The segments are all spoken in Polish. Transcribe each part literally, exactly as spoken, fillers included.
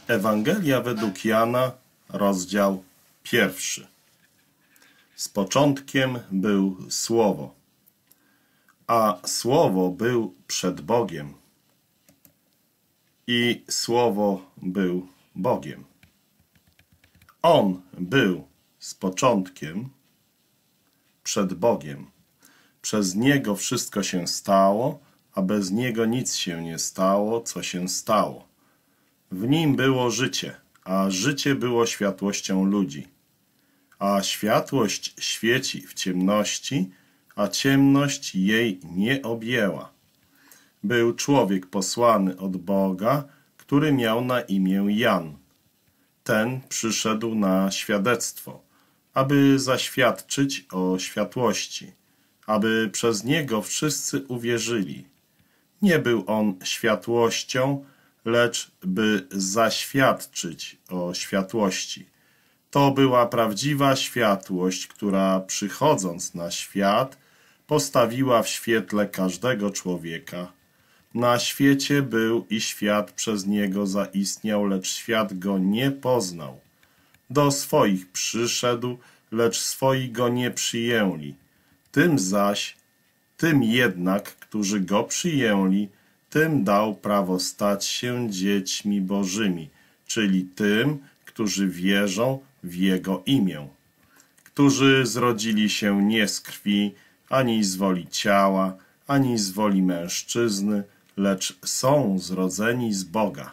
Ewangelia według Jana, rozdział pierwszy. Z początkiem był Słowo, a Słowo był przed Bogiem i Słowo był Bogiem. On był z początkiem przed Bogiem. Przez Niego wszystko się stało, a bez Niego nic się nie stało, co się stało. W Nim było życie, a życie było światłością ludzi. A światłość świeci w ciemności, a ciemność jej nie objęła. Był człowiek posłany od Boga, który miał na imię Jan. Ten przyszedł na świadectwo, aby zaświadczyć o światłości, aby przez niego wszyscy uwierzyli. Nie był on światłością, lecz by zaświadczyć o światłości. To była prawdziwa światłość, która przychodząc na świat, postawiła w świetle każdego człowieka. Na świecie był i świat przez niego zaistniał, lecz świat go nie poznał. Do swoich przyszedł, lecz swoi go nie przyjęli. Tym zaś, tym jednak, którzy go przyjęli, tym dał prawo stać się dziećmi Bożymi, czyli tym, którzy wierzą w Jego imię, którzy zrodzili się nie z krwi, ani z woli ciała, ani z woli mężczyzny, lecz są zrodzeni z Boga.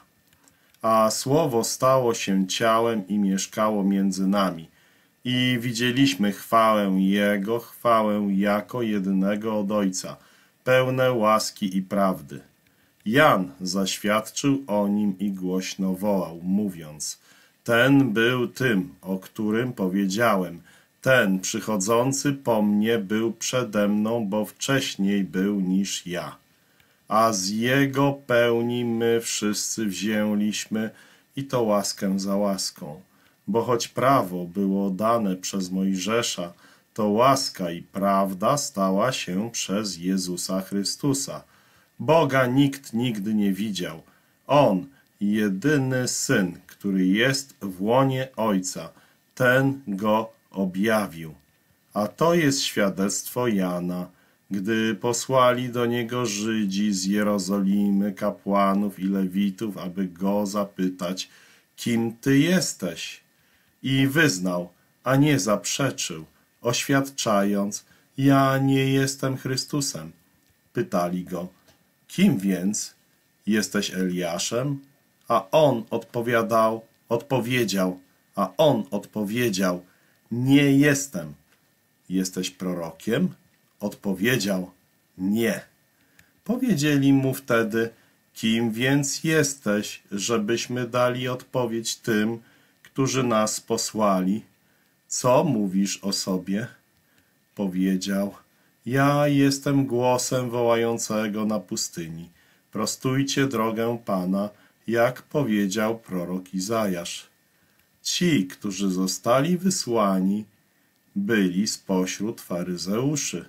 A Słowo stało się ciałem i mieszkało między nami. I widzieliśmy chwałę Jego, chwałę jako jedynego od Ojca, pełne łaski i prawdy. Jan zaświadczył o Nim i głośno wołał, mówiąc: ten był tym, o którym powiedziałem, ten przychodzący po mnie był przede mną, bo wcześniej był niż ja. A z Jego pełni my wszyscy wzięliśmy i to łaskę za łaską. Bo choć prawo było dane przez Mojżesza, to łaska i prawda stała się przez Jezusa Chrystusa. Boga nikt nigdy nie widział. On, jedyny Syn, który jest w łonie Ojca, ten go objawił. A to jest świadectwo Jana, gdy posłali do niego Żydzi z Jerozolimy, kapłanów i lewitów, aby go zapytać, kim ty jesteś? I wyznał, a nie zaprzeczył, oświadczając, ja nie jestem Chrystusem. Pytali go, kim więc? Jesteś Eliaszem? A on odpowiadał, odpowiedział, a on odpowiedział, nie jestem. Jesteś prorokiem? Odpowiedział, nie. Powiedzieli mu wtedy, kim więc jesteś, żebyśmy dali odpowiedź tym, którzy nas posłali? Co mówisz o sobie? Powiedział, ja jestem głosem wołającego na pustyni. Prostujcie drogę Pana, jak powiedział prorok Izajasz. Ci, którzy zostali wysłani, byli spośród faryzeuszy.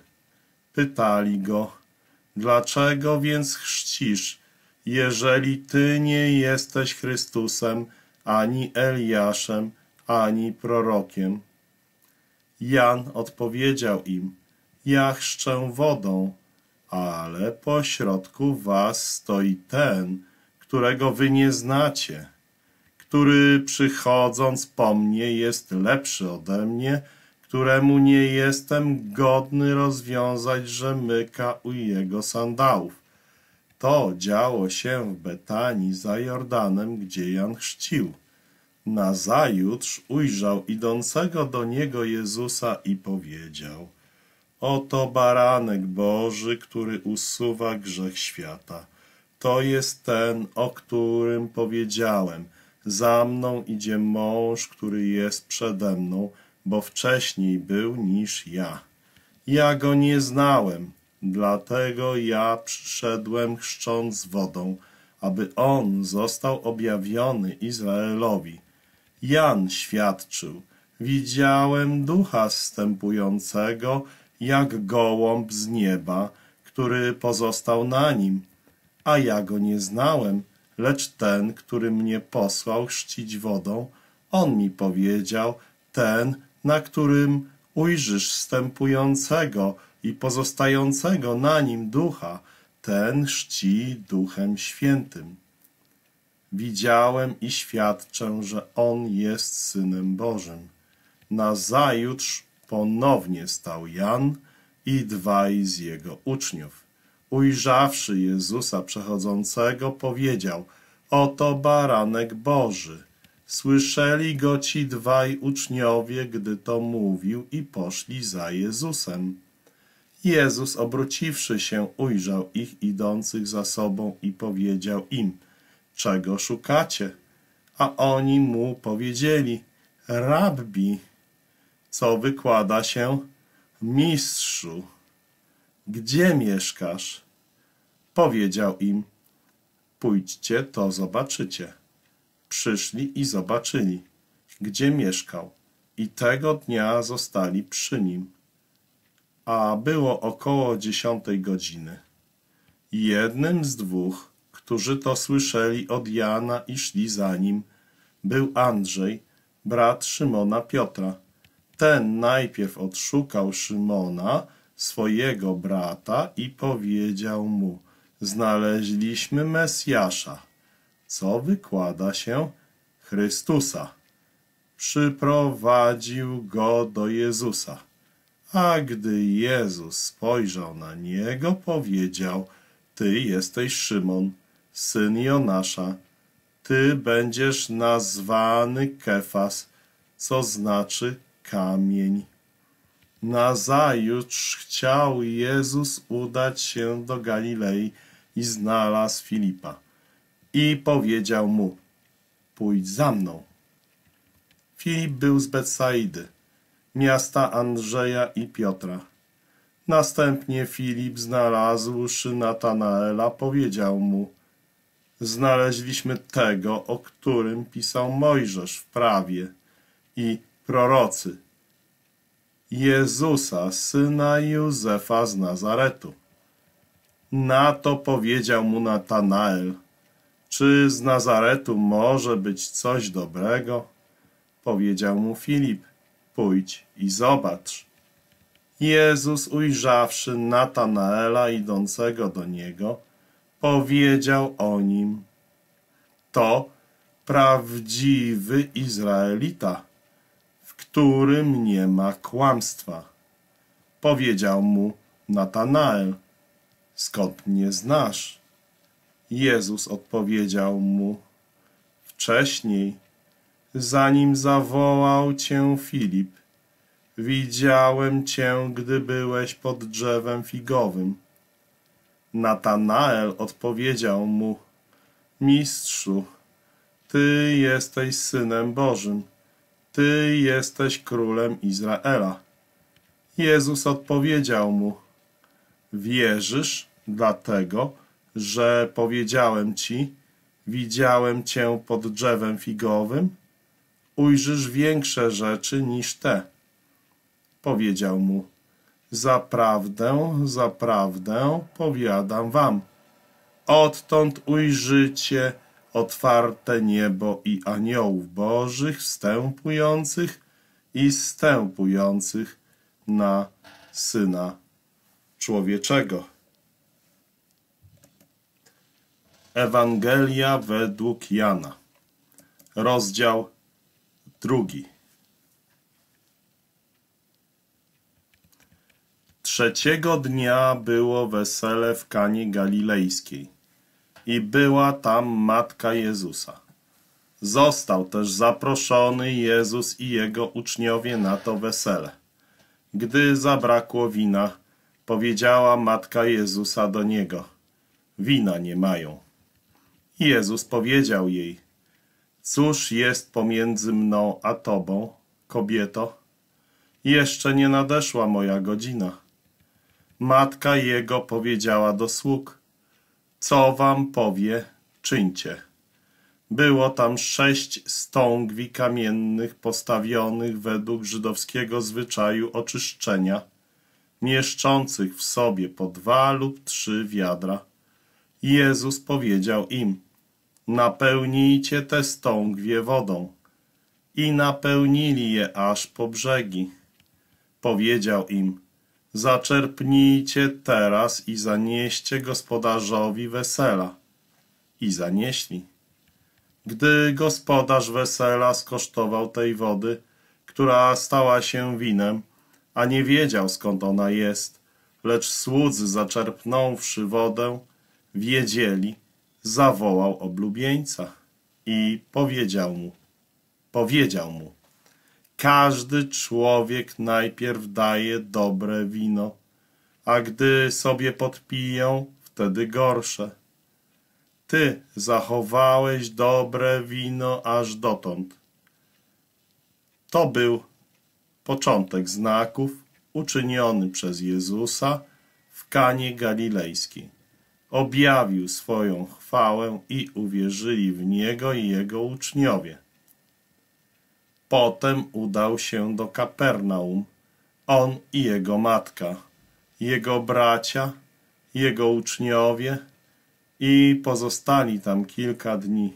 Pytali go, dlaczego więc chrzcisz, jeżeli ty nie jesteś Chrystusem, ani Eliaszem, ani prorokiem? Jan odpowiedział im, ja chrzczę wodą, ale pośrodku was stoi ten, którego wy nie znacie, który przychodząc po mnie jest lepszy ode mnie, któremu nie jestem godny rozwiązać rzemyka u jego sandałów. To działo się w Betanii za Jordanem, gdzie Jan chrzcił. Nazajutrz ujrzał idącego do niego Jezusa i powiedział, oto baranek Boży, który usuwa grzech świata. To jest ten, o którym powiedziałem, za mną idzie mąż, który jest przede mną, bo wcześniej był niż ja. Ja go nie znałem, dlatego ja przyszedłem chrzcząc wodą, aby on został objawiony Izraelowi. Jan świadczył, widziałem ducha zstępującego, jak gołąb z nieba, który pozostał na nim, a ja go nie znałem, lecz ten, który mnie posłał chrzcić wodą, on mi powiedział, ten, na którym ujrzysz wstępującego i pozostającego na nim ducha, ten chrzci Duchem Świętym. Widziałem i świadczę, że on jest Synem Bożym. Nazajutrz ponownie stał Jan i dwaj z jego uczniów. Ujrzawszy Jezusa przechodzącego, powiedział, oto baranek Boży. Słyszeli go ci dwaj uczniowie, gdy to mówił, i poszli za Jezusem. Jezus, obróciwszy się, ujrzał ich idących za sobą i powiedział im, czego szukacie? A oni mu powiedzieli, Rabbi, co wykłada się, mistrzu, gdzie mieszkasz? Powiedział im, pójdźcie, to zobaczycie. Przyszli i zobaczyli, gdzie mieszkał, i tego dnia zostali przy nim. A było około dziesiątej godziny. Jednym z dwóch, którzy to słyszeli od Jana i szli za nim, był Andrzej, brat Szymona Piotra. Ten najpierw odszukał Szymona, swojego brata, i powiedział mu, znaleźliśmy Mesjasza, co wykłada się Chrystusa. Przyprowadził go do Jezusa. A gdy Jezus spojrzał na niego, powiedział, ty jesteś Szymon, syn Jonasza. Ty będziesz nazwany Kefas, co znaczy kamień. Nazajutrz chciał Jezus udać się do Galilei i znalazł Filipa. I powiedział mu, pójdź za mną. Filip był z Betsaidy, miasta Andrzeja i Piotra. Następnie Filip, znalazłszy Natanaela, powiedział mu, znaleźliśmy tego, o którym pisał Mojżesz w prawie i prorocy, Jezusa, syna Józefa z Nazaretu. Na to powiedział mu Natanael, czy z Nazaretu może być coś dobrego? Powiedział mu Filip, pójdź i zobacz. Jezus, ujrzawszy Natanaela idącego do niego, powiedział o nim, to prawdziwy Izraelita, w którym nie ma kłamstwa. Powiedział mu Natanael, skąd mnie znasz? Jezus odpowiedział mu, wcześniej, zanim zawołał cię Filip, widziałem cię, gdy byłeś pod drzewem figowym. Natanael odpowiedział mu, mistrzu, ty jesteś Synem Bożym, ty jesteś Królem Izraela. Jezus odpowiedział mu, wierzysz dlatego, że powiedziałem ci, widziałem cię pod drzewem figowym? Ujrzysz większe rzeczy niż te. Powiedział mu, zaprawdę, zaprawdę powiadam wam, odtąd ujrzycie otwarte niebo i aniołów bożych wstępujących i zstępujących na Syna Człowieczego. Ewangelia według Jana, rozdział drugi. Trzeciego dnia było wesele w Kanie Galilejskiej i była tam matka Jezusa. Został też zaproszony Jezus i jego uczniowie na to wesele. Gdy zabrakło wina, powiedziała matka Jezusa do niego, wina nie mają. Jezus powiedział jej, cóż jest pomiędzy mną a tobą, kobieto? Jeszcze nie nadeszła moja godzina. Matka jego powiedziała do sług, co wam powie, czyńcie. Było tam sześć stągwi kamiennych postawionych według żydowskiego zwyczaju oczyszczenia, mieszczących w sobie po dwa lub trzy wiadra. Jezus powiedział im, napełnijcie te stągwie wodą. I napełnili je aż po brzegi. Powiedział im, zaczerpnijcie teraz i zanieście gospodarzowi wesela. I zanieśli. Gdy gospodarz wesela skosztował tej wody, która stała się winem, a nie wiedział, skąd ona jest, lecz słudzy, zaczerpnąwszy wodę, wiedzieli, zawołał oblubieńca i powiedział mu, powiedział mu, każdy człowiek najpierw daje dobre wino, a gdy sobie podpiją, wtedy gorsze. Ty zachowałeś dobre wino aż dotąd. To był początek znaków uczyniony przez Jezusa w Kanie Galilejskiej. Objawił swoją chwałę i uwierzyli w Niego i Jego uczniowie. Potem udał się do Kapernaum, on i jego matka, jego bracia, jego uczniowie i pozostali tam kilka dni.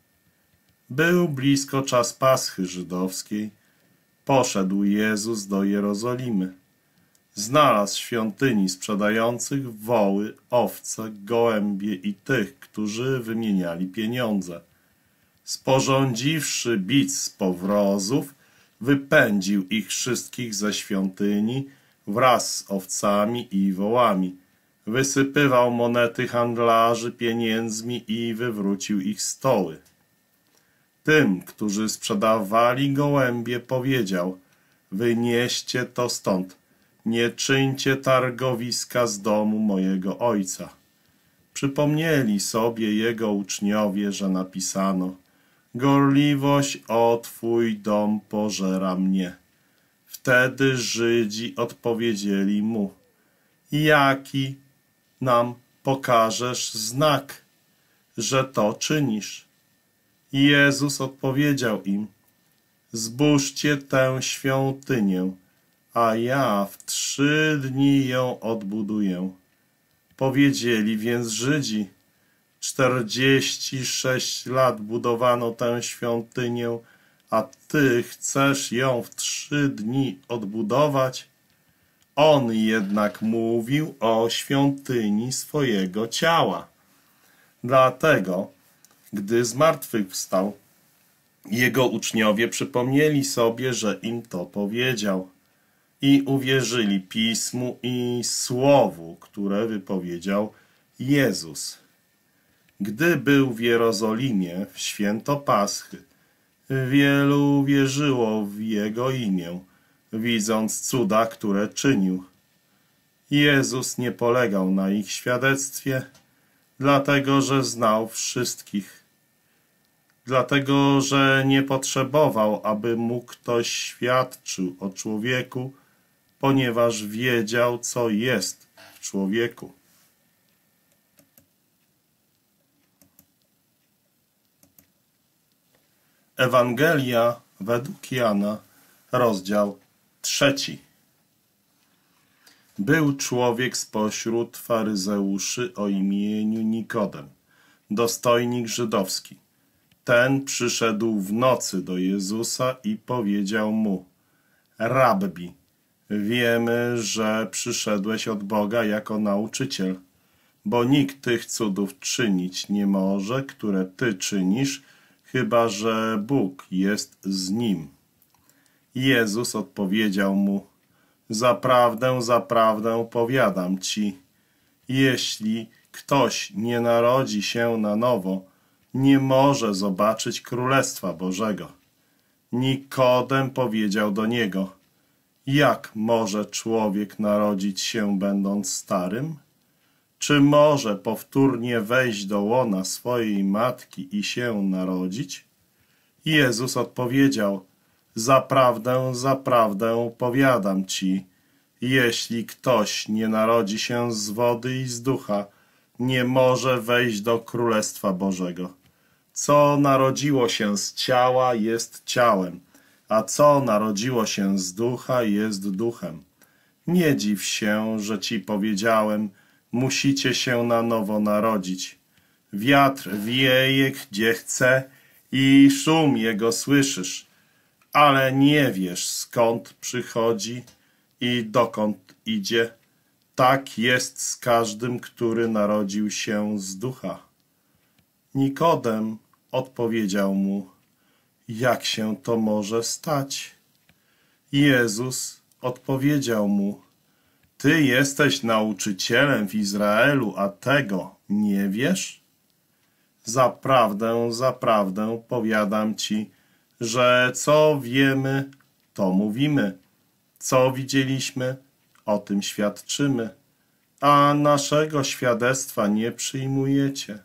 Był blisko czas Paschy żydowskiej. Poszedł Jezus do Jerozolimy. Znalazł świątyni sprzedających woły, owce, gołębie i tych, którzy wymieniali pieniądze. Sporządziwszy bic z powrozów, wypędził ich wszystkich ze świątyni wraz z owcami i wołami. Wysypywał monety handlarzy pieniędzmi i wywrócił ich stoły. Tym, którzy sprzedawali gołębie, powiedział, wynieście to stąd, nie czyńcie targowiska z domu mojego ojca. Przypomnieli sobie jego uczniowie, że napisano, gorliwość o twój dom pożera mnie. Wtedy Żydzi odpowiedzieli mu, jaki nam pokażesz znak, że to czynisz? Jezus odpowiedział im, zbóżcie tę świątynię, a ja w trzy dni ją odbuduję. Powiedzieli więc Żydzi, czterdzieści sześć lat budowano tę świątynię, a ty chcesz ją w trzy dni odbudować? On jednak mówił o świątyni swojego ciała. Dlatego, gdy zmartwychwstał, jego uczniowie przypomnieli sobie, że im to powiedział i uwierzyli Pismu i Słowu, które wypowiedział Jezus. Gdy był w Jerozolimie w święto Paschy, wielu wierzyło w Jego imię, widząc cuda, które czynił. Jezus nie polegał na ich świadectwie, dlatego że znał wszystkich. Dlatego, że nie potrzebował, aby mu ktoś świadczył o człowieku, ponieważ wiedział, co jest w człowieku. Ewangelia według Jana, rozdział trzeci. Był człowiek spośród faryzeuszy o imieniu Nikodem, dostojnik żydowski. Ten przyszedł w nocy do Jezusa i powiedział mu, Rabbi, wiemy, że przyszedłeś od Boga jako nauczyciel, bo nikt tych cudów czynić nie może, które ty czynisz, chyba że Bóg jest z nim. Jezus odpowiedział mu, zaprawdę, zaprawdę powiadam ci, jeśli ktoś nie narodzi się na nowo, nie może zobaczyć Królestwa Bożego. Nikodem powiedział do niego, jak może człowiek narodzić się będąc starym? Czy może powtórnie wejść do łona swojej matki i się narodzić? Jezus odpowiedział, zaprawdę, zaprawdę powiadam ci, jeśli ktoś nie narodzi się z wody i z ducha, nie może wejść do Królestwa Bożego. Co narodziło się z ciała, jest ciałem, a co narodziło się z ducha, jest duchem. Nie dziw się, że ci powiedziałem, musicie się na nowo narodzić. Wiatr wieje, gdzie chce i szum jego słyszysz, ale nie wiesz, skąd przychodzi i dokąd idzie. Tak jest z każdym, który narodził się z ducha. Nikodem odpowiedział mu: jak się to może stać? Jezus odpowiedział mu: ty jesteś nauczycielem w Izraelu, a tego nie wiesz? Zaprawdę, zaprawdę powiadam ci, że co wiemy, to mówimy, co widzieliśmy, o tym świadczymy, a naszego świadectwa nie przyjmujecie.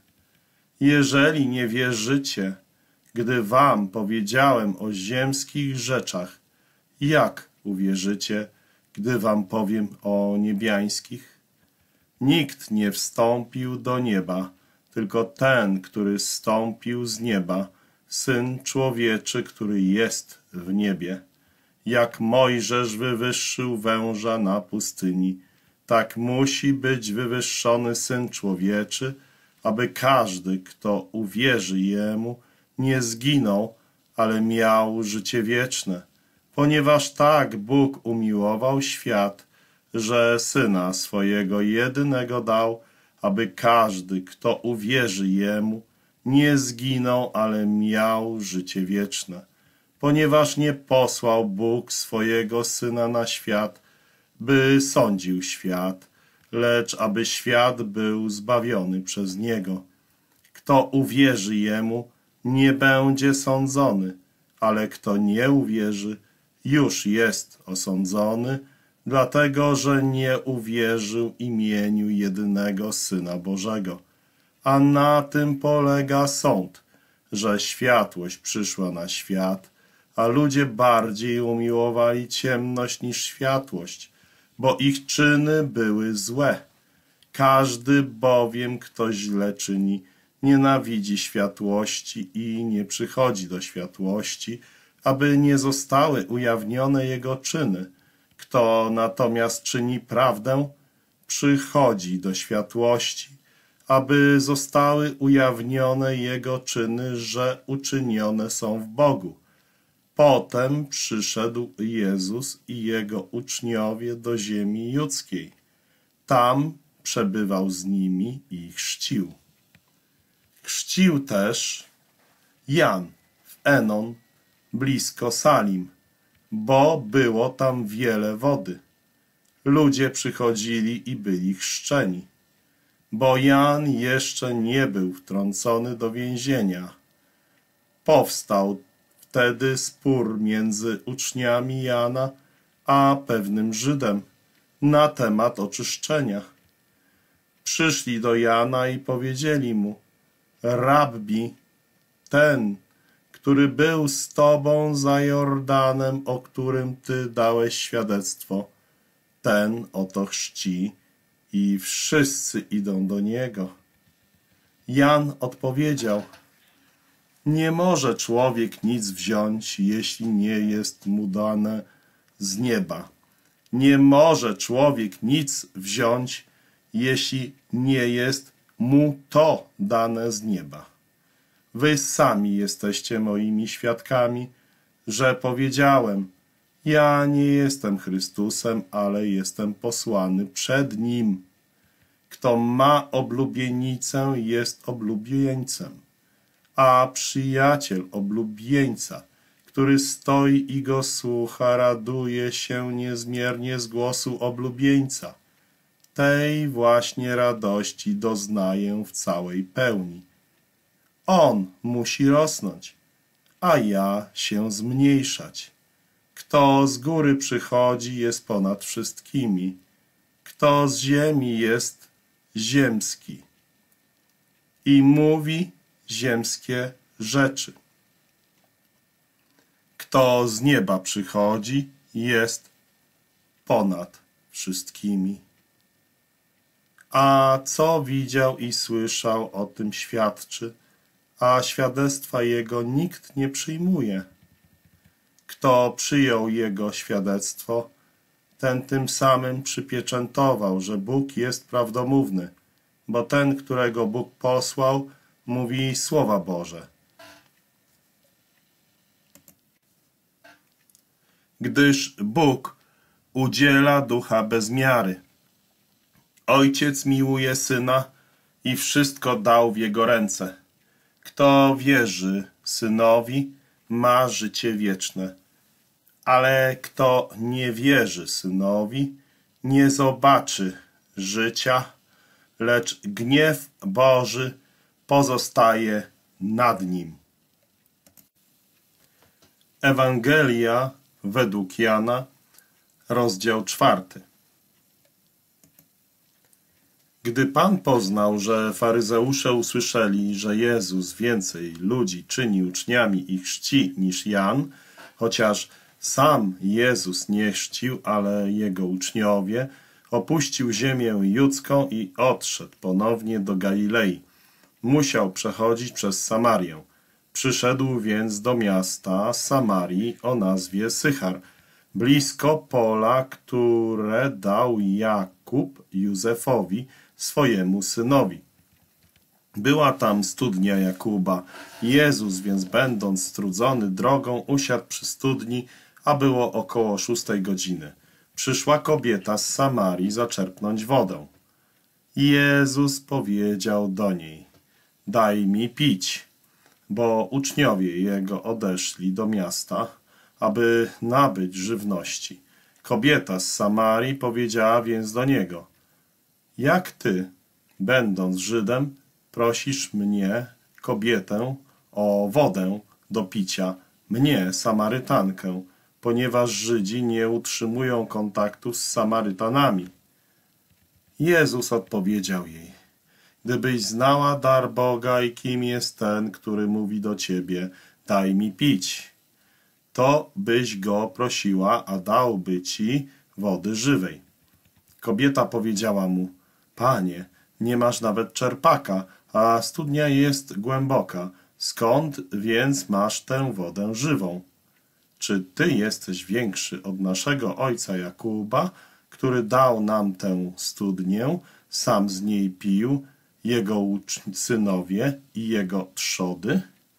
Jeżeli nie wierzycie, gdy wam powiedziałem o ziemskich rzeczach, jak uwierzycie, gdy wam powiem o niebiańskich? Nikt nie wstąpił do nieba, tylko ten, który zstąpił z nieba, Syn Człowieczy, który jest w niebie. Jak Mojżesz wywyższył węża na pustyni, tak musi być wywyższony Syn Człowieczy, aby każdy, kto uwierzy Jemu, nie zginął, ale miał życie wieczne. Ponieważ tak Bóg umiłował świat, że Syna swojego jedynego dał, aby każdy, kto uwierzy Jemu, nie zginął, ale miał życie wieczne. Ponieważ nie posłał Bóg swojego Syna na świat, by sądził świat, lecz aby świat był zbawiony przez Niego. Kto uwierzy Jemu, nie będzie sądzony, ale kto nie uwierzy, już jest osądzony, dlatego że nie uwierzył imieniu jedynego Syna Bożego. A na tym polega sąd, że światłość przyszła na świat, a ludzie bardziej umiłowali ciemność niż światłość, bo ich czyny były złe. Każdy bowiem, kto źle czyni, nienawidzi światłości i nie przychodzi do światłości, aby nie zostały ujawnione jego czyny. Kto natomiast czyni prawdę, przychodzi do światłości, aby zostały ujawnione jego czyny, że uczynione są w Bogu. Potem przyszedł Jezus i jego uczniowie do ziemi judzkiej. Tam przebywał z nimi i chrzcił. Chrzcił też Jan w Enon, blisko Salim, bo było tam wiele wody. Ludzie przychodzili i byli chrzczeni, bo Jan jeszcze nie był wtrącony do więzienia. Powstał wtedy spór między uczniami Jana a pewnym Żydem na temat oczyszczenia. Przyszli do Jana i powiedzieli mu: Rabbi, ten, który był z tobą za Jordanem, o którym ty dałeś świadectwo, ten oto chrzci i wszyscy idą do niego. Jan odpowiedział: nie może człowiek nic wziąć, jeśli nie jest mu dane z nieba. Nie może człowiek nic wziąć, jeśli nie jest mu to dane z nieba. Wy sami jesteście moimi świadkami, że powiedziałem: ja nie jestem Chrystusem, ale jestem posłany przed Nim. Kto ma oblubienicę, jest oblubieńcem, a przyjaciel oblubieńca, który stoi i go słucha, raduje się niezmiernie z głosu oblubieńca. Tej właśnie radości doznaję w całej pełni. On musi rosnąć, a ja się zmniejszać. Kto z góry przychodzi, jest ponad wszystkimi. Kto z ziemi, jest ziemski i mówi ziemskie rzeczy. Kto z nieba przychodzi, jest ponad wszystkimi. A co widział i słyszał, o tym świadczy, a świadectwa jego nikt nie przyjmuje. Kto przyjął jego świadectwo, ten tym samym przypieczętował, że Bóg jest prawdomówny, bo ten, którego Bóg posłał, mówi Słowa Boże. Gdyż Bóg udziela ducha bez miary. Ojciec miłuje Syna i wszystko dał w Jego ręce. Kto wierzy Synowi, ma życie wieczne. Ale kto nie wierzy Synowi, nie zobaczy życia, lecz gniew Boży pozostaje nad nim. Ewangelia według Jana, rozdział czwarty. Gdy Pan poznał, że faryzeusze usłyszeli, że Jezus więcej ludzi czyni uczniami i chrzci niż Jan, chociaż sam Jezus nie chrzcił, ale Jego uczniowie, opuścił ziemię judzką i odszedł ponownie do Galilei. Musiał przechodzić przez Samarię. Przyszedł więc do miasta Samarii o nazwie Sychar, blisko pola, które dał Jakub Józefowi, swojemu synowi. Była tam studnia Jakuba. Jezus więc, będąc strudzony drogą, usiadł przy studni, a było około szóstej godziny. Przyszła kobieta z Samarii zaczerpnąć wodę. Jezus powiedział do niej: daj mi pić, bo uczniowie Jego odeszli do miasta, aby nabyć żywności. Kobieta z Samarii powiedziała więc do Niego: jak Ty, będąc Żydem, prosisz mnie, kobietę, o wodę do picia, mnie, Samarytankę, ponieważ Żydzi nie utrzymują kontaktu z Samarytanami. Jezus odpowiedział jej: gdybyś znała dar Boga i kim jest ten, który mówi do ciebie, daj mi pić, to byś go prosiła, a dałby ci wody żywej. Kobieta powiedziała mu: Panie, nie masz nawet czerpaka, a studnia jest głęboka. Skąd więc masz tę wodę żywą? Czy ty jesteś większy od naszego ojca Jakuba, który dał nam tę studnię, sam z niej pił, jego synowie i jego trzody?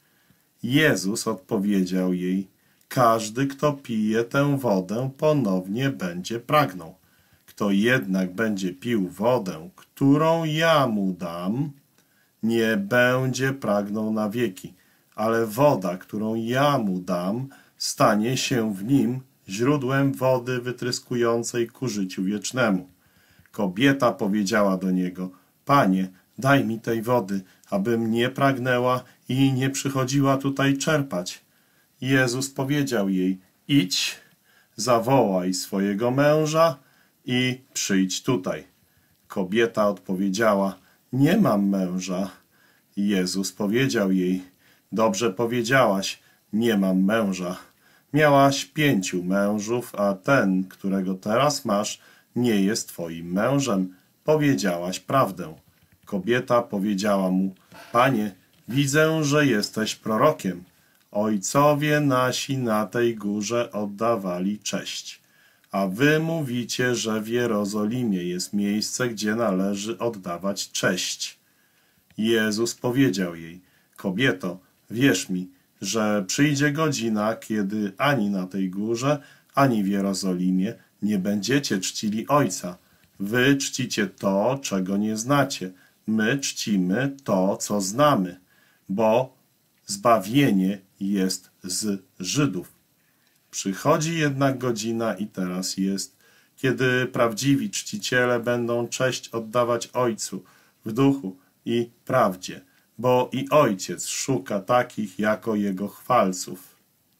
Jezus odpowiedział jej: każdy, kto pije tę wodę, ponownie będzie pragnął. Kto jednak będzie pił wodę, którą ja mu dam, nie będzie pragnął na wieki, ale woda, którą ja mu dam, stanie się w nim źródłem wody wytryskującej ku życiu wiecznemu. Kobieta powiedziała do niego: Panie, daj mi tej wody, abym nie pragnęła i nie przychodziła tutaj czerpać. Jezus powiedział jej: idź, zawołaj swojego męża i przyjdź tutaj. Kobieta odpowiedziała: nie mam męża. Jezus powiedział jej: dobrze powiedziałaś, nie mam męża. Miałaś pięciu mężów, a ten, którego teraz masz, nie jest twoim mężem. Powiedziałaś prawdę. Kobieta powiedziała mu: Panie, widzę, że jesteś prorokiem. Ojcowie nasi na tej górze oddawali cześć, a wy mówicie, że w Jerozolimie jest miejsce, gdzie należy oddawać cześć. Jezus powiedział jej: kobieto, wierz mi, że przyjdzie godzina, kiedy ani na tej górze, ani w Jerozolimie nie będziecie czcili Ojca. Wy czcicie to, czego nie znacie. My czcimy to, co znamy, bo zbawienie jest z Żydów. Przychodzi jednak godzina i teraz jest, kiedy prawdziwi czciciele będą cześć oddawać Ojcu w duchu i prawdzie, bo i Ojciec szuka takich jako Jego chwalców.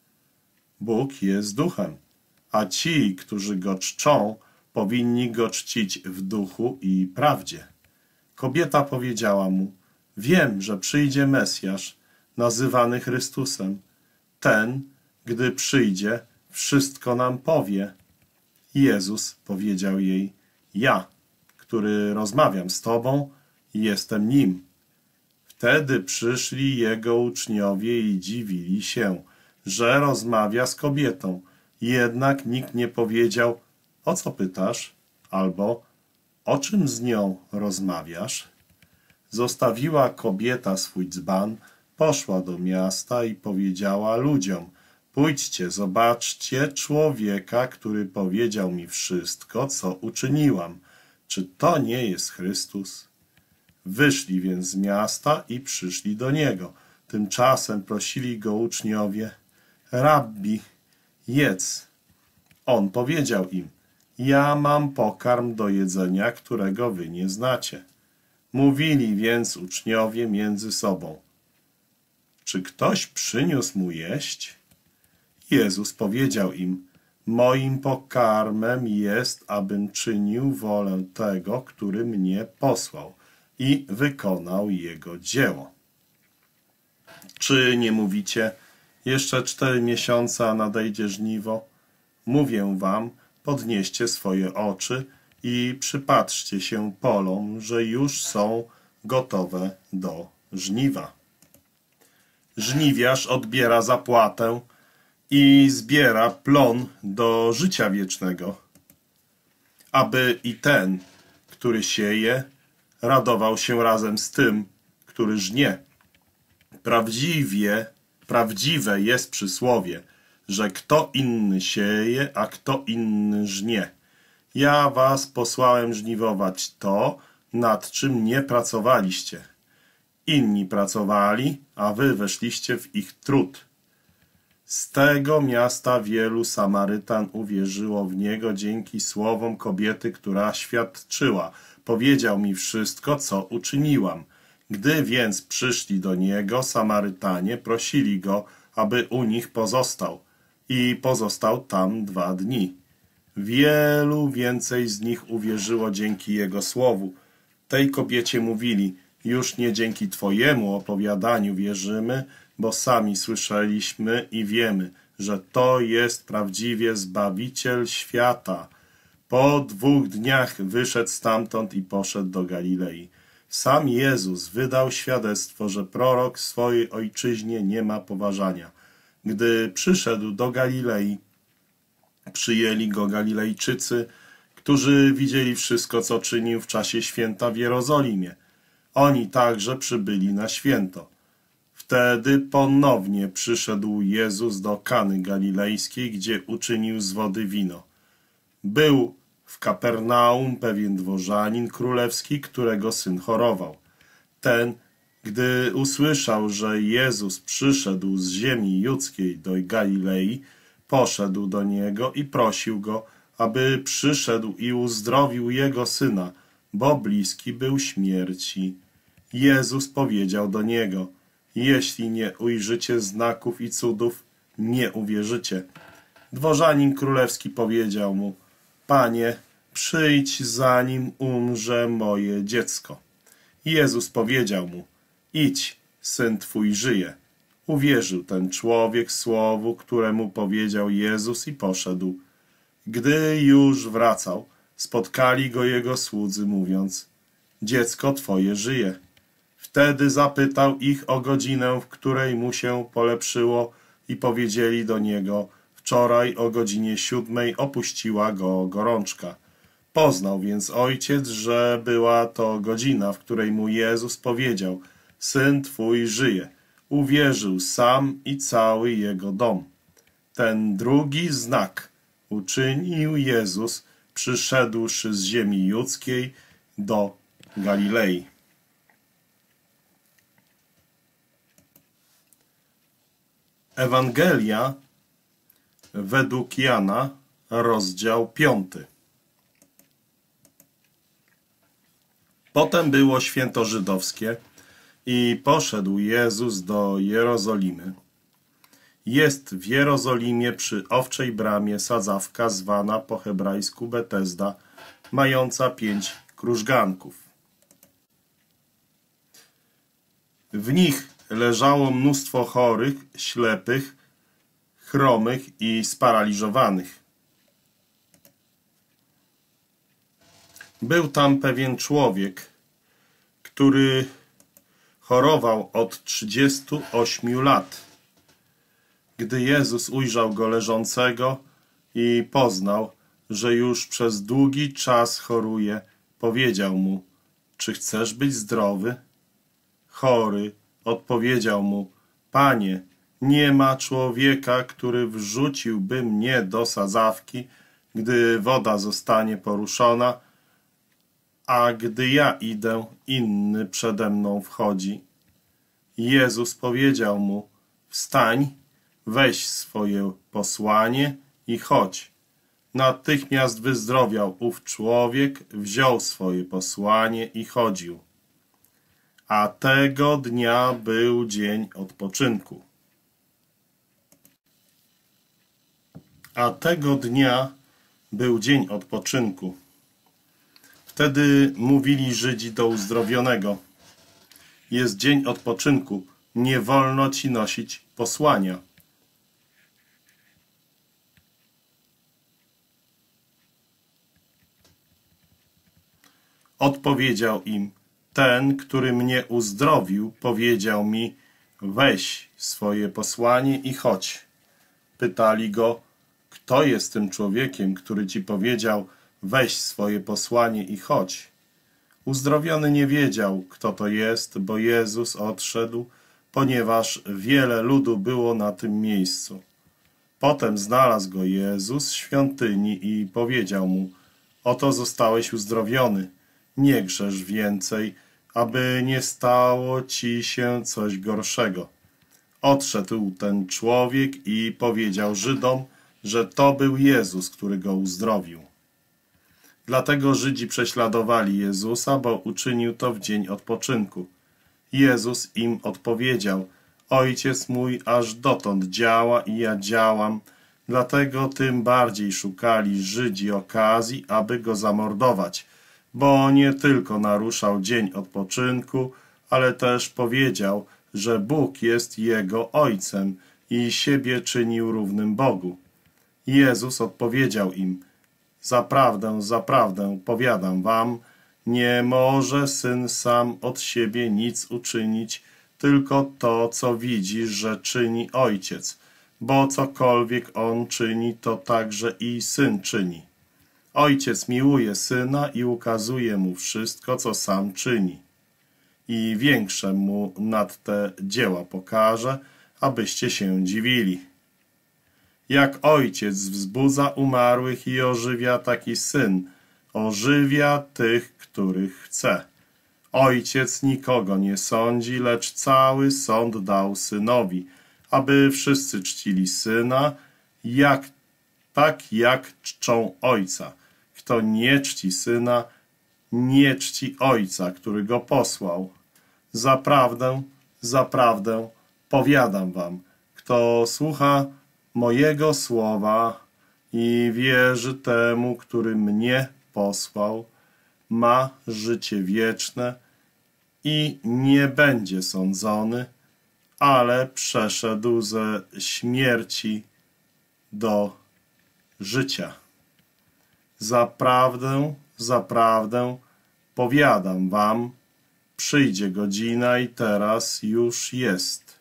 Bóg jest duchem, a ci, którzy Go czczą, powinni Go czcić w duchu i prawdzie. Kobieta powiedziała mu: wiem, że przyjdzie Mesjasz, nazywany Chrystusem. Ten, gdy przyjdzie, wszystko nam powie. Jezus powiedział jej: ja, który rozmawiam z tobą, jestem nim. Wtedy przyszli Jego uczniowie i dziwili się, że rozmawia z kobietą. Jednak nikt nie powiedział: o co pytasz? Albo o czym z nią rozmawiasz? Zostawiła kobieta swój dzban, poszła do miasta i powiedziała ludziom: pójdźcie, zobaczcie człowieka, który powiedział mi wszystko, co uczyniłam. Czy to nie jest Chrystus? Wyszli więc z miasta i przyszli do Niego. Tymczasem prosili Go uczniowie: Rabbi, jedz. On powiedział im: ja mam pokarm do jedzenia, którego wy nie znacie. Mówili więc uczniowie między sobą: czy ktoś przyniósł mu jeść? Jezus powiedział im: moim pokarmem jest, abym czynił wolę tego, który mnie posłał i wykonał jego dzieło. Czy nie mówicie: jeszcze cztery miesiące, a nadejdzie żniwo? Mówię wam, podnieście swoje oczy i przypatrzcie się polom, że już są gotowe do żniwa. Żniwiarz odbiera zapłatę i zbiera plon do życia wiecznego, aby i ten, który sieje, radował się razem z tym, który żnie. Prawdziwie, prawdziwe jest przysłowie, że kto inny sieje, a kto inny żnie. Ja was posłałem żniwować to, nad czym nie pracowaliście. Inni pracowali, a wy weszliście w ich trud. Z tego miasta wielu Samarytan uwierzyło w Niego dzięki słowom kobiety, która świadczyła: powiedział mi wszystko, co uczyniłam. Gdy więc przyszli do Niego, Samarytanie prosili Go, aby u nich pozostał. I pozostał tam dwa dni. Wielu więcej z nich uwierzyło dzięki Jego słowu. Tej kobiecie mówili: już nie dzięki Twojemu opowiadaniu wierzymy, bo sami słyszeliśmy i wiemy, że to jest prawdziwie Zbawiciel świata. Po dwóch dniach wyszedł stamtąd i poszedł do Galilei. Sam Jezus wydał świadectwo, że prorok w swojej ojczyźnie nie ma poważania. Gdy przyszedł do Galilei, przyjęli go Galilejczycy, którzy widzieli wszystko, co czynił w czasie święta w Jerozolimie. Oni także przybyli na święto. Wtedy ponownie przyszedł Jezus do Kany Galilejskiej, gdzie uczynił z wody wino. Był w Kapernaum pewien dworzanin królewski, którego syn chorował. Ten, gdy usłyszał, że Jezus przyszedł z ziemi judzkiej do Galilei, poszedł do Niego i prosił Go, aby przyszedł i uzdrowił jego syna, bo bliski był śmierci. Jezus powiedział do niego: jeśli nie ujrzycie znaków i cudów, nie uwierzycie. Dworzanin królewski powiedział mu: Panie, przyjdź, zanim umrze moje dziecko. Jezus powiedział mu: idź, syn twój żyje. Uwierzył ten człowiek słowu, któremu powiedział Jezus, i poszedł. Gdy już wracał, spotkali go jego słudzy, mówiąc: dziecko twoje żyje. Wtedy zapytał ich o godzinę, w której mu się polepszyło, i powiedzieli do niego: wczoraj o godzinie siódmej opuściła go gorączka. Poznał więc ojciec, że była to godzina, w której mu Jezus powiedział: syn twój żyje. Uwierzył sam i cały jego dom. Ten drugi znak uczynił Jezus, przyszedłszy z ziemi judzkiej do Galilei. Ewangelia według Jana, rozdział piąty. Potem było święto żydowskie i poszedł Jezus do Jerozolimy. Jest w Jerozolimie przy Owczej Bramie sadzawka zwana po hebrajsku Betesda, mająca pięć krużganków. W nich leżało mnóstwo chorych, ślepych, chromych i sparaliżowanych. Był tam pewien człowiek, który chorował od trzydziestu ośmiu lat. Gdy Jezus ujrzał go leżącego i poznał, że już przez długi czas choruje, powiedział mu: czy chcesz być zdrowy? chory, odpowiedział mu: Panie, nie ma człowieka, który wrzuciłby mnie do sadzawki, gdy woda zostanie poruszona, a gdy ja idę, inny przede mną wchodzi. Jezus powiedział mu: Wstań, weź swoje posłanie i chodź. Natychmiast wyzdrowiał ów człowiek, wziął swoje posłanie i chodził. A tego dnia był dzień odpoczynku. A tego dnia był dzień odpoczynku. Wtedy mówili Żydzi do uzdrowionego: Jest dzień odpoczynku, nie wolno ci nosić posłania. Odpowiedział im: Ten, który mnie uzdrowił, powiedział mi: Weź swoje posłanie i chodź. Pytali go: Kto jest tym człowiekiem, który ci powiedział: Weź swoje posłanie i chodź? Uzdrowiony nie wiedział, kto to jest, bo Jezus odszedł, ponieważ wiele ludu było na tym miejscu. Potem znalazł go Jezus w świątyni i powiedział mu: Oto zostałeś uzdrowiony, nie grzesz więcej, aby nie stało ci się coś gorszego. Odszedł ten człowiek i powiedział Żydom, że to był Jezus, który go uzdrowił. Dlatego Żydzi prześladowali Jezusa, bo uczynił to w dzień odpoczynku. Jezus im odpowiedział: Ojciec mój aż dotąd działa i ja działam, dlatego tym bardziej szukali Żydzi okazji, aby go zamordować, bo nie tylko naruszał dzień odpoczynku, ale też powiedział, że Bóg jest jego Ojcem i siebie czynił równym Bogu. Jezus odpowiedział im: Zaprawdę, zaprawdę, powiadam wam, nie może Syn sam od siebie nic uczynić, tylko to, co widzi, że czyni Ojciec, bo cokolwiek On czyni, to także i Syn czyni. Ojciec miłuje Syna i ukazuje Mu wszystko, co sam czyni. I większe Mu nad te dzieła pokaże, abyście się dziwili. Jak Ojciec wzbudza umarłych i ożywia, taki Syn ożywia tych, których chce. Ojciec nikogo nie sądzi, lecz cały sąd dał Synowi, aby wszyscy czcili Syna, jak, tak jak czczą Ojca. Kto nie czci Syna, nie czci Ojca, który go posłał. Zaprawdę, zaprawdę, powiadam wam, kto słucha mojego słowa i wierzy temu, który mnie posłał, ma życie wieczne i nie będzie sądzony, ale przeszedł ze śmierci do życia. Zaprawdę, zaprawdę, powiadam wam, przyjdzie godzina i teraz już jest,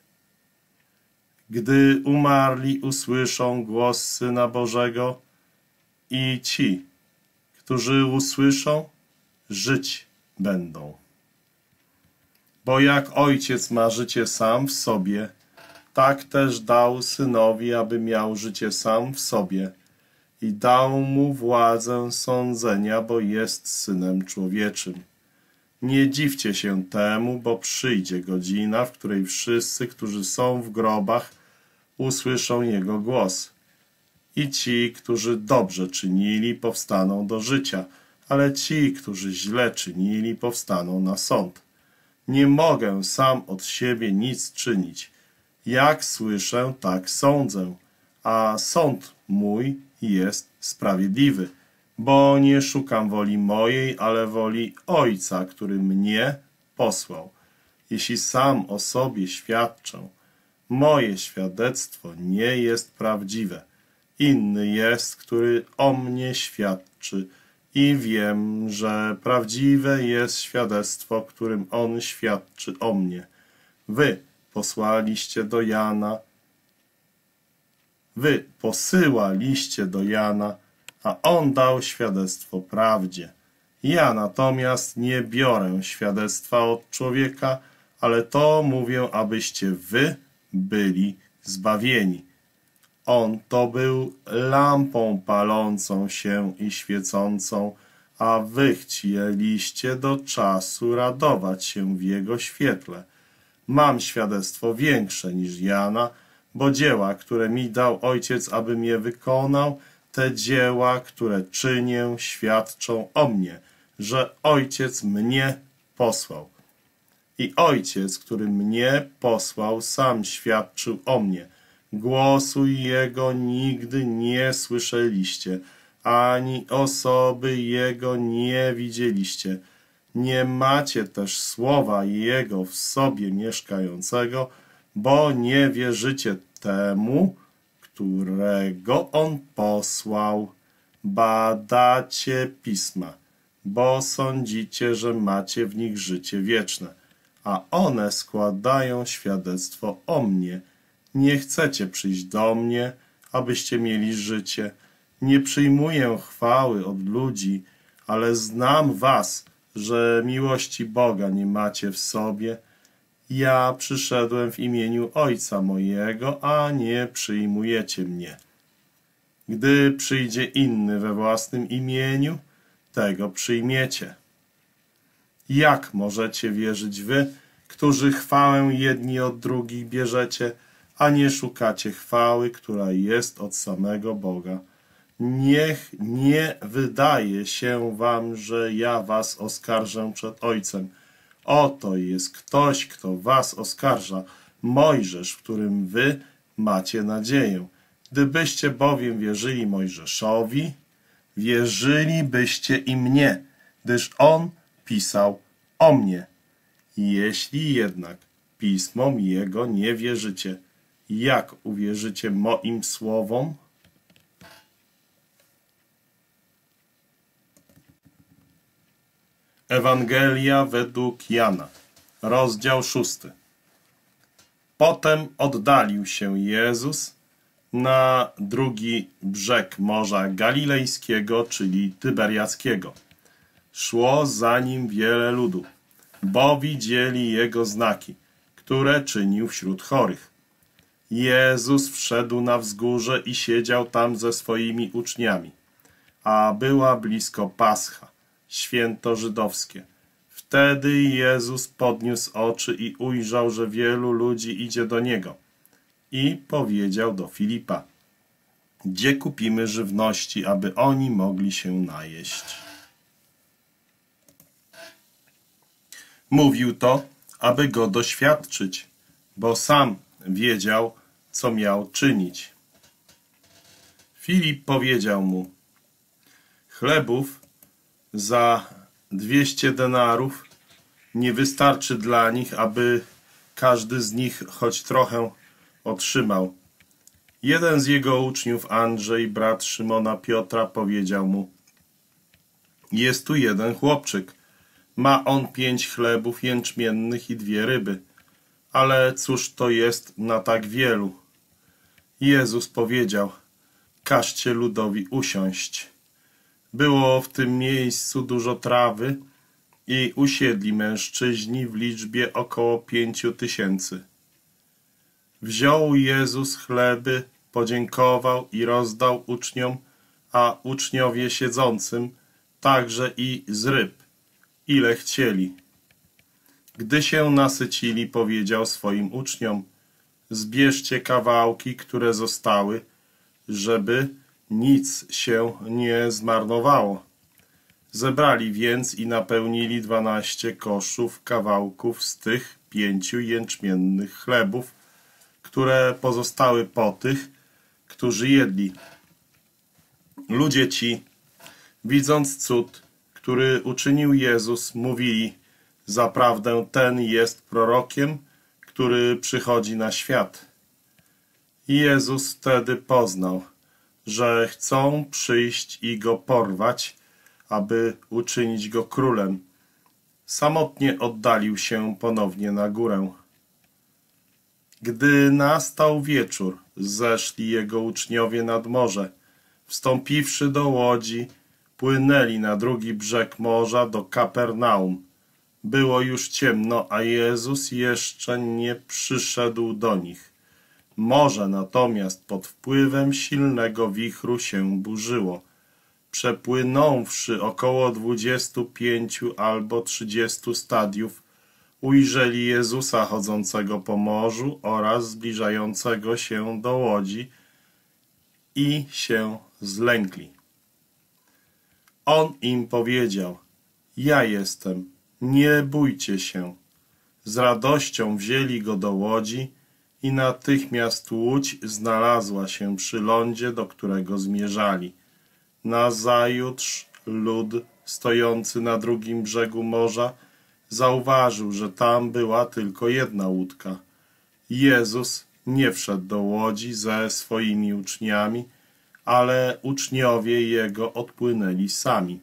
gdy umarli usłyszą głos Syna Bożego i ci, którzy usłyszą, żyć będą. Bo jak Ojciec ma życie sam w sobie, tak też dał Synowi, aby miał życie sam w sobie i dał mu władzę sądzenia, bo jest Synem Człowieczym. Nie dziwcie się temu, bo przyjdzie godzina, w której wszyscy, którzy są w grobach, usłyszą Jego głos. I ci, którzy dobrze czynili, powstaną do życia, ale ci, którzy źle czynili, powstaną na sąd. Nie mogę sam od siebie nic czynić. Jak słyszę, tak sądzę, a sąd mój jest sprawiedliwy, bo nie szukam woli mojej, ale woli Ojca, który mnie posłał. Jeśli sam o sobie świadczę, moje świadectwo nie jest prawdziwe. Inny jest, który o mnie świadczy i wiem, że prawdziwe jest świadectwo, którym on świadczy o mnie. Wy posłaliście do Jana, wy posyłaliście do Jana, a on dał świadectwo prawdzie. Ja natomiast nie biorę świadectwa od człowieka, ale to mówię, abyście wy byli zbawieni. On to był lampą palącą się i świecącą, a wy chcieliście do czasu radować się w jego świetle. Mam świadectwo większe niż Jana, bo dzieła, które mi dał Ojciec, abym je wykonał, te dzieła, które czynię, świadczą o mnie, że Ojciec mnie posłał. I Ojciec, który mnie posłał, sam świadczył o mnie. Głosu Jego nigdy nie słyszeliście, ani osoby Jego nie widzieliście. Nie macie też słowa Jego w sobie mieszkającego, bo nie wierzycie temu, którego On posłał. Badacie pisma, bo sądzicie, że macie w nich życie wieczne, a one składają świadectwo o mnie. Nie chcecie przyjść do mnie, abyście mieli życie. Nie przyjmuję chwały od ludzi, ale znam was, że miłości Boga nie macie w sobie. Ja przyszedłem w imieniu Ojca mojego, a nie przyjmujecie mnie. Gdy przyjdzie inny we własnym imieniu, tego przyjmiecie. Jak możecie wierzyć wy, którzy chwałę jedni od drugich bierzecie, a nie szukacie chwały, która jest od samego Boga? Niech nie wydaje się wam, że ja was oskarżę przed Ojcem. Oto jest ktoś, kto was oskarża, Mojżesz, w którym wy macie nadzieję. Gdybyście bowiem wierzyli Mojżeszowi, wierzylibyście i mnie, gdyż on pisał o mnie. Jeśli jednak pismom jego nie wierzycie, jak uwierzycie moim słowom? Ewangelia według Jana, rozdział szósty. Potem oddalił się Jezus na drugi brzeg Morza Galilejskiego, czyli Tyberiackiego. Szło za nim wiele ludu, bo widzieli jego znaki, które czynił wśród chorych. Jezus wszedł na wzgórze i siedział tam ze swoimi uczniami, a była blisko Pascha, święto żydowskie. Wtedy Jezus podniósł oczy i ujrzał, że wielu ludzi idzie do Niego. I powiedział do Filipa: gdzie kupimy żywności, aby oni mogli się najeść? Mówił to, aby go doświadczyć, bo sam wiedział, co miał czynić. Filip powiedział mu: chlebów za dwieście denarów nie wystarczy dla nich, aby każdy z nich choć trochę otrzymał. Jeden z jego uczniów, Andrzej, brat Szymona Piotra, powiedział mu: jest tu jeden chłopczyk. Ma on pięć chlebów jęczmiennych i dwie ryby. Ale cóż to jest na tak wielu? Jezus powiedział: każcie ludowi usiąść. Było w tym miejscu dużo trawy i usiedli mężczyźni w liczbie około pięciu tysięcy. Wziął Jezus chleby, podziękował i rozdał uczniom, a uczniowie siedzącym także i z ryb, ile chcieli. Gdy się nasycili, powiedział swoim uczniom: zbierzcie kawałki, które zostały, żeby nic się nie zmarnowało. Zebrali więc i napełnili dwanaście koszów kawałków z tych pięciu jęczmiennych chlebów, które pozostały po tych, którzy jedli. Ludzie ci, widząc cud, który uczynił Jezus, mówili: zaprawdę ten jest prorokiem, który przychodzi na świat. Jezus wtedy poznał, że chcą przyjść i go porwać, aby uczynić go królem. Samotnie oddalił się ponownie na górę. Gdy nastał wieczór, zeszli jego uczniowie nad morze. Wstąpiwszy do łodzi, płynęli na drugi brzeg morza do Kapernaum. Było już ciemno, a Jezus jeszcze nie przyszedł do nich. Morze natomiast pod wpływem silnego wichru się burzyło. Przepłynąwszy około dwudziestu pięciu albo trzydziestu stadiów, ujrzeli Jezusa chodzącego po morzu oraz zbliżającego się do łodzi i się zlękli. On im powiedział: ja jestem, nie bójcie się. Z radością wzięli go do łodzi i natychmiast łódź znalazła się przy lądzie, do którego zmierzali. Nazajutrz lud stojący na drugim brzegu morza zauważył, że tam była tylko jedna łódka. Jezus nie wszedł do łodzi ze swoimi uczniami, ale uczniowie Jego odpłynęli sami.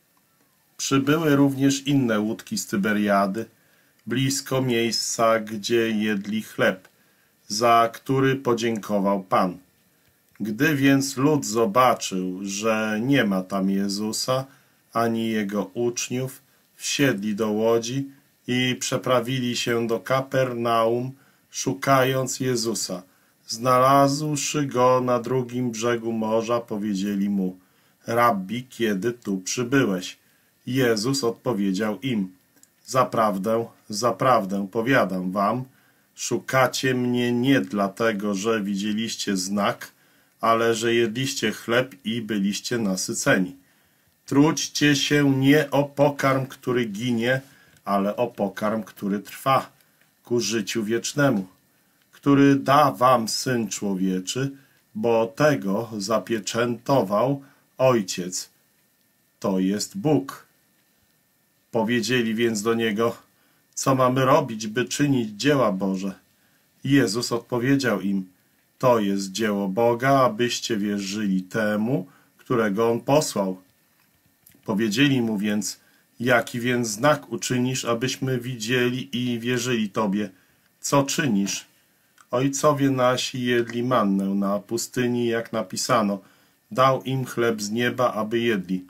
Przybyły również inne łódki z Tyberiady, blisko miejsca, gdzie jedli chleb, za który podziękował Pan. Gdy więc lud zobaczył, że nie ma tam Jezusa ani Jego uczniów, wsiedli do łodzi i przeprawili się do Kapernaum, szukając Jezusa. Znalazłszy go na drugim brzegu morza, powiedzieli mu: Rabbi, kiedy tu przybyłeś? Jezus odpowiedział im: Zaprawdę, zaprawdę powiadam wam, szukacie mnie nie dlatego, że widzieliście znak, ale że jedliście chleb i byliście nasyceni. Trudźcie się nie o pokarm, który ginie, ale o pokarm, który trwa ku życiu wiecznemu, który da wam Syn Człowieczy, bo tego zapieczętował Ojciec, to jest Bóg. Powiedzieli więc do Niego: co mamy robić, by czynić dzieła Boże? Jezus odpowiedział im: to jest dzieło Boga, abyście wierzyli temu, którego On posłał. Powiedzieli mu więc: jaki więc znak uczynisz, abyśmy widzieli i wierzyli Tobie? Co czynisz? Ojcowie nasi jedli mannę na pustyni, jak napisano: dał im chleb z nieba, aby jedli.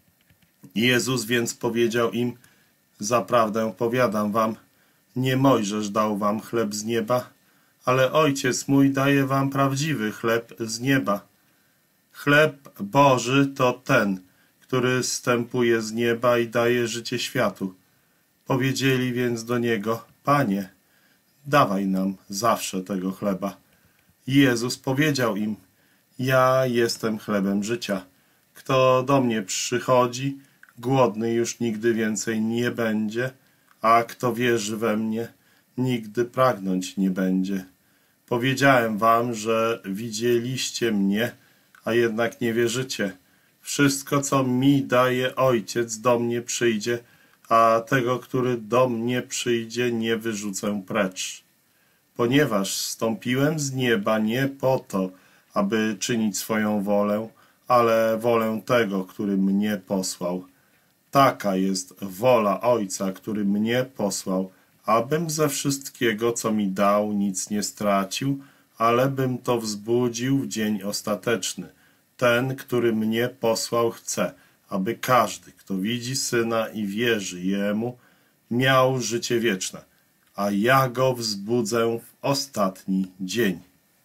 Jezus więc powiedział im: zaprawdę powiadam wam, nie Mojżesz dał wam chleb z nieba, ale Ojciec mój daje wam prawdziwy chleb z nieba. Chleb Boży to ten, który zstępuje z nieba i daje życie światu. Powiedzieli więc do Niego: Panie, dawaj nam zawsze tego chleba. Jezus powiedział im: ja jestem chlebem życia. Kto do mnie przychodzi, głodny już nigdy więcej nie będzie, a kto wierzy we mnie, nigdy pragnąć nie będzie. Powiedziałem wam, że widzieliście mnie, a jednak nie wierzycie. Wszystko, co mi daje Ojciec, do mnie przyjdzie, a tego, który do mnie przyjdzie, nie wyrzucę precz. Ponieważ zstąpiłem z nieba nie po to, aby czynić swoją wolę, ale wolę tego, który mnie posłał. Taka jest wola Ojca, który mnie posłał, abym ze wszystkiego, co mi dał, nic nie stracił, ale bym to wzbudził w dzień ostateczny. Ten, który mnie posłał, chce, aby każdy, kto widzi Syna i wierzy Jemu, miał życie wieczne, a ja go wzbudzę w ostatni dzień.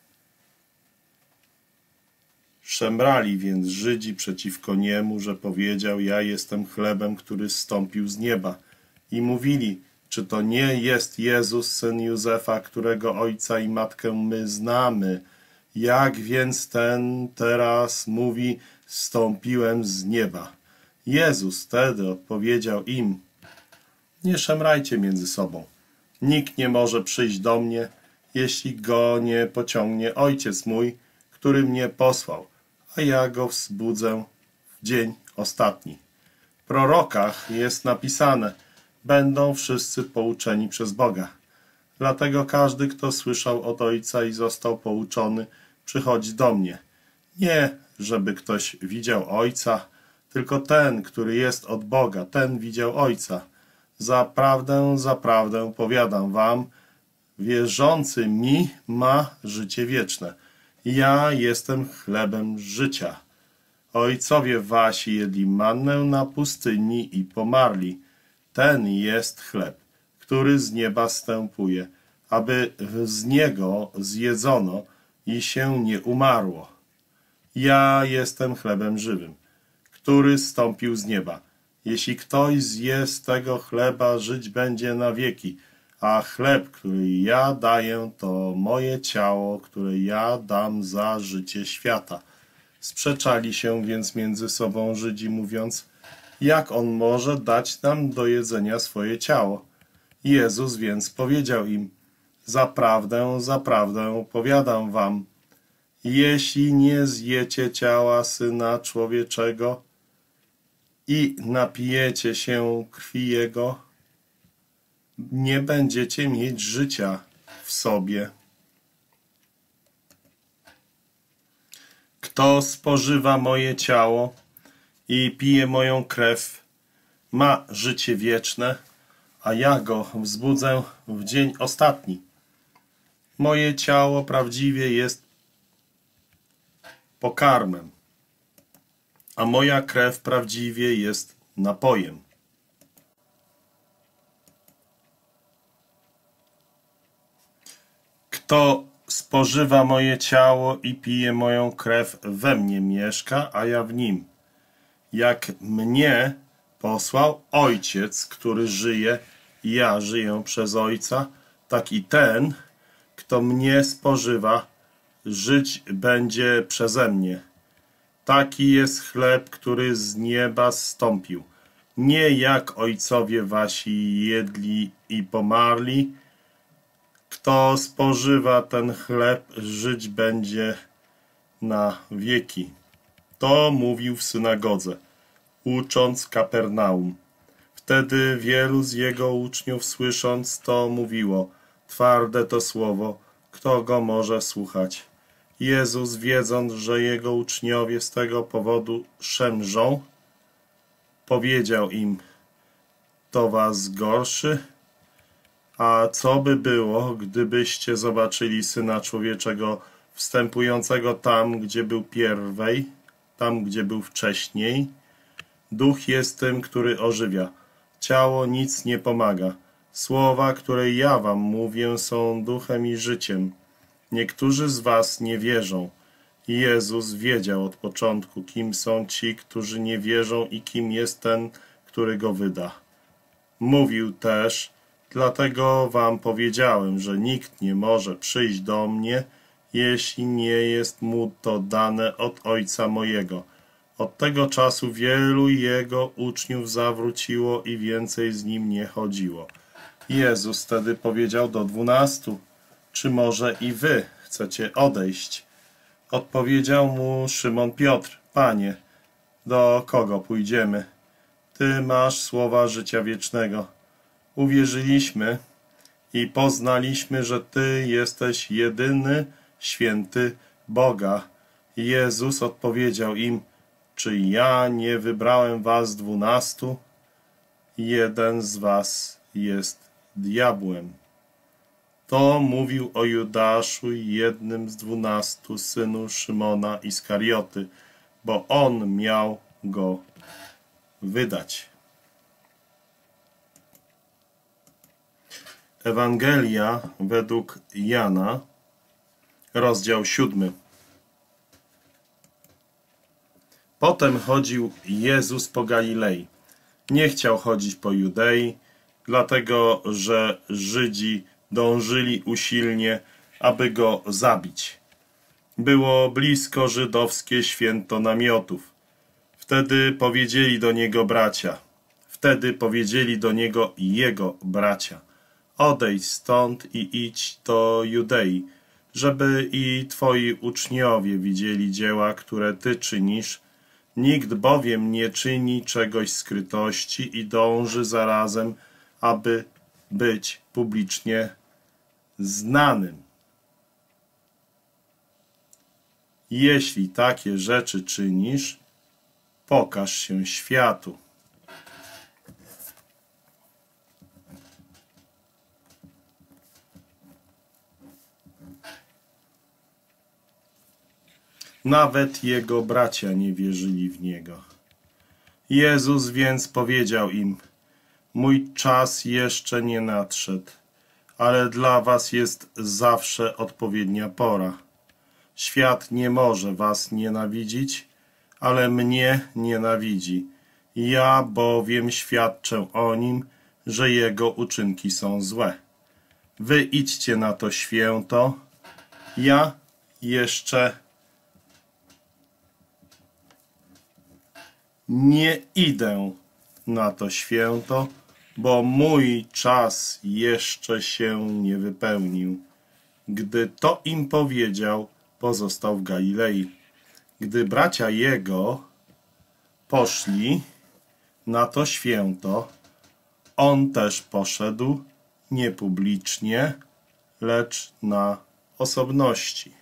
Szemrali więc Żydzi przeciwko niemu, że powiedział: ja jestem chlebem, który zstąpił z nieba. I mówili: czy to nie jest Jezus, syn Józefa, którego ojca i matkę my znamy? Jak więc ten teraz mówi: zstąpiłem z nieba? Jezus wtedy odpowiedział im: nie szemrajcie między sobą. Nikt nie może przyjść do mnie, jeśli go nie pociągnie Ojciec mój, który mnie posłał, a ja go wzbudzę w dzień ostatni. W prorokach jest napisane: będą wszyscy pouczeni przez Boga. Dlatego każdy, kto słyszał od Ojca i został pouczony, przychodzi do mnie. Nie, żeby ktoś widział Ojca, tylko ten, który jest od Boga, ten widział Ojca. Zaprawdę, zaprawdę powiadam wam, wierzący mi ma życie wieczne. Ja jestem chlebem życia. Ojcowie wasi jedli mannę na pustyni i pomarli. Ten jest chleb, który z nieba zstępuje, aby z niego zjedzono i się nie umarło. Ja jestem chlebem żywym, który zstąpił z nieba. Jeśli ktoś zje z tego chleba, żyć będzie na wieki, a chleb, który ja daję, to moje ciało, które ja dam za życie świata. Sprzeczali się więc między sobą Żydzi, mówiąc, jak on może dać nam do jedzenia swoje ciało? Jezus więc powiedział im, zaprawdę, zaprawdę powiadam wam, jeśli nie zjecie ciała Syna Człowieczego i napijecie się krwi Jego, nie będziecie mieć życia w sobie. Kto spożywa moje ciało i pije moją krew, ma życie wieczne, a ja go wzbudzę w dzień ostatni. Moje ciało prawdziwie jest pokarmem, a moja krew prawdziwie jest napojem. Kto spożywa moje ciało i pije moją krew, we mnie mieszka, a ja w nim. Jak mnie posłał Ojciec, który żyje, i ja żyję przez Ojca, tak i ten, kto mnie spożywa, żyć będzie przeze mnie. Taki jest chleb, który z nieba zstąpił. Nie jak ojcowie wasi jedli i pomarli. Kto spożywa ten chleb, żyć będzie na wieki. To mówił w synagodze, ucząc Kapernaum. Wtedy wielu z jego uczniów, słysząc to, mówiło, twarde to słowo, kto go może słuchać? Jezus, wiedząc, że jego uczniowie z tego powodu szemrzą, powiedział im, to was gorszy? A co by było, gdybyście zobaczyli Syna Człowieczego wstępującego tam, gdzie był pierwej, tam, gdzie był wcześniej? Duch jest tym, który ożywia. Ciało nic nie pomaga. Słowa, które ja wam mówię, są duchem i życiem. Niektórzy z was nie wierzą. Jezus wiedział od początku, kim są ci, którzy nie wierzą i kim jest ten, który go wyda. Mówił też, dlatego wam powiedziałem, że nikt nie może przyjść do mnie, jeśli nie jest mu to dane od Ojca mojego. Od tego czasu wielu jego uczniów zawróciło i więcej z nim nie chodziło. Jezus wtedy powiedział do dwunastu, czy może i wy chcecie odejść? Odpowiedział mu Szymon Piotr, Panie, do kogo pójdziemy? Ty masz słowa życia wiecznego. Uwierzyliśmy i poznaliśmy, że Ty jesteś jedyny, święty Boga. Jezus odpowiedział im, czy ja nie wybrałem was dwunastu? Jeden z was jest diabłem. To mówił o Judaszu, jednym z dwunastu, synu Szymona Iskarioty, bo on miał go wydać. Ewangelia według Jana, rozdział siódmy. Potem chodził Jezus po Galilei. Nie chciał chodzić po Judei, dlatego że Żydzi dążyli usilnie, aby go zabić. Było blisko żydowskie święto namiotów. Wtedy powiedzieli do niego bracia. Wtedy powiedzieli do niego i jego bracia. Odejdź stąd i idź do Judei, żeby i twoi uczniowie widzieli dzieła, które ty czynisz. Nikt bowiem nie czyni czegoś skrytości i dąży zarazem, aby być publicznie znanym. Jeśli takie rzeczy czynisz, pokaż się światu. Nawet jego bracia nie wierzyli w niego. Jezus więc powiedział im, Mój czas jeszcze nie nadszedł, ale dla was jest zawsze odpowiednia pora. Świat nie może was nienawidzić, ale mnie nienawidzi. Ja bowiem świadczę o nim, że jego uczynki są złe. Wy idźcie na to święto, ja jeszcze nie idę na to święto, bo mój czas jeszcze się nie wypełnił. Gdy to im powiedział, pozostał w Galilei. Gdy bracia jego poszli na to święto, on też poszedł nie publicznie, lecz na osobności.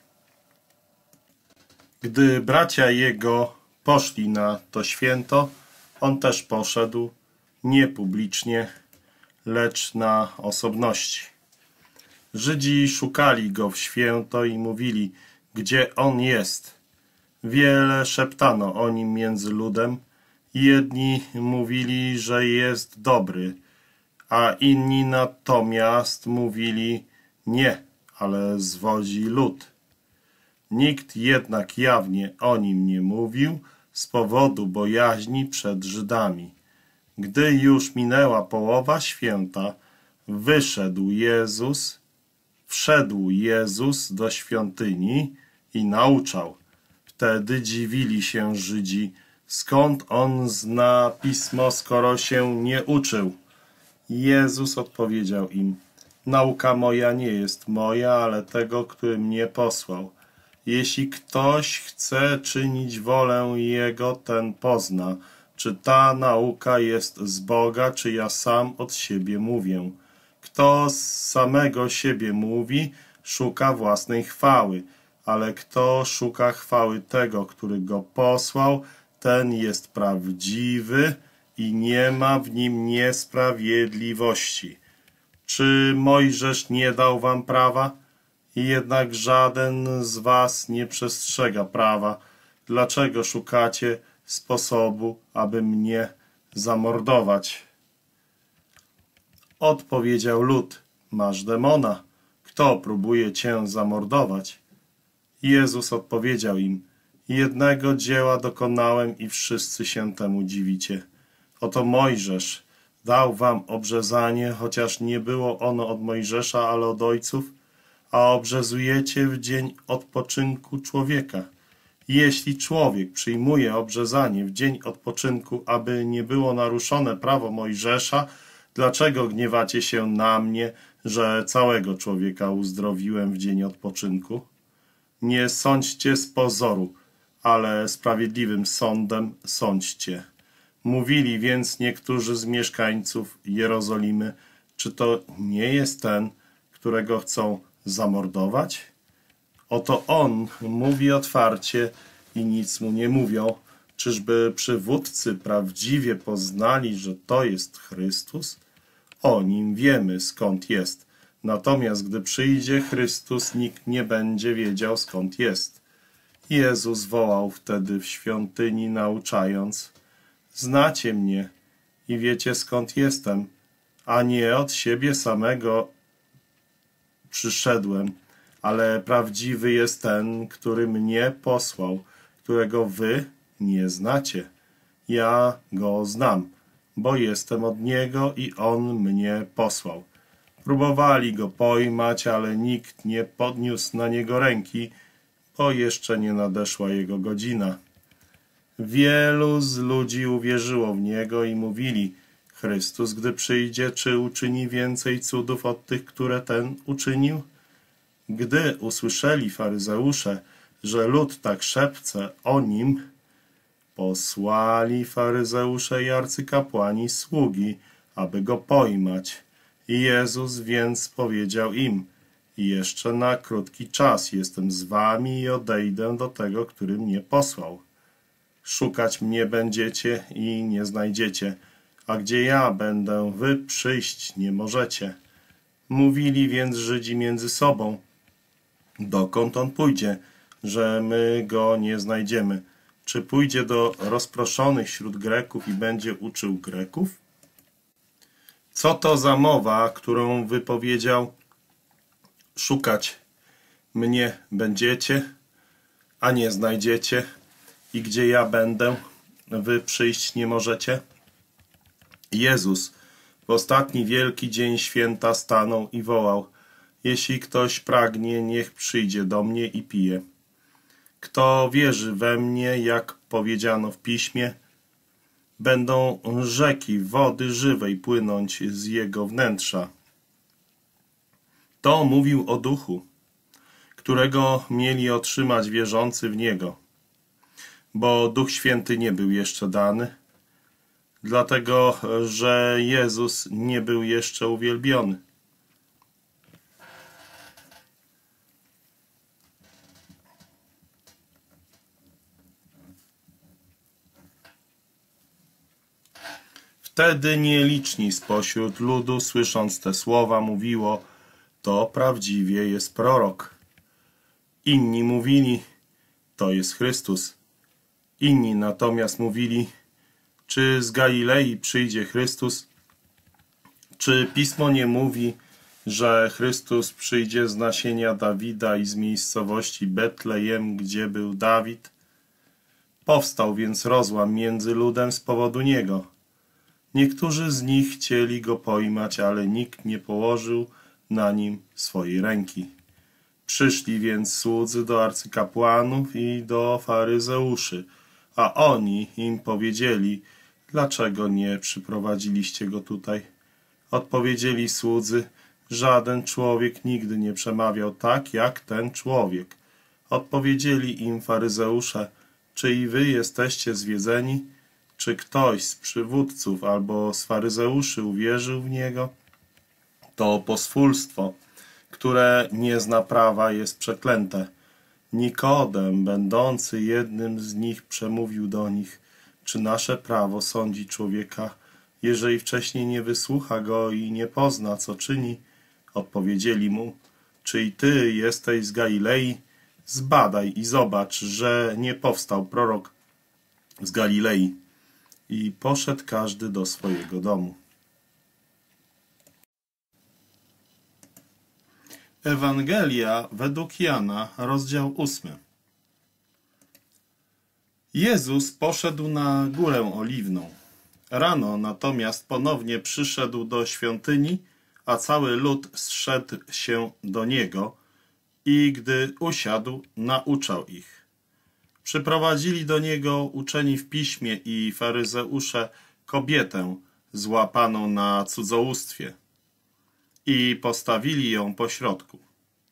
Gdy bracia jego poszli na to święto, on też poszedł nie publicznie, lecz na osobności. Żydzi szukali go w święto i mówili, gdzie on jest. Wiele szeptano o nim między ludem. Jedni mówili, że jest dobry, a inni natomiast mówili nie, ale zwodzi lud. Nikt jednak jawnie o nim nie mówił z powodu bojaźni przed Żydami. Gdy już minęła połowa święta, wyszedł Jezus, wszedł Jezus do świątyni i nauczał. Wtedy dziwili się Żydzi, skąd on zna pismo, skoro się nie uczył. Jezus odpowiedział im, nauka moja nie jest moja, ale tego, który mnie posłał. Jeśli ktoś chce czynić wolę Jego, ten pozna, czy ta nauka jest z Boga, czy ja sam od siebie mówię. Kto z samego siebie mówi, szuka własnej chwały, ale kto szuka chwały tego, który go posłał, ten jest prawdziwy i nie ma w nim niesprawiedliwości. Czy Mojżesz nie dał wam prawa? I jednak żaden z was nie przestrzega prawa. Dlaczego szukacie sposobu, aby mnie zamordować? Odpowiedział lud, masz demona. Kto próbuje cię zamordować? Jezus odpowiedział im, jednego dzieła dokonałem i wszyscy się temu dziwicie. Oto Mojżesz dał wam obrzezanie, chociaż nie było ono od Mojżesza, ale od ojców, a obrzezujecie w dzień odpoczynku człowieka. Jeśli człowiek przyjmuje obrzezanie w dzień odpoczynku, aby nie było naruszone prawo Mojżesza, dlaczego gniewacie się na mnie, że całego człowieka uzdrowiłem w dzień odpoczynku? Nie sądźcie z pozoru, ale sprawiedliwym sądem sądźcie. Mówili więc niektórzy z mieszkańców Jerozolimy, czy to nie jest ten, którego chcą zamordować? Oto on mówi otwarcie i nic mu nie mówią. Czyżby przywódcy prawdziwie poznali, że to jest Chrystus? O nim wiemy, skąd jest. Natomiast gdy przyjdzie Chrystus, nikt nie będzie wiedział, skąd jest. Jezus wołał wtedy w świątyni, nauczając: znacie mnie i wiecie, skąd jestem, a nie od siebie samego przyszedłem, ale prawdziwy jest ten, który mnie posłał, którego wy nie znacie. Ja go znam, bo jestem od niego i on mnie posłał. Próbowali go pojmać, ale nikt nie podniósł na niego ręki, bo jeszcze nie nadeszła jego godzina. Wielu z ludzi uwierzyło w niego i mówili: Chrystus, gdy przyjdzie, czy uczyni więcej cudów od tych, które ten uczynił? Gdy usłyszeli faryzeusze, że lud tak szepce o nim, posłali faryzeusze i arcykapłani sługi, aby go pojmać. Jezus więc powiedział im: jeszcze na krótki czas jestem z wami i odejdę do tego, który mnie posłał. Szukać mnie będziecie i nie znajdziecie, a gdzie ja będę, wy przyjść nie możecie. Mówili więc Żydzi między sobą: dokąd on pójdzie, że my go nie znajdziemy? Czy pójdzie do rozproszonych wśród Greków i będzie uczył Greków? Co to za mowa, którą wypowiedział? Szukać mnie będziecie, a nie znajdziecie, i gdzie ja będę, wy przyjść nie możecie. Jezus w ostatni wielki dzień święta stanął i wołał: jeśli ktoś pragnie, niech przyjdzie do mnie i pije. Kto wierzy we mnie, jak powiedziano w piśmie, będą rzeki wody żywej płynąć z jego wnętrza. To mówił o duchu, którego mieli otrzymać wierzący w niego, bo Duch Święty nie był jeszcze dany, dlatego że Jezus nie był jeszcze uwielbiony. Wtedy nieliczni spośród ludu, słysząc te słowa, mówiło: to prawdziwie jest prorok. Inni mówili: to jest Chrystus. Inni natomiast mówili: czy z Galilei przyjdzie Chrystus? Czy Pismo nie mówi, że Chrystus przyjdzie z nasienia Dawida i z miejscowości Betlejem, gdzie był Dawid? Powstał więc rozłam między ludem z powodu niego. Niektórzy z nich chcieli go pojmać, ale nikt nie położył na nim swojej ręki. Przyszli więc słudzy do arcykapłanów i do faryzeuszy, a oni im powiedzieli: dlaczego nie przyprowadziliście go tutaj? Odpowiedzieli słudzy: żaden człowiek nigdy nie przemawiał tak, jak ten człowiek. Odpowiedzieli im faryzeusze: czy i wy jesteście zwiedzeni? Czy ktoś z przywódców albo z faryzeuszy uwierzył w niego? To pospólstwo, które nie zna prawa, jest przeklęte. Nikodem, będący jednym z nich, przemówił do nich: czy nasze prawo sądzi człowieka, jeżeli wcześniej nie wysłucha go i nie pozna, co czyni? Odpowiedzieli mu: czy i ty jesteś z Galilei? Zbadaj i zobacz, że nie powstał prorok z Galilei. I poszedł każdy do swojego domu. Ewangelia według Jana, rozdział ósmy. Jezus poszedł na Górę Oliwną. Rano natomiast ponownie przyszedł do świątyni, a cały lud zszedł się do niego i gdy usiadł, nauczał ich. Przyprowadzili do niego uczeni w piśmie i faryzeusze kobietę złapaną na cudzołóstwie i postawili ją pośrodku.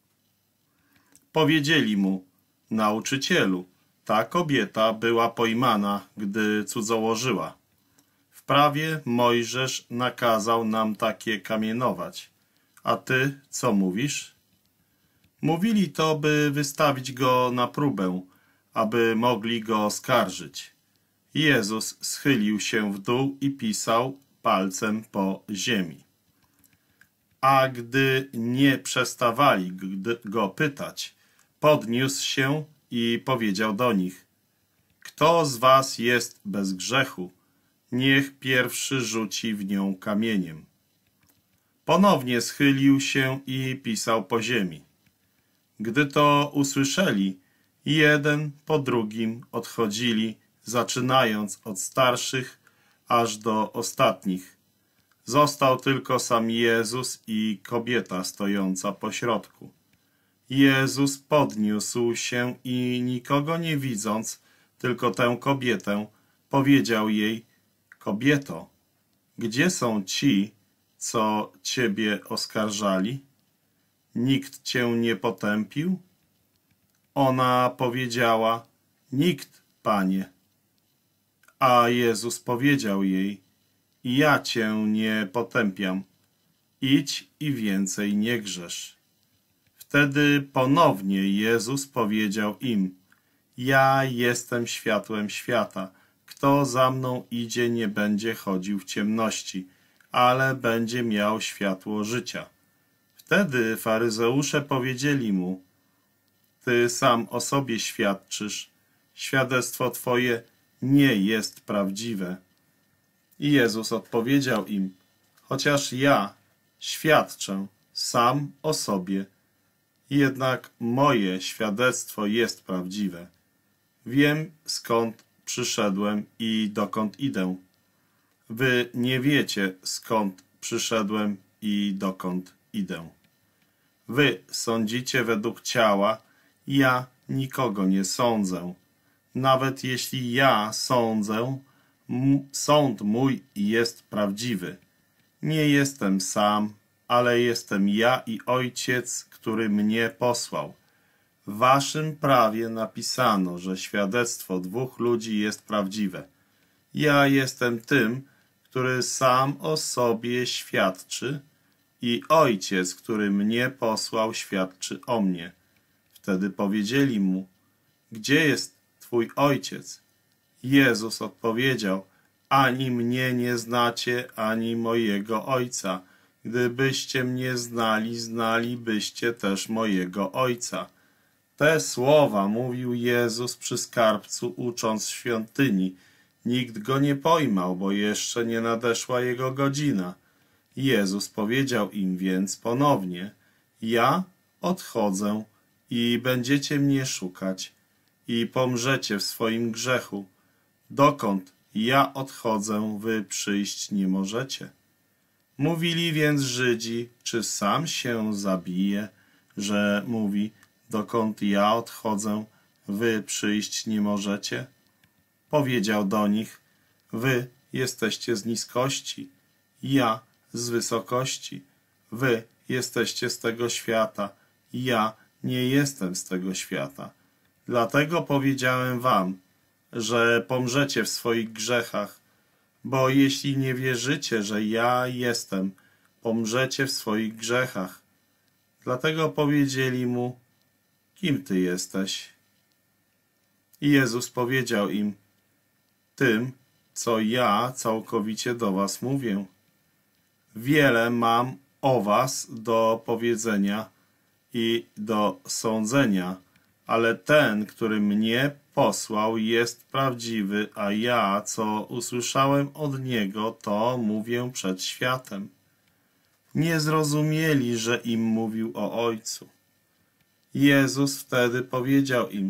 Powiedzieli mu: nauczycielu, ta kobieta była pojmana, gdy cudzołożyła. W prawie Mojżesz nakazał nam takie kamienować. A ty co mówisz? Mówili to, by wystawić go na próbę, aby mogli go oskarżyć. Jezus schylił się w dół i pisał palcem po ziemi. A gdy nie przestawali go pytać, podniósł się i powiedział do nich: kto z was jest bez grzechu, niech pierwszy rzuci w nią kamieniem. Ponownie schylił się i pisał po ziemi. Gdy to usłyszeli, jeden po drugim odchodzili, zaczynając od starszych aż do ostatnich. Został tylko sam Jezus i kobieta stojąca pośrodku. Jezus podniósł się i nikogo nie widząc, tylko tę kobietę, powiedział jej: kobieto, gdzie są ci, co ciebie oskarżali? Nikt cię nie potępił? Ona powiedziała: nikt, Panie. A Jezus powiedział jej: ja cię nie potępiam. Idź i więcej nie grzesz. Wtedy ponownie Jezus powiedział im: ja jestem światłem świata. Kto za mną idzie, nie będzie chodził w ciemności, ale będzie miał światło życia. Wtedy faryzeusze powiedzieli mu: ty sam o sobie świadczysz, świadectwo twoje nie jest prawdziwe. I Jezus odpowiedział im: chociaż ja świadczę sam o sobie, jednak moje świadectwo jest prawdziwe. Wiem, skąd przyszedłem i dokąd idę. Wy nie wiecie, skąd przyszedłem i dokąd idę. Wy sądzicie według ciała, ja nikogo nie sądzę. Nawet jeśli ja sądzę, sąd mój jest prawdziwy. Nie jestem sam, ale jestem ja i Ojciec, który mnie posłał. W waszym prawie napisano, że świadectwo dwóch ludzi jest prawdziwe. Ja jestem tym, który sam o sobie świadczy, i Ojciec, który mnie posłał, świadczy o mnie. Wtedy powiedzieli mu: gdzie jest twój Ojciec? Jezus odpowiedział: ani mnie nie znacie, ani mojego Ojca. Gdybyście mnie znali, znalibyście też mojego Ojca. Te słowa mówił Jezus przy skarbcu, ucząc w świątyni. Nikt go nie pojmał, bo jeszcze nie nadeszła jego godzina. Jezus powiedział im więc ponownie: ja odchodzę i będziecie mnie szukać i pomrzecie w swoim grzechu. Dokąd ja odchodzę, wy przyjść nie możecie. Mówili więc Żydzi: czy sam się zabije, że mówi: dokąd ja odchodzę, wy przyjść nie możecie? Powiedział do nich: wy jesteście z niskości, ja z wysokości. Wy jesteście z tego świata, ja nie jestem z tego świata. Dlatego powiedziałem wam, że pomrzecie w swoich grzechach, bo jeśli nie wierzycie, że ja jestem, pomrzecie w swoich grzechach. Dlatego powiedzieli mu: kim ty jesteś? I Jezus powiedział im: tym, co ja całkowicie do was mówię. Wiele mam o was do powiedzenia i do sądzenia, ale ten, który mnie posłał, jest prawdziwy, a ja, co usłyszałem od niego, to mówię przed światem. Nie zrozumieli, że im mówił o Ojcu. Jezus wtedy powiedział im: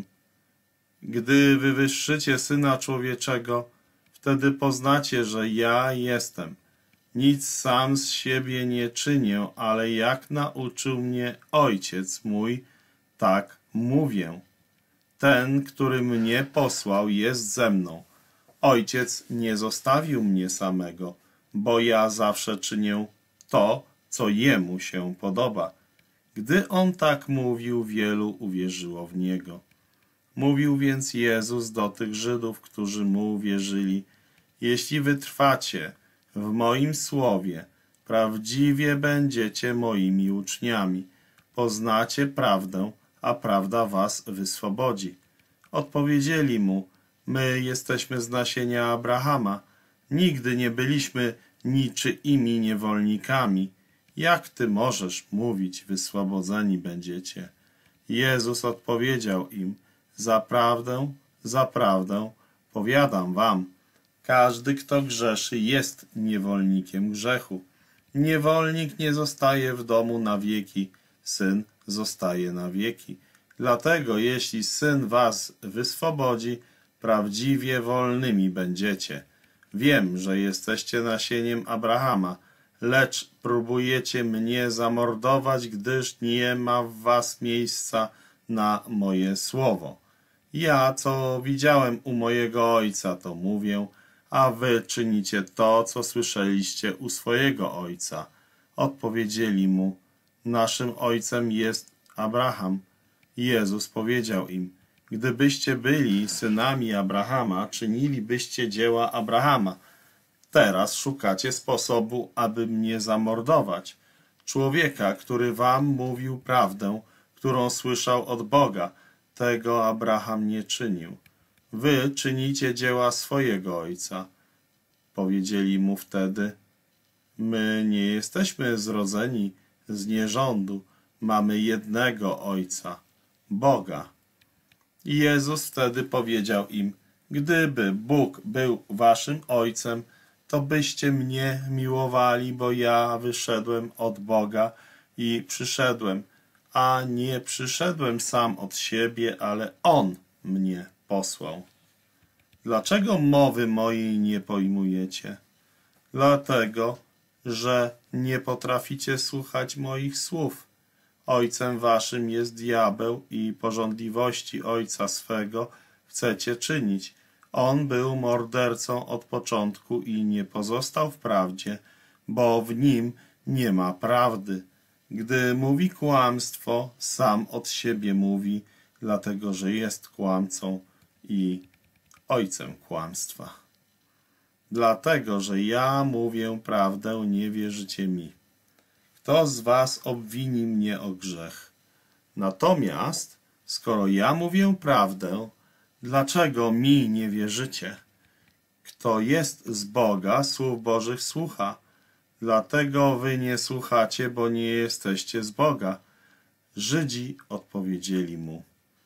gdy wywyższycie Syna Człowieczego, wtedy poznacie, że ja jestem. Nic sam z siebie nie czynię, ale jak nauczył mnie Ojciec mój, tak mówię. Ten, który mnie posłał, jest ze mną. Ojciec nie zostawił mnie samego, bo ja zawsze czynię to, co Jemu się podoba. Gdy On tak mówił, wielu uwierzyło w Niego. Mówił więc Jezus do tych Żydów, którzy Mu uwierzyli: jeśli wytrwacie w moim słowie, prawdziwie będziecie moimi uczniami. Poznacie prawdę, a prawda was wyswobodzi. Odpowiedzieli mu: my jesteśmy z nasienia Abrahama. Nigdy nie byliśmy niczyimi niewolnikami. Jak ty możesz mówić: wyswobodzeni będziecie? Jezus odpowiedział im: zaprawdę, zaprawdę, powiadam wam, każdy, kto grzeszy, jest niewolnikiem grzechu. Niewolnik nie zostaje w domu na wieki, syn zostaje na wieki. Dlatego, jeśli Syn was wyswobodzi, prawdziwie wolnymi będziecie. Wiem, że jesteście nasieniem Abrahama, lecz próbujecie mnie zamordować, gdyż nie ma w was miejsca na moje słowo. Ja, co widziałem u mojego ojca, to mówię, a wy czynicie to, co słyszeliście u swojego ojca. Odpowiedzieli mu: naszym ojcem jest Abraham. Jezus powiedział im: gdybyście byli synami Abrahama, czynilibyście dzieła Abrahama. Teraz szukacie sposobu, aby mnie zamordować, człowieka, który wam mówił prawdę, którą słyszał od Boga. Tego Abraham nie czynił. Wy czynicie dzieła swojego ojca. Powiedzieli mu wtedy: my nie jesteśmy zrodzeni z nierządu, mamy jednego Ojca, Boga. I Jezus wtedy powiedział im: gdyby Bóg był waszym Ojcem, to byście mnie miłowali, bo ja wyszedłem od Boga i przyszedłem, a nie przyszedłem sam od siebie, ale On mnie posłał. Dlaczego mowy mojej nie pojmujecie? Dlatego, że nie potraficie słuchać moich słów. Ojcem waszym jest diabeł i pożądliwości ojca swego chcecie czynić. On był mordercą od początku i nie pozostał w prawdzie, bo w nim nie ma prawdy. Gdy mówi kłamstwo, sam od siebie mówi, dlatego że jest kłamcą i ojcem kłamstwa. Dlatego, że ja mówię prawdę, nie wierzycie mi. Kto z was obwini mnie o grzech? Natomiast, skoro ja mówię prawdę, dlaczego mi nie wierzycie? Kto jest z Boga, słów Bożych słucha. Dlatego wy nie słuchacie, bo nie jesteście z Boga. Żydzi odpowiedzieli mu: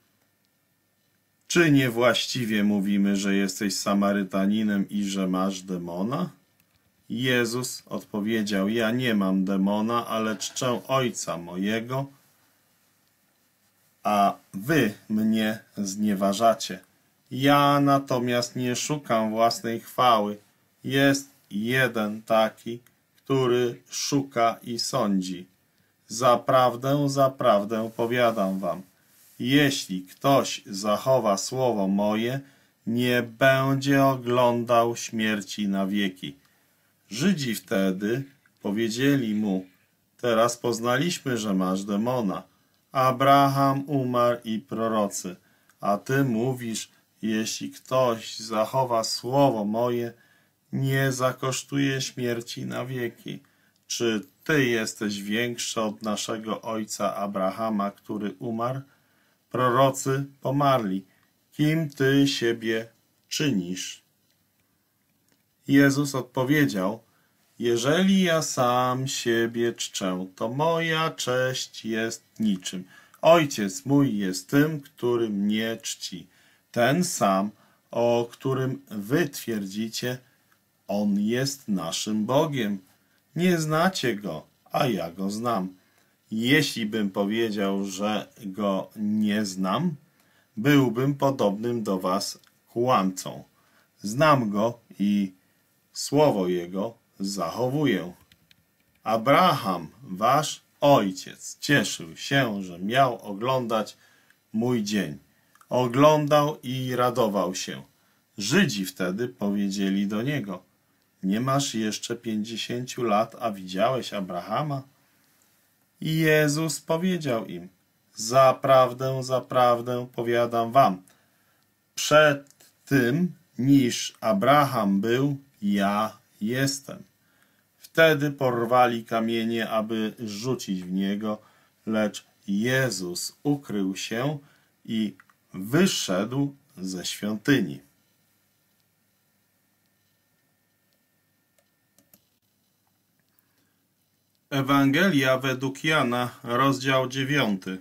czy niewłaściwie mówimy, że jesteś Samarytaninem i że masz demona? Jezus odpowiedział: ja nie mam demona, ale czczę Ojca mojego, a wy mnie znieważacie. Ja natomiast nie szukam własnej chwały. Jest jeden taki, który szuka i sądzi. Zaprawdę, zaprawdę powiadam wam, jeśli ktoś zachowa słowo moje, nie będzie oglądał śmierci na wieki. Żydzi wtedy powiedzieli mu: teraz poznaliśmy, że masz demona. Abraham umarł i prorocy, a ty mówisz: jeśli ktoś zachowa słowo moje, nie zakosztuje śmierci na wieki. Czy ty jesteś większy od naszego ojca Abrahama, który umarł? Prorocy pomarli. Kim ty siebie czynisz? Jezus odpowiedział: jeżeli ja sam siebie czczę, to moja cześć jest niczym. Ojciec mój jest tym, który mnie czci. Ten sam, o którym wy twierdzicie, On jest naszym Bogiem. Nie znacie Go, a ja Go znam. Jeśli bym powiedział, że Go nie znam, byłbym podobnym do was kłamcą. Znam Go i słowo Jego zachowuję. Abraham, wasz ojciec, cieszył się, że miał oglądać mój dzień. Oglądał i radował się. Żydzi wtedy powiedzieli do niego: nie masz jeszcze pięćdziesięciu lat, a widziałeś Abrahama? I Jezus powiedział im: zaprawdę, zaprawdę powiadam wam, przed tym, niż Abraham był, ja jestem. Wtedy porwali kamienie, aby rzucić w niego, lecz Jezus ukrył się i wyszedł ze świątyni. Ewangelia według Jana, rozdział dziewiąty.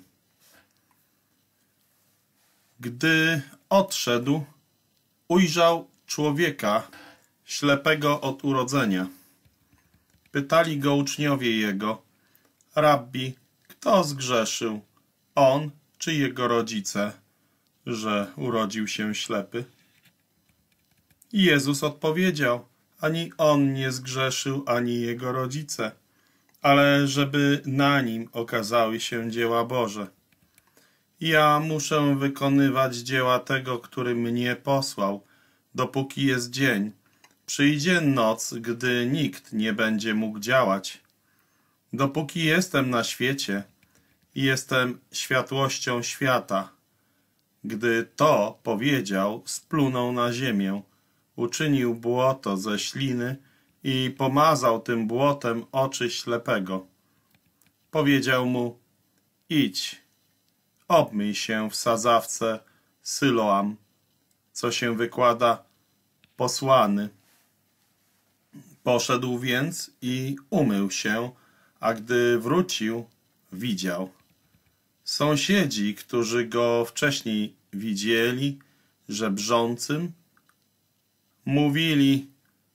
Gdy odszedł, ujrzał człowieka ślepego od urodzenia. Pytali go uczniowie jego: Rabbi, kto zgrzeszył, on czy jego rodzice, że urodził się ślepy? I Jezus odpowiedział: ani on nie zgrzeszył, ani jego rodzice, ale żeby na nim okazały się dzieła Boże. Ja muszę wykonywać dzieła tego, który mnie posłał, dopóki jest dzień. Przyjdzie noc, gdy nikt nie będzie mógł działać. Dopóki jestem na świecie, jestem światłością świata. Gdy to powiedział, splunął na ziemię, uczynił błoto ze śliny i pomazał tym błotem oczy ślepego. Powiedział mu: idź, obmyj się w sadzawce Syloam, co się wykłada posłany. Poszedł więc i umył się, a gdy wrócił, widział. Sąsiedzi, którzy go wcześniej widzieli żebrzącym, mówili: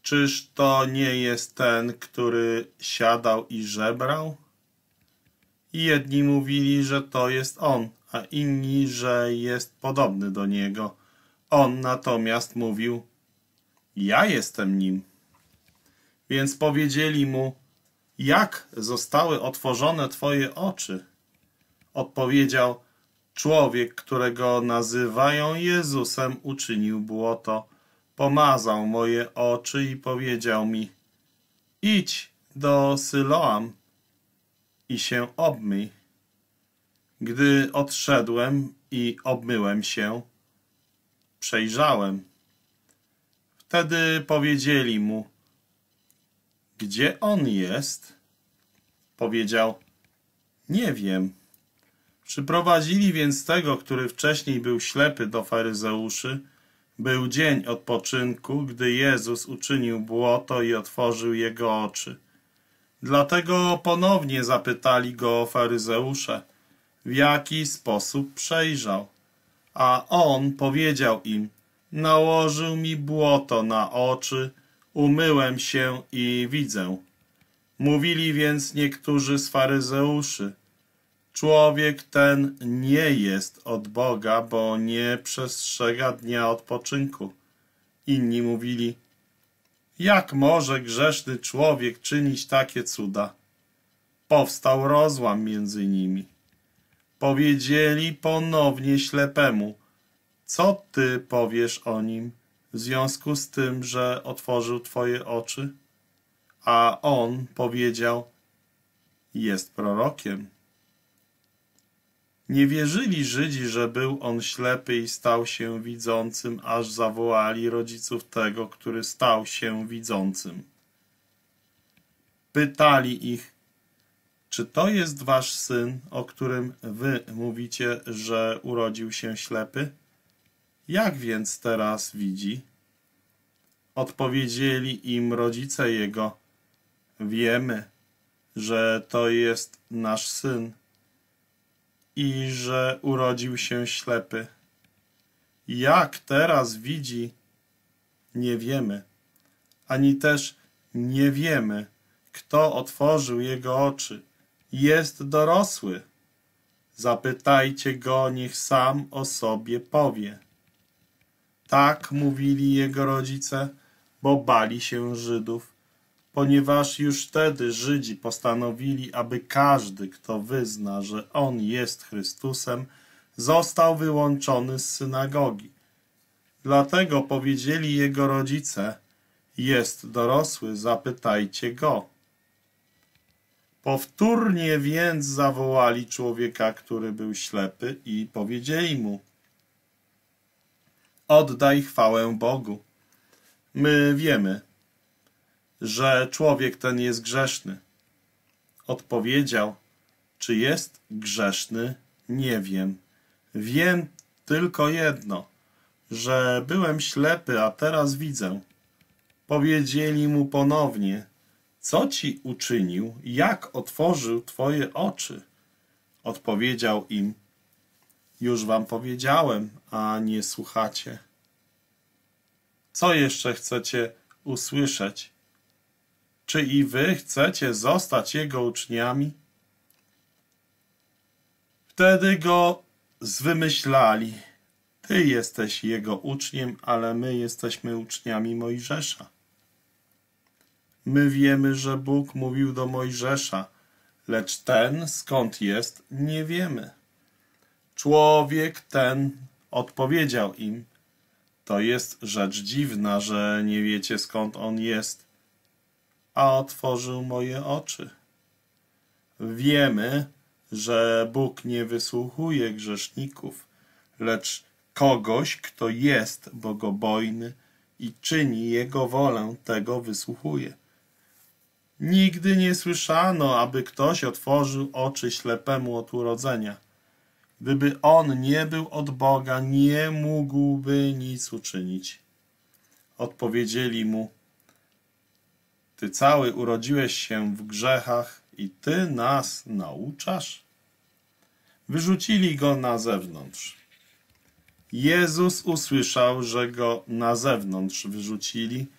Czyż to nie jest ten, który siadał i żebrał? I jedni mówili, że to jest on, a inni, że jest podobny do niego. On natomiast mówił: ja jestem nim. Więc powiedzieli mu: jak zostały otworzone twoje oczy? Odpowiedział: człowiek, którego nazywają Jezusem, uczynił błoto, pomazał moje oczy i powiedział mi: idź do Syloam i się obmyj. Gdy odszedłem i obmyłem się, przejrzałem. Wtedy powiedzieli mu: gdzie on jest? Powiedział: nie wiem. Przyprowadzili więc tego, który wcześniej był ślepy, do faryzeuszy. Był dzień odpoczynku, gdy Jezus uczynił błoto i otworzył jego oczy. Dlatego ponownie zapytali go faryzeusze, w jaki sposób przejrzał. A on powiedział im: nałożył mi błoto na oczy, umyłem się i widzę. Mówili więc niektórzy z faryzeuszy: człowiek ten nie jest od Boga, bo nie przestrzega dnia odpoczynku. Inni mówili: jak może grzeszny człowiek czynić takie cuda? Powstał rozłam między nimi. Powiedzieli ponownie ślepemu: co ty powiesz o nim w związku z tym, że otworzył twoje oczy? A on powiedział: jest prorokiem. Nie wierzyli Żydzi, że był on ślepy i stał się widzącym, aż zawołali rodziców tego, który stał się widzącym. Pytali ich: czy to jest wasz syn, o którym wy mówicie, że urodził się ślepy? Jak więc teraz widzi? Odpowiedzieli im rodzice jego: wiemy, że to jest nasz syn i że urodził się ślepy. Jak teraz widzi, nie wiemy, ani też nie wiemy, kto otworzył jego oczy. Jest dorosły. Zapytajcie go, niech sam o sobie powie. Tak mówili jego rodzice, bo bali się Żydów, ponieważ już wtedy Żydzi postanowili, aby każdy, kto wyzna, że on jest Chrystusem, został wyłączony z synagogi. Dlatego powiedzieli jego rodzice: jest dorosły, zapytajcie go. Powtórnie więc zawołali człowieka, który był ślepy, i powiedzieli mu: oddaj chwałę Bogu. My wiemy, że człowiek ten jest grzeszny. Odpowiedział: czy jest grzeszny? Nie wiem. Wiem tylko jedno, że byłem ślepy, a teraz widzę. Powiedzieli mu ponownie: co ci uczynił? Jak otworzył twoje oczy? Odpowiedział im: już wam powiedziałem, a nie słuchacie. Co jeszcze chcecie usłyszeć? Czy i wy chcecie zostać jego uczniami? Wtedy go zwymyślali: ty jesteś jego uczniem, ale my jesteśmy uczniami Mojżesza. My wiemy, że Bóg mówił do Mojżesza, lecz ten, skąd jest, nie wiemy. Człowiek ten odpowiedział im: to jest rzecz dziwna, że nie wiecie, skąd on jest, a otworzył moje oczy. Wiemy, że Bóg nie wysłuchuje grzeszników, lecz kogoś, kto jest bogobojny i czyni Jego wolę, tego wysłuchuje. Nigdy nie słyszano, aby ktoś otworzył oczy ślepemu od urodzenia. Gdyby on nie był od Boga, nie mógłby nic uczynić. Odpowiedzieli mu: ty cały urodziłeś się w grzechach i ty nas nauczasz? Wyrzucili go na zewnątrz. Jezus usłyszał, że go na zewnątrz wyrzucili,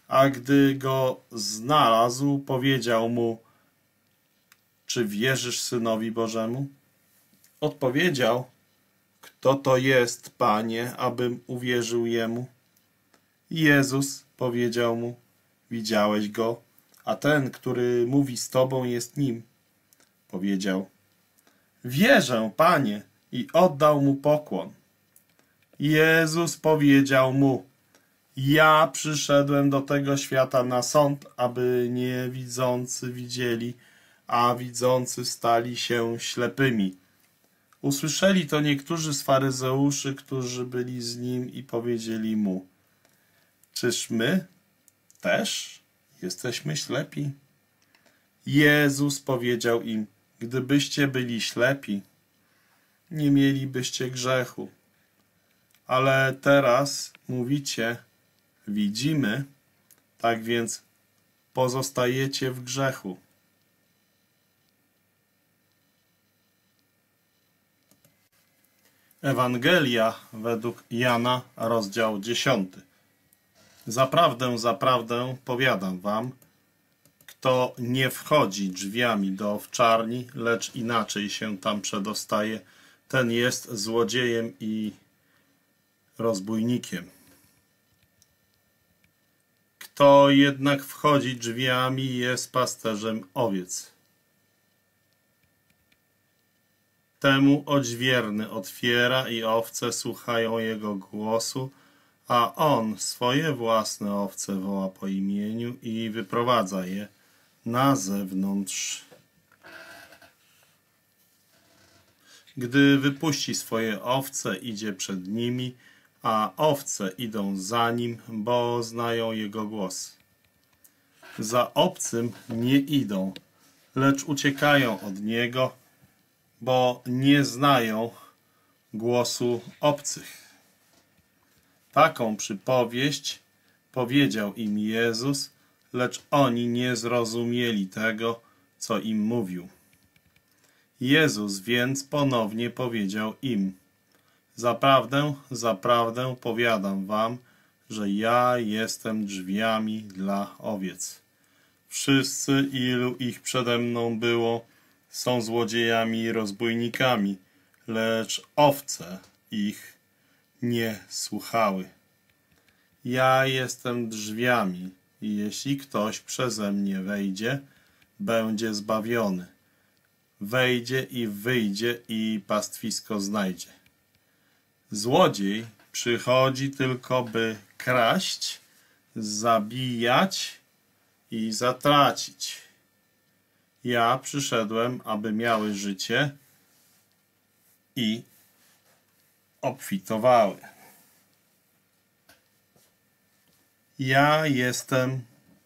A gdy go znalazł, powiedział mu: czy wierzysz Synowi Bożemu? Odpowiedział: kto to jest, Panie, abym uwierzył Jemu? Jezus powiedział mu: widziałeś go, a ten, który mówi z tobą, jest nim. Powiedział: wierzę, Panie, i oddał mu pokłon. Jezus powiedział mu: ja przyszedłem do tego świata na sąd, aby niewidzący widzieli, a widzący stali się ślepymi. Usłyszeli to niektórzy z faryzeuszy, którzy byli z nim, i powiedzieli mu: czyż my też jesteśmy ślepi? Jezus powiedział im: gdybyście byli ślepi, nie mielibyście grzechu. Ale teraz mówicie: widzimy, tak więc pozostajecie w grzechu. Ewangelia według Jana, rozdział dziesiąty. Zaprawdę, zaprawdę powiadam wam, kto nie wchodzi drzwiami do owczarni, lecz inaczej się tam przedostaje, ten jest złodziejem i rozbójnikiem. Kto jednak wchodzi drzwiami, jest pasterzem owiec. Temu odźwierny otwiera i owce słuchają jego głosu, a on swoje własne owce woła po imieniu i wyprowadza je na zewnątrz. Gdy wypuści swoje owce, idzie przed nimi, a owce idą za nim, bo znają jego głos. Za obcym nie idą, lecz uciekają od niego, bo nie znają głosu obcych. Taką przypowieść powiedział im Jezus, lecz oni nie zrozumieli tego, co im mówił. Jezus więc ponownie powiedział im: zaprawdę, zaprawdę powiadam wam, że ja jestem drzwiami dla owiec. Wszyscy, ilu ich przede mną było, są złodziejami i rozbójnikami, lecz owce ich nie słuchały. Ja jestem drzwiami i jeśli ktoś przeze mnie wejdzie, będzie zbawiony. Wejdzie i wyjdzie i pastwisko znajdzie. Złodziej przychodzi tylko, by kraść, zabijać i zatracić. Ja przyszedłem, aby miały życie i obfitowały. Ja jestem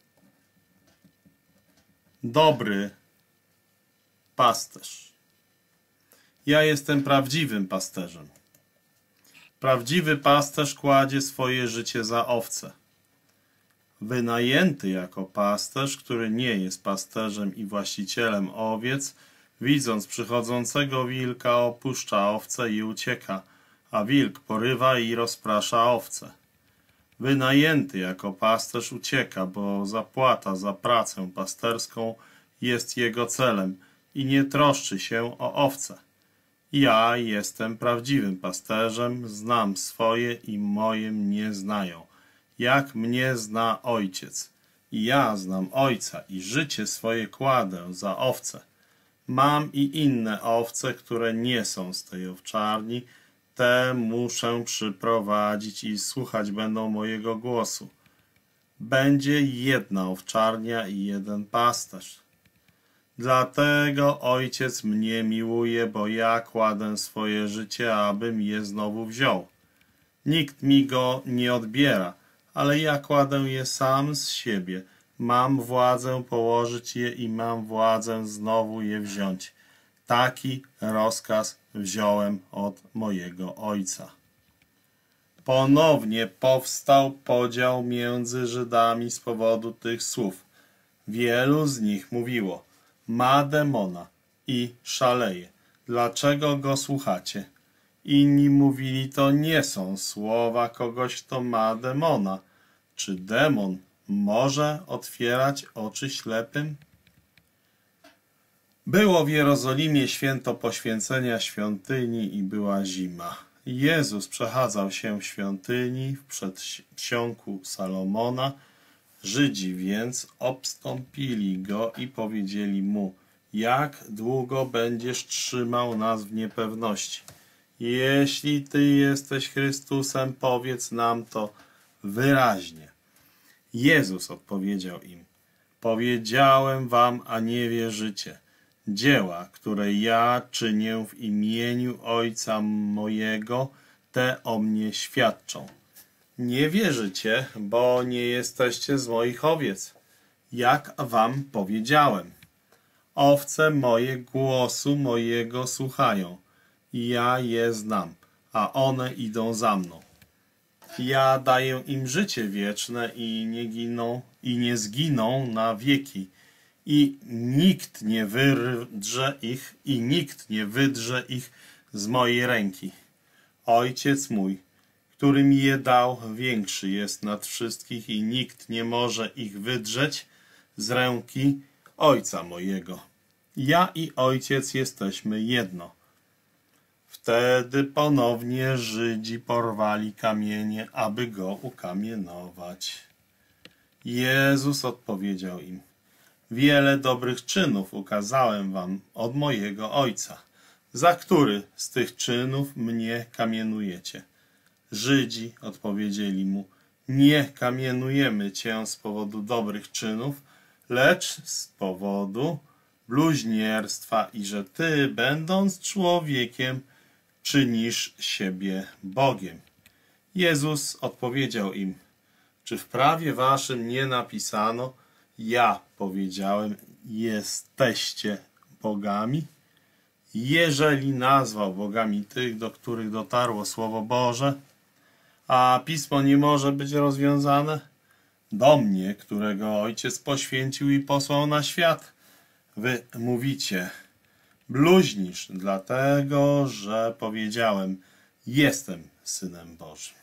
dobry pasterz. Ja jestem prawdziwym pasterzem. Prawdziwy pasterz kładzie swoje życie za owce. Wynajęty jako pasterz, który nie jest pasterzem i właścicielem owiec, widząc przychodzącego wilka, opuszcza owce i ucieka, a wilk porywa i rozprasza owce. Wynajęty jako pasterz ucieka, bo zapłata za pracę pasterską jest jego celem i nie troszczy się o owce. Ja jestem prawdziwym pasterzem, znam swoje i moje mnie znają, jak mnie zna Ojciec. I ja znam Ojca i życie swoje kładę za owce. Mam i inne owce, które nie są z tej owczarni, te muszę przyprowadzić i słuchać będą mojego głosu. Będzie jedna owczarnia i jeden pasterz. Dlatego Ojciec mnie miłuje, bo ja kładę swoje życie, abym je znowu wziął. Nikt mi go nie odbiera, ale ja kładę je sam z siebie. Mam władzę położyć je i mam władzę znowu je wziąć. Taki rozkaz wziąłem od mojego Ojca. Ponownie powstał podział między Żydami z powodu tych słów. Wielu z nich mówiło: ma demona i szaleje. Dlaczego go słuchacie? Inni mówili: to nie są słowa kogoś, kto ma demona. Czy demon może otwierać oczy ślepym? Było w Jerozolimie święto poświęcenia świątyni i była zima. Jezus przechadzał się w świątyni w przedsionku Salomona. Żydzi więc obstąpili go i powiedzieli mu: jak długo będziesz trzymał nas w niepewności? Jeśli Ty jesteś Chrystusem, powiedz nam to wyraźnie. Jezus odpowiedział im: powiedziałem wam, a nie wierzycie. Dzieła, które ja czynię w imieniu Ojca mojego, te o mnie świadczą. Nie wierzycie, bo nie jesteście z moich owiec, jak wam powiedziałem. Owce moje głosu mojego słuchają, ja je znam, a one idą za mną. Ja daję im życie wieczne i nie giną, i nie zginą na wieki, i nikt nie wydrze ich, i nikt nie wydrze ich z mojej ręki. Ojciec mój, który mi je dał, większy jest nad wszystkich i nikt nie może ich wydrzeć z ręki Ojca mojego. Ja i Ojciec jesteśmy jedno. Wtedy ponownie Żydzi porwali kamienie, aby go ukamienować. Jezus odpowiedział im: wiele dobrych czynów ukazałem wam od mojego Ojca. Za który z tych czynów mnie kamienujecie? Żydzi odpowiedzieli mu: nie kamienujemy cię z powodu dobrych czynów, lecz z powodu bluźnierstwa i że ty, będąc człowiekiem, czynisz siebie Bogiem. Jezus odpowiedział im: czy w prawie waszym nie napisano: ja powiedziałem, jesteście bogami? Jeżeli nazwał bogami tych, do których dotarło Słowo Boże, a Pismo nie może być rozwiązane, do mnie, którego Ojciec poświęcił i posłał na świat, wy mówicie: bluźnisz, dlatego że powiedziałem, jestem Synem Bożym.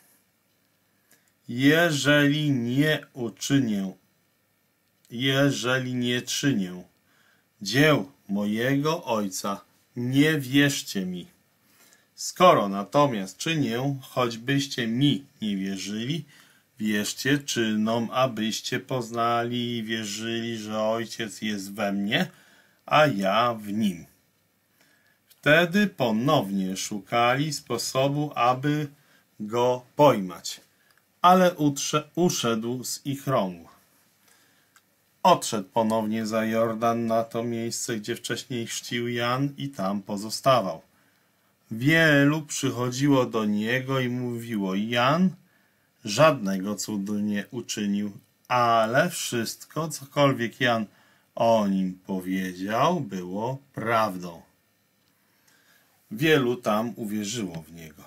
Jeżeli nie uczynię, jeżeli nie czynię dzieł mojego Ojca, nie wierzcie mi. Skoro natomiast czynię, choćbyście mi nie wierzyli, wierzcie czynom, abyście poznali i wierzyli, że Ojciec jest we mnie, a ja w Nim. Wtedy ponownie szukali sposobu, aby go pojmać, ale uszedł z ich rąk. Odszedł ponownie za Jordan na to miejsce, gdzie wcześniej chrzcił Jan, i tam pozostawał. Wielu przychodziło do niego i mówiło: Jan żadnego cudu nie uczynił, ale wszystko, cokolwiek Jan o nim powiedział, było prawdą. Wielu tam uwierzyło w niego.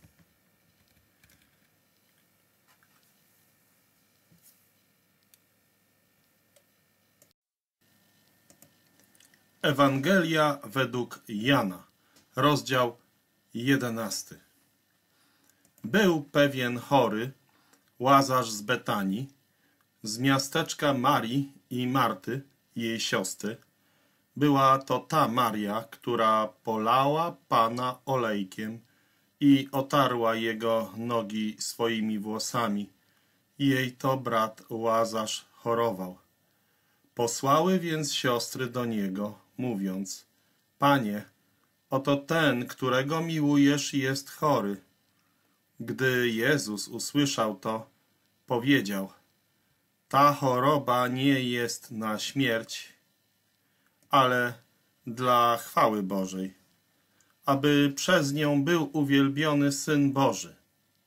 Ewangelia według Jana, rozdział jedenasty. Był pewien chory, Łazarz z Betanii, z miasteczka Marii i Marty, jej siostry. Była to ta Maria, która polała Pana olejkiem i otarła jego nogi swoimi włosami. Jej to brat Łazarz chorował. Posłały więc siostry do niego, mówiąc: Panie, oto ten, którego miłujesz, jest chory. Gdy Jezus usłyszał to, powiedział: ta choroba nie jest na śmierć, ale dla chwały Bożej, aby przez nią był uwielbiony Syn Boży.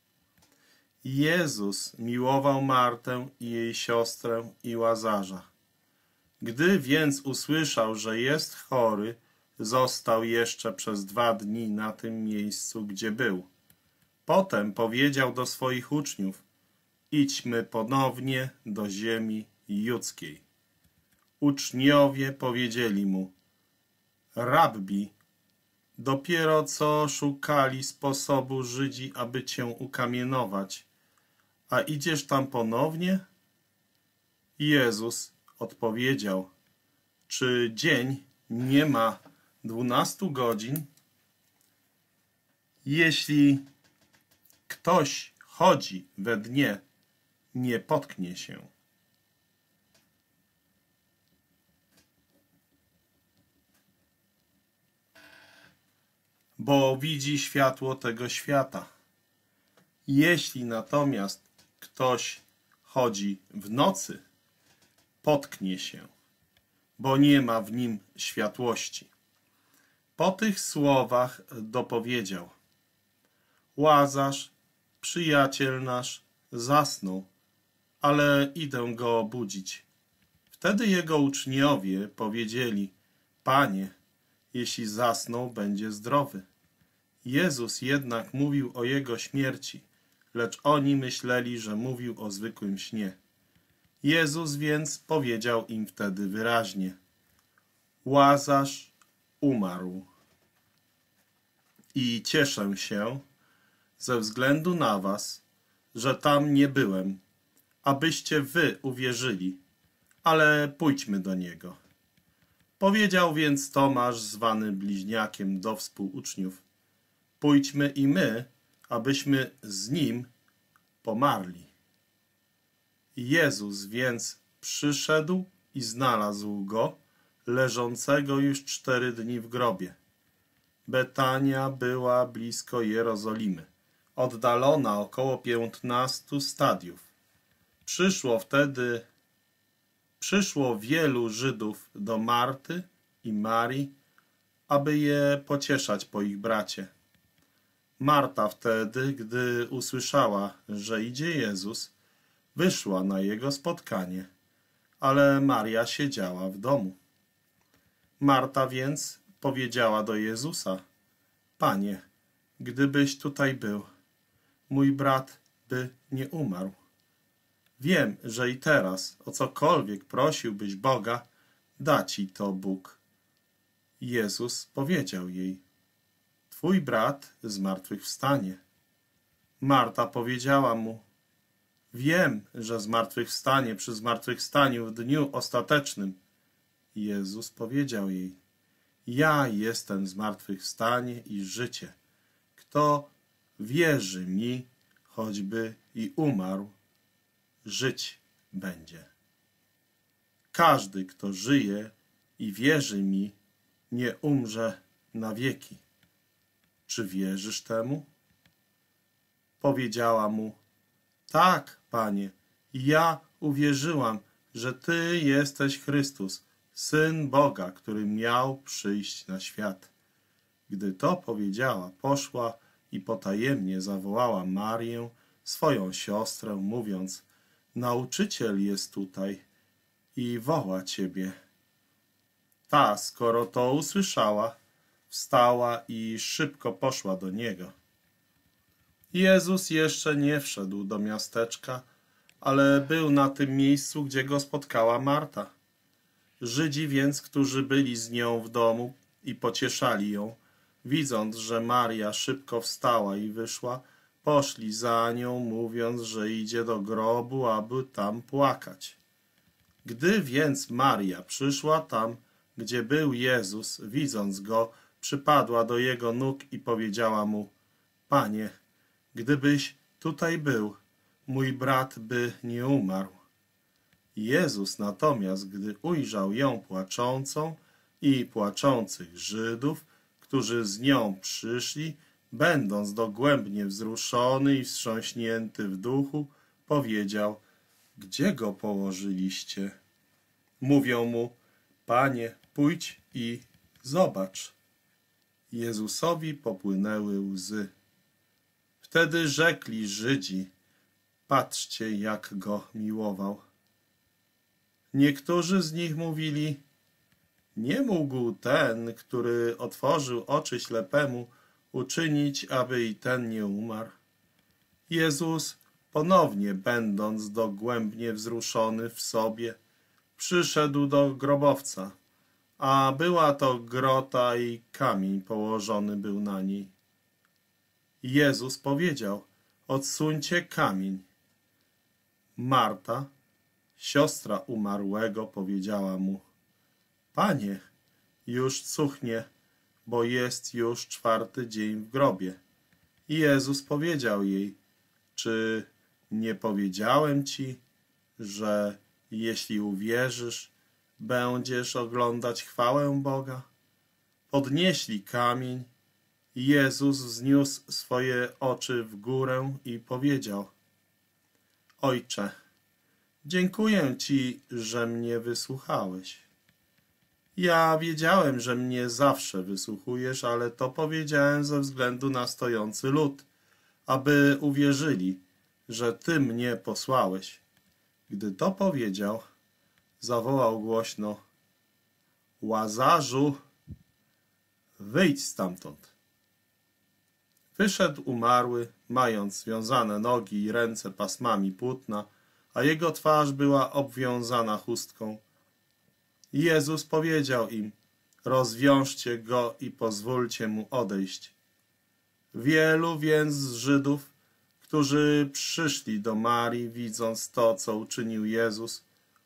Jezus miłował Martę i jej siostrę i Łazarza. Gdy więc usłyszał, że jest chory, został jeszcze przez dwa dni na tym miejscu, gdzie był. Potem powiedział do swoich uczniów: idźmy ponownie do ziemi judzkiej. Uczniowie powiedzieli mu: Rabbi, dopiero co szukali sposobu Żydzi, aby cię ukamienować, a idziesz tam ponownie? Jezus odpowiedział: czy dzień nie ma dwunastu godzin? Jeśli ktoś chodzi we dnie, nie potknie się. Bo widzi światło tego świata. Jeśli natomiast ktoś chodzi w nocy, potknie się, bo nie ma w nim światłości. Po tych słowach dopowiedział: Łazarz, przyjaciel nasz, zasnął, ale idę go obudzić. Wtedy jego uczniowie powiedzieli: Panie, jeśli zasnął, będzie zdrowy. Jezus jednak mówił o jego śmierci, lecz oni myśleli, że mówił o zwykłym śnie. Jezus więc powiedział im wtedy wyraźnie: Łazarz umarł. I cieszę się ze względu na was, że tam nie byłem, abyście wy uwierzyli, ale pójdźmy do niego. Powiedział więc Tomasz, zwany bliźniakiem, do współuczniów: pójdźmy i my, abyśmy z nim pomarli. Jezus więc przyszedł i znalazł go, leżącego już cztery dni w grobie. Betania była blisko Jerozolimy, oddalona około piętnastu stadiów. Przyszło wtedy Przyszło wielu Żydów do Marty i Marii, aby je pocieszać po ich bracie. Marta wtedy, gdy usłyszała, że idzie Jezus, wyszła na jego spotkanie, ale Maria siedziała w domu. Marta więc powiedziała do Jezusa: Panie, gdybyś tutaj był, mój brat by nie umarł. Wiem, że i teraz, o cokolwiek prosiłbyś Boga, da ci to Bóg. Jezus powiedział jej: Twój brat zmartwychwstanie. Marta powiedziała mu: Wiem, że zmartwychwstanie przy zmartwychwstaniu w dniu ostatecznym. Jezus powiedział jej: Ja jestem zmartwychwstanie i życie. Kto wierzy mi, choćby i umarł, żyć będzie. Każdy, kto żyje i wierzy mi, nie umrze na wieki. Czy wierzysz temu? Powiedziała mu: Tak, Panie, ja uwierzyłam, że Ty jesteś Chrystus, Syn Boga, który miał przyjść na świat. Gdy to powiedziała, poszła i potajemnie zawołała Marię, swoją siostrę, mówiąc: Nauczyciel jest tutaj i woła Ciebie. Ta, skoro to usłyszała, wstała i szybko poszła do niego. Jezus jeszcze nie wszedł do miasteczka, ale był na tym miejscu, gdzie go spotkała Marta. Żydzi więc, którzy byli z nią w domu i pocieszali ją, widząc, że Maria szybko wstała i wyszła, poszli za nią, mówiąc, że idzie do grobu, aby tam płakać. Gdy więc Maria przyszła tam, gdzie był Jezus, widząc go, przypadła do jego nóg i powiedziała mu: Panie, gdybyś tutaj był, mój brat by nie umarł. Jezus natomiast, gdy ujrzał ją płaczącą i płaczących Żydów, którzy z nią przyszli, będąc dogłębnie wzruszony i wstrząśnięty w duchu, powiedział: Gdzie go położyliście? Mówią mu: Panie, pójdź i zobacz. Jezusowi popłynęły łzy. Wtedy rzekli Żydzi: Patrzcie, jak go miłował. Niektórzy z nich mówili: Nie mógł ten, który otworzył oczy ślepemu, uczynić, aby i ten nie umarł. Jezus, ponownie będąc dogłębnie wzruszony w sobie, przyszedł do grobowca, a była to grota i kamień położony był na niej. Jezus powiedział: Odsuńcie kamień. Marta Siostra umarłego powiedziała mu: Panie, już cuchnie, bo jest już czwarty dzień w grobie. I Jezus powiedział jej: Czy nie powiedziałem ci, że jeśli uwierzysz, będziesz oglądać chwałę Boga? Podnieśli kamień. Jezus wzniósł swoje oczy w górę i powiedział: Ojcze, dziękuję Ci, że mnie wysłuchałeś. Ja wiedziałem, że mnie zawsze wysłuchujesz, ale to powiedziałem ze względu na stojący lud, aby uwierzyli, że Ty mnie posłałeś. Gdy to powiedział, zawołał głośno: Łazarzu, wyjdź stamtąd. Wyszedł umarły, mając związane nogi i ręce pasmami płótna, a jego twarz była obwiązana chustką. Jezus powiedział im: Rozwiążcie go i pozwólcie mu odejść. Wielu więc z Żydów, którzy przyszli do Marii, widząc to, co uczynił Jezus,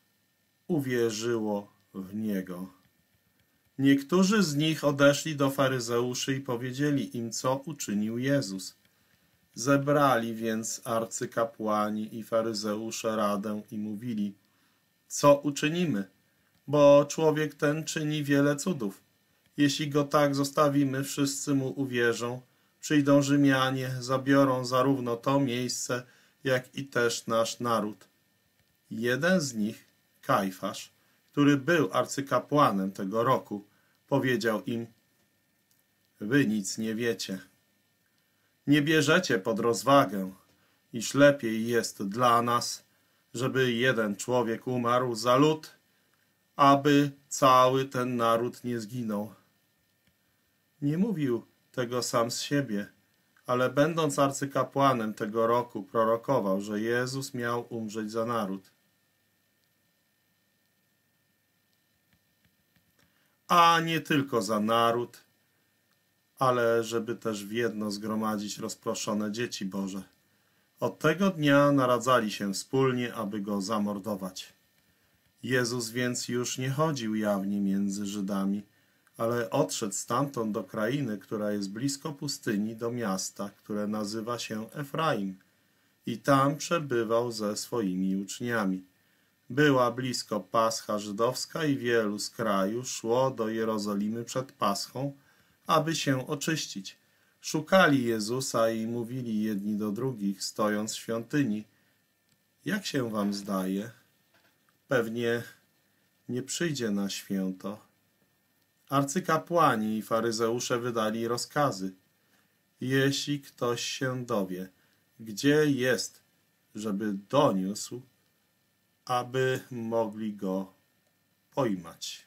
uwierzyło w Niego. Niektórzy z nich odeszli do faryzeuszy i powiedzieli im, co uczynił Jezus. Zebrali więc arcykapłani i faryzeusze radę i mówili: Co uczynimy? Bo człowiek ten czyni wiele cudów. Jeśli go tak zostawimy, wszyscy mu uwierzą. Przyjdą Rzymianie, zabiorą zarówno to miejsce, jak i też nasz naród. Jeden z nich, Kajfasz, który był arcykapłanem tego roku, powiedział im: Wy nic nie wiecie. Nie bierzecie pod rozwagę, iż lepiej jest dla nas, żeby jeden człowiek umarł za lud, aby cały ten naród nie zginął. Nie mówił tego sam z siebie, ale będąc arcykapłanem tego roku, prorokował, że Jezus miał umrzeć za naród. A nie tylko za naród, ale żeby też w jedno zgromadzić rozproszone dzieci Boże. Od tego dnia naradzali się wspólnie, aby go zamordować. Jezus więc już nie chodził jawnie między Żydami, ale odszedł stamtąd do krainy, która jest blisko pustyni, do miasta, które nazywa się Efraim, i tam przebywał ze swoimi uczniami. Była blisko Pascha żydowska i wielu z kraju szło do Jerozolimy przed Paschą, aby się oczyścić. Szukali Jezusa i mówili jedni do drugich, stojąc w świątyni: Jak się wam zdaje? Pewnie nie przyjdzie na święto. Arcykapłani i faryzeusze wydali rozkazy: Jeśli ktoś się dowie, gdzie jest, żeby doniósł, aby mogli go pojmać.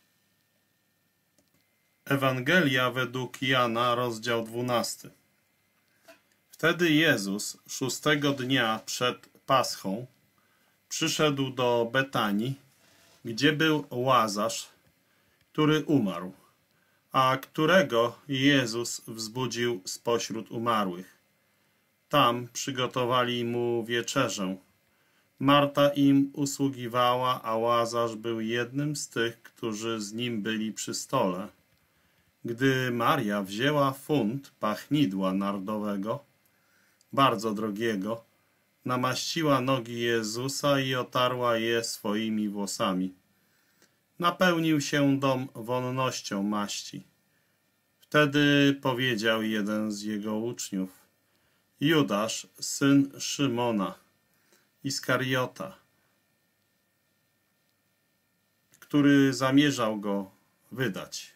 Ewangelia według Jana, rozdział dwunasty. Wtedy Jezus szóstego dnia przed Paschą przyszedł do Betanii, gdzie był Łazarz, który umarł, a którego Jezus wzbudził spośród umarłych. Tam przygotowali mu wieczerzę. Marta im usługiwała, a Łazarz był jednym z tych, którzy z nim byli przy stole. Gdy Maria wzięła funt pachnidła nardowego, bardzo drogiego, namaściła nogi Jezusa i otarła je swoimi włosami. Napełnił się dom wonnością maści. Wtedy powiedział jeden z jego uczniów: Judasz, syn Szymona, Iskariota, który zamierzał go wydać.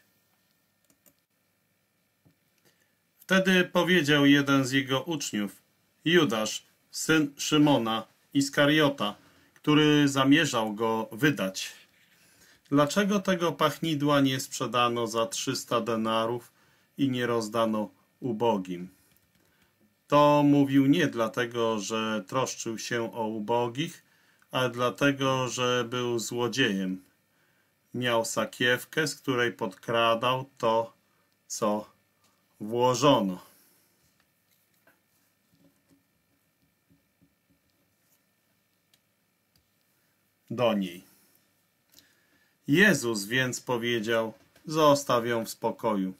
Wtedy powiedział jeden z jego uczniów: Judasz, syn Szymona, Iskariota, który zamierzał go wydać. Dlaczego tego pachnidła nie sprzedano za trzysta denarów i nie rozdano ubogim? To mówił nie dlatego, że troszczył się o ubogich, ale dlatego, że był złodziejem. Miał sakiewkę, z której podkradał to, co włożono. do niej. Jezus więc powiedział: zostaw ją w spokoju.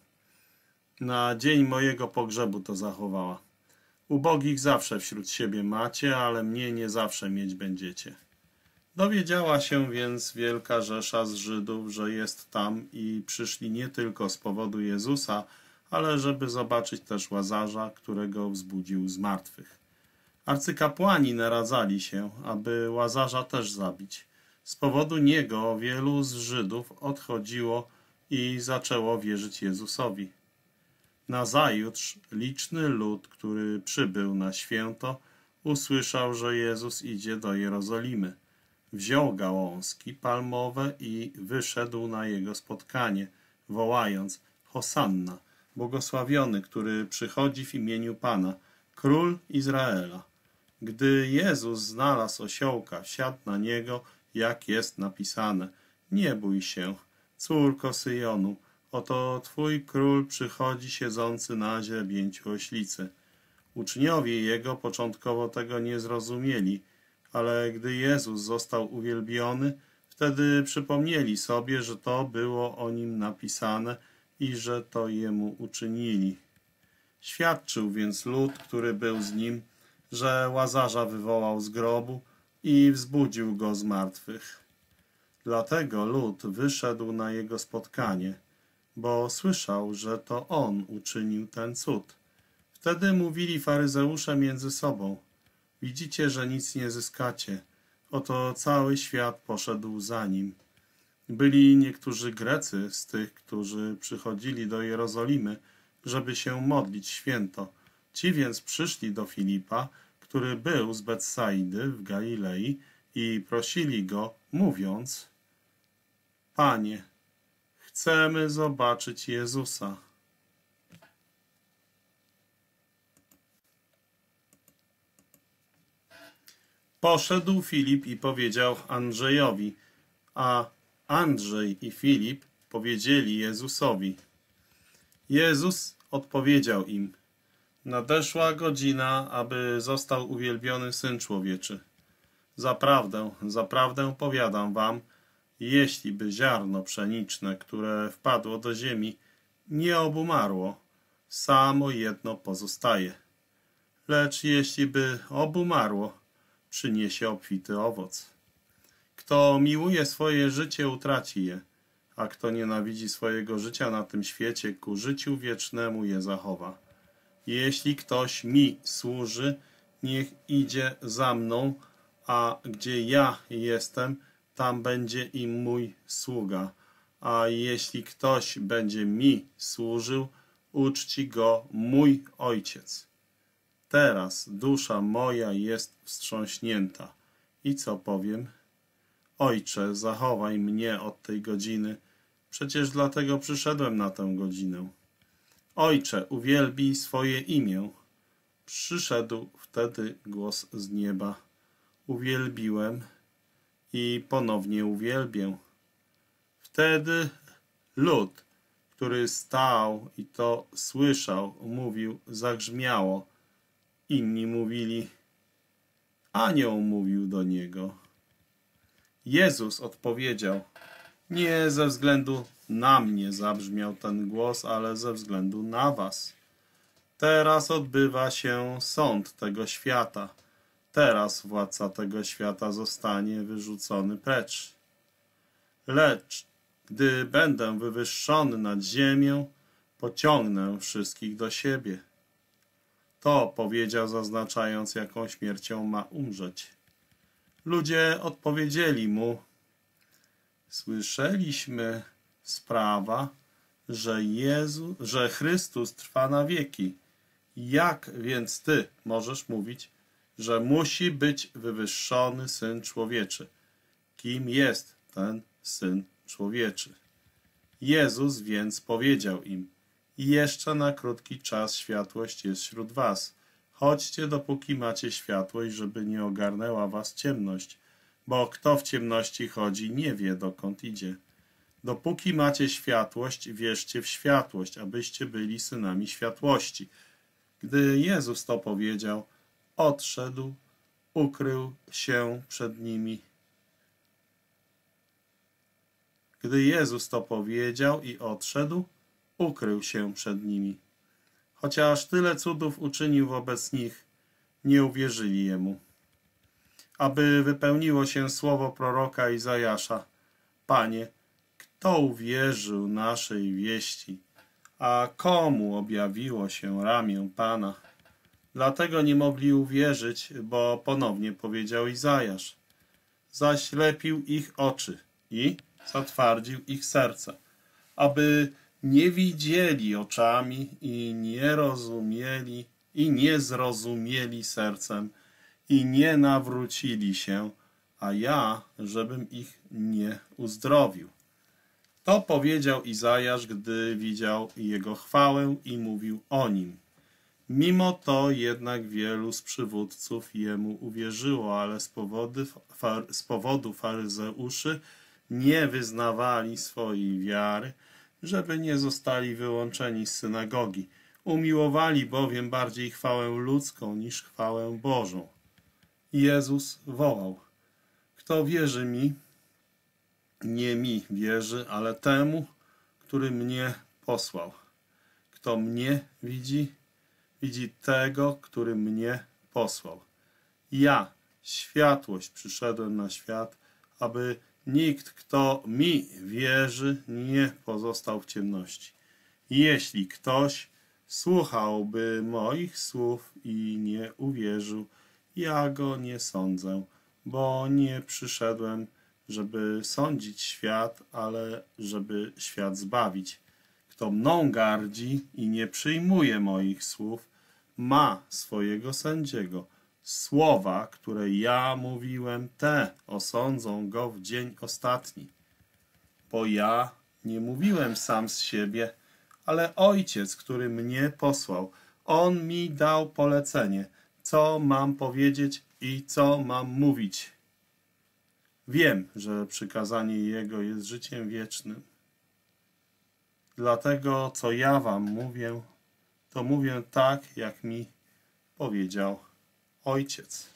Na dzień mojego pogrzebu to zachowała. Ubogich zawsze wśród siebie macie, ale mnie nie zawsze mieć będziecie. Dowiedziała się więc wielka rzesza z Żydów, że jest tam, i przyszli nie tylko z powodu Jezusa, ale żeby zobaczyć też Łazarza, którego wzbudził z martwych. Arcykapłani naradzali się, aby Łazarza też zabić. Z powodu niego wielu z Żydów odchodziło i zaczęło wierzyć Jezusowi. Nazajutrz liczny lud, który przybył na święto, usłyszał, że Jezus idzie do Jerozolimy. Wziął gałązki palmowe i wyszedł na jego spotkanie, wołając: Hosanna, błogosławiony, który przychodzi w imieniu Pana, Król Izraela. Gdy Jezus znalazł osiołka, wsiadł na niego, jak jest napisane: nie bój się, córko Syjonu, oto twój król przychodzi siedzący na źrebięciu oślicy. Uczniowie jego początkowo tego nie zrozumieli, ale gdy Jezus został uwielbiony, wtedy przypomnieli sobie, że to było o nim napisane i że to jemu uczynili. Świadczył więc lud, który był z nim, że Łazarza wywołał z grobu i wzbudził go z martwych. Dlatego lud wyszedł na jego spotkanie, bo słyszał, że to on uczynił ten cud. Wtedy mówili faryzeusze między sobą: widzicie, że nic nie zyskacie. Oto cały świat poszedł za nim. Byli niektórzy Grecy z tych, którzy przychodzili do Jerozolimy, żeby się modlić święto. Ci więc przyszli do Filipa, który był z Betsaidy w Galilei, i prosili go, mówiąc: Panie, chcemy zobaczyć Jezusa. Poszedł Filip i powiedział Andrzejowi, a Andrzej i Filip powiedzieli Jezusowi. Jezus odpowiedział im: nadeszła godzina, aby został uwielbiony Syn Człowieczy. Zaprawdę, zaprawdę powiadam wam, jeśli by ziarno pszeniczne, które wpadło do ziemi, nie obumarło, samo jedno pozostaje. Lecz jeśli by obumarło, przyniesie obfity owoc. Kto miłuje swoje życie, utraci je, a kto nienawidzi swojego życia na tym świecie, ku życiu wiecznemu je zachowa. Jeśli ktoś mi służy, niech idzie za mną, a gdzie ja jestem, tam będzie i mój sługa. A jeśli ktoś będzie mi służył, uczci go mój Ojciec. Teraz dusza moja jest wstrząśnięta. I co powiem? Ojcze, zachowaj mnie od tej godziny. Przecież dlatego przyszedłem na tę godzinę. Ojcze, uwielbij swoje imię. Przyszedł wtedy głos z nieba. Uwielbiłem i ponownie uwielbię. Wtedy lud, który stał i to słyszał, mówił, zagrzmiało. Inni mówili, anioł mówił do niego. Jezus odpowiedział, nie ze względu na mnie zabrzmiał ten głos, ale ze względu na was. Teraz odbywa się sąd tego świata. Teraz władca tego świata zostanie wyrzucony precz. Lecz gdy będę wywyższony nad ziemię, pociągnę wszystkich do siebie. To powiedział, zaznaczając, jaką śmiercią ma umrzeć. Ludzie odpowiedzieli mu, słyszeliśmy z prawa, że, Jezu, że Chrystus trwa na wieki. Jak więc ty możesz mówić, że musi być wywyższony Syn Człowieczy? Kim jest ten Syn Człowieczy? Jezus więc powiedział im, jeszcze na krótki czas światłość jest wśród was. Chodźcie, dopóki macie światłość, żeby nie ogarnęła was ciemność, bo kto w ciemności chodzi, nie wie, dokąd idzie. Dopóki macie światłość, wierzcie w światłość, abyście byli synami światłości. Gdy Jezus to powiedział, odszedł, ukrył się przed nimi Gdy Jezus to powiedział i odszedł, ukrył się przed nimi. Chociaż tyle cudów uczynił wobec nich, nie uwierzyli Jemu. Aby wypełniło się słowo proroka Izajasza: Panie, kto uwierzył naszej wieści, a komu objawiło się ramię Pana? Dlatego nie mogli uwierzyć, bo ponownie powiedział Izajasz: zaślepił ich oczy i zatwardził ich serce, aby nie widzieli oczami i nie rozumieli i nie zrozumieli sercem i nie nawrócili się, a ja, żebym ich nie uzdrowił. To powiedział Izajasz, gdy widział jego chwałę i mówił o nim. Mimo to jednak wielu z przywódców jemu uwierzyło, ale z powodu, far, z powodu faryzeuszy nie wyznawali swojej wiary, żeby nie zostali wyłączeni z synagogi. Umiłowali bowiem bardziej chwałę ludzką niż chwałę Bożą. Jezus wołał: kto wierzy mi, nie mi wierzy, ale temu, który mnie posłał. Kto mnie widzi, widzi tego, który mnie posłał. Ja, światłość, przyszedłem na świat, aby nikt, kto mi wierzy, nie pozostał w ciemności. Jeśli ktoś słuchałby moich słów i nie uwierzył, ja go nie sądzę, bo nie przyszedłem, żeby sądzić świat, ale żeby świat zbawić. Kto mną gardzi i nie przyjmuje moich słów, ma swojego sędziego. Słowa, które ja mówiłem, te osądzą go w dzień ostatni. Bo ja nie mówiłem sam z siebie, ale Ojciec, który mnie posłał, On mi dał polecenie, co mam powiedzieć i co mam mówić. Wiem, że przykazanie Jego jest życiem wiecznym. Dlatego, co ja wam mówię, to mówię tak, jak mi powiedział Ojciec.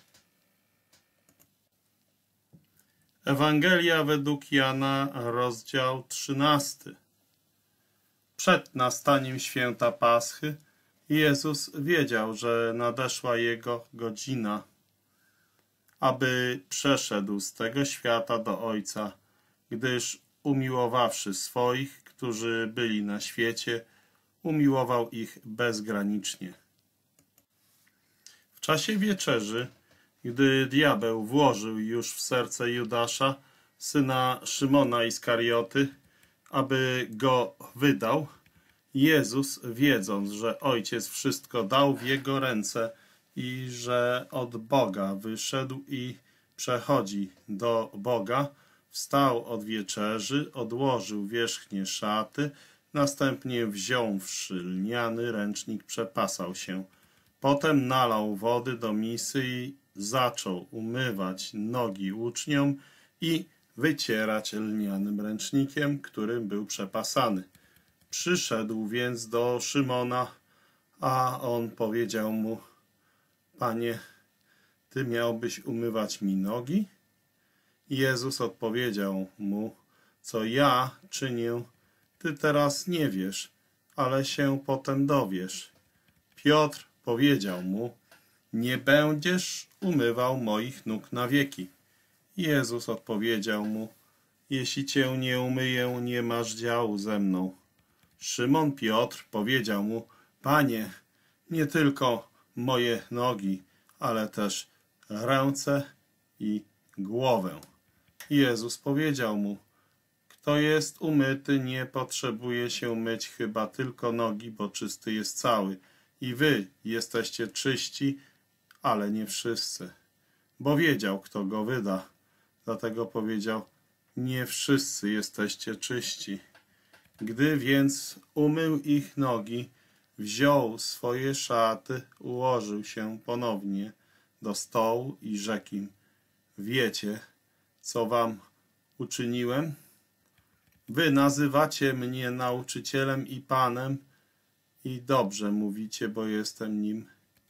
Ewangelia według Jana, rozdział trzynasty. Przed nastaniem święta Paschy Jezus wiedział, że nadeszła Jego godzina, aby przeszedł z tego świata do Ojca, gdyż umiłowawszy swoich, którzy byli na świecie, umiłował ich bezgranicznie. W czasie wieczerzy, gdy diabeł włożył już w serce Judasza, syna Szymona Iskarioty, aby go wydał, Jezus, wiedząc, że Ojciec wszystko dał w jego ręce i że od Boga wyszedł i przechodzi do Boga, wstał od wieczerzy, odłożył wierzchnie szaty, następnie wziąwszy lniany ręcznik, przepasał się. Potem nalał wody do misy i zaczął umywać nogi uczniom i wycierać lnianym ręcznikiem, którym był przepasany. Przyszedł więc do Szymona, a on powiedział mu: Panie, Ty miałbyś umywać mi nogi? Jezus odpowiedział mu: co ja czynię, Ty teraz nie wiesz, ale się potem dowiesz. Piotr powiedział mu: nie będziesz umywał moich nóg na wieki. Jezus odpowiedział mu: jeśli Cię nie umyję, nie masz działu ze mną. Szymon Piotr powiedział mu: Panie, nie tylko moje nogi, ale też ręce i głowę. Jezus powiedział mu: kto jest umyty, nie potrzebuje się myć chyba tylko nogi, bo czysty jest cały. I wy jesteście czyści, ale nie wszyscy. Bo wiedział, kto go wyda. Dlatego powiedział: nie wszyscy jesteście czyści. Gdy więc umył ich nogi, wziął swoje szaty, ułożył się ponownie do stołu i rzekł im: wiecie, co wam uczyniłem? Wy nazywacie mnie nauczycielem i Panem i dobrze mówicie, bo jestem nim.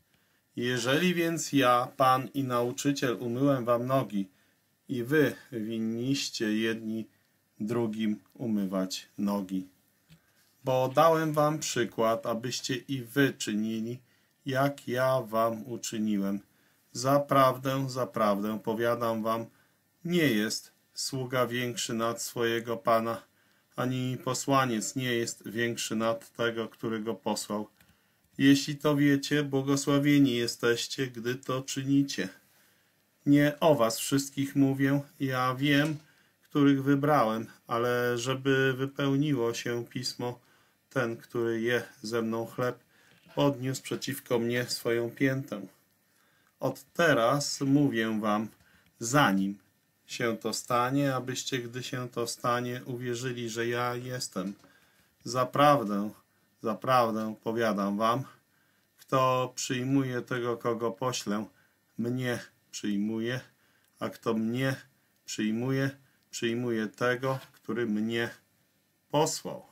Jeżeli więc ja, Pan i nauczyciel, umyłem wam nogi i wy winniście jedni drugim umywać nogi. Bo dałem wam przykład, abyście i wy czynili, jak ja wam uczyniłem. Zaprawdę, zaprawdę, powiadam wam, nie jest sługa większy nad swojego Pana, ani posłaniec nie jest większy nad tego, który go posłał. Jeśli to wiecie, błogosławieni jesteście, gdy to czynicie. Nie o was wszystkich mówię, ja wiem, których wybrałem, ale żeby wypełniło się pismo, ten, który je ze mną chleb, podniósł przeciwko mnie swoją piętę. Od teraz mówię wam, zanim się to stanie, abyście, gdy się to stanie, uwierzyli, że ja jestem. Zaprawdę, zaprawdę powiadam wam, kto przyjmuje tego, kogo poślę, mnie przyjmuje, a kto mnie przyjmuje, przyjmuje tego, który mnie posłał.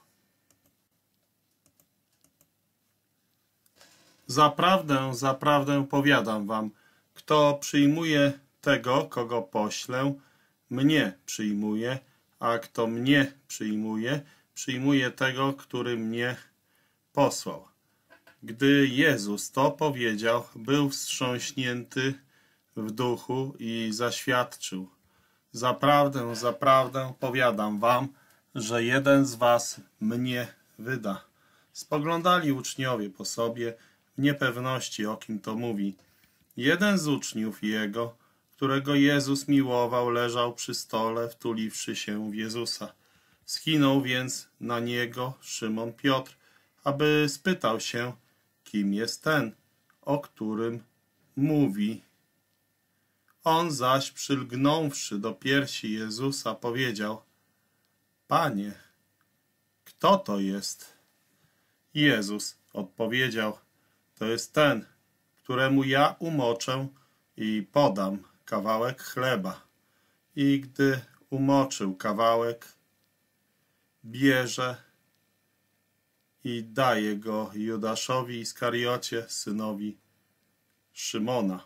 Zaprawdę, zaprawdę powiadam wam, kto przyjmuje tego, kogo poślę, mnie przyjmuje, a kto mnie przyjmuje, przyjmuje tego, który mnie posłał. Gdy Jezus to powiedział, był wstrząśnięty w duchu i zaświadczył: zaprawdę, zaprawdę powiadam wam, że jeden z was mnie wyda. Spoglądali uczniowie po sobie w niepewności, o kim to mówi. Jeden z uczniów jego, którego Jezus miłował, leżał przy stole, wtuliwszy się w Jezusa. Skinął więc na niego Szymon Piotr, aby spytał się, kim jest ten, o którym mówi. On zaś, przylgnąwszy do piersi Jezusa, powiedział: Panie, kto to jest? Jezus odpowiedział: to jest ten, któremu ja umoczę i podam kawałek chleba. I gdy umoczył kawałek, bierze i daje go Judaszowi Iskariocie, synowi Szymona.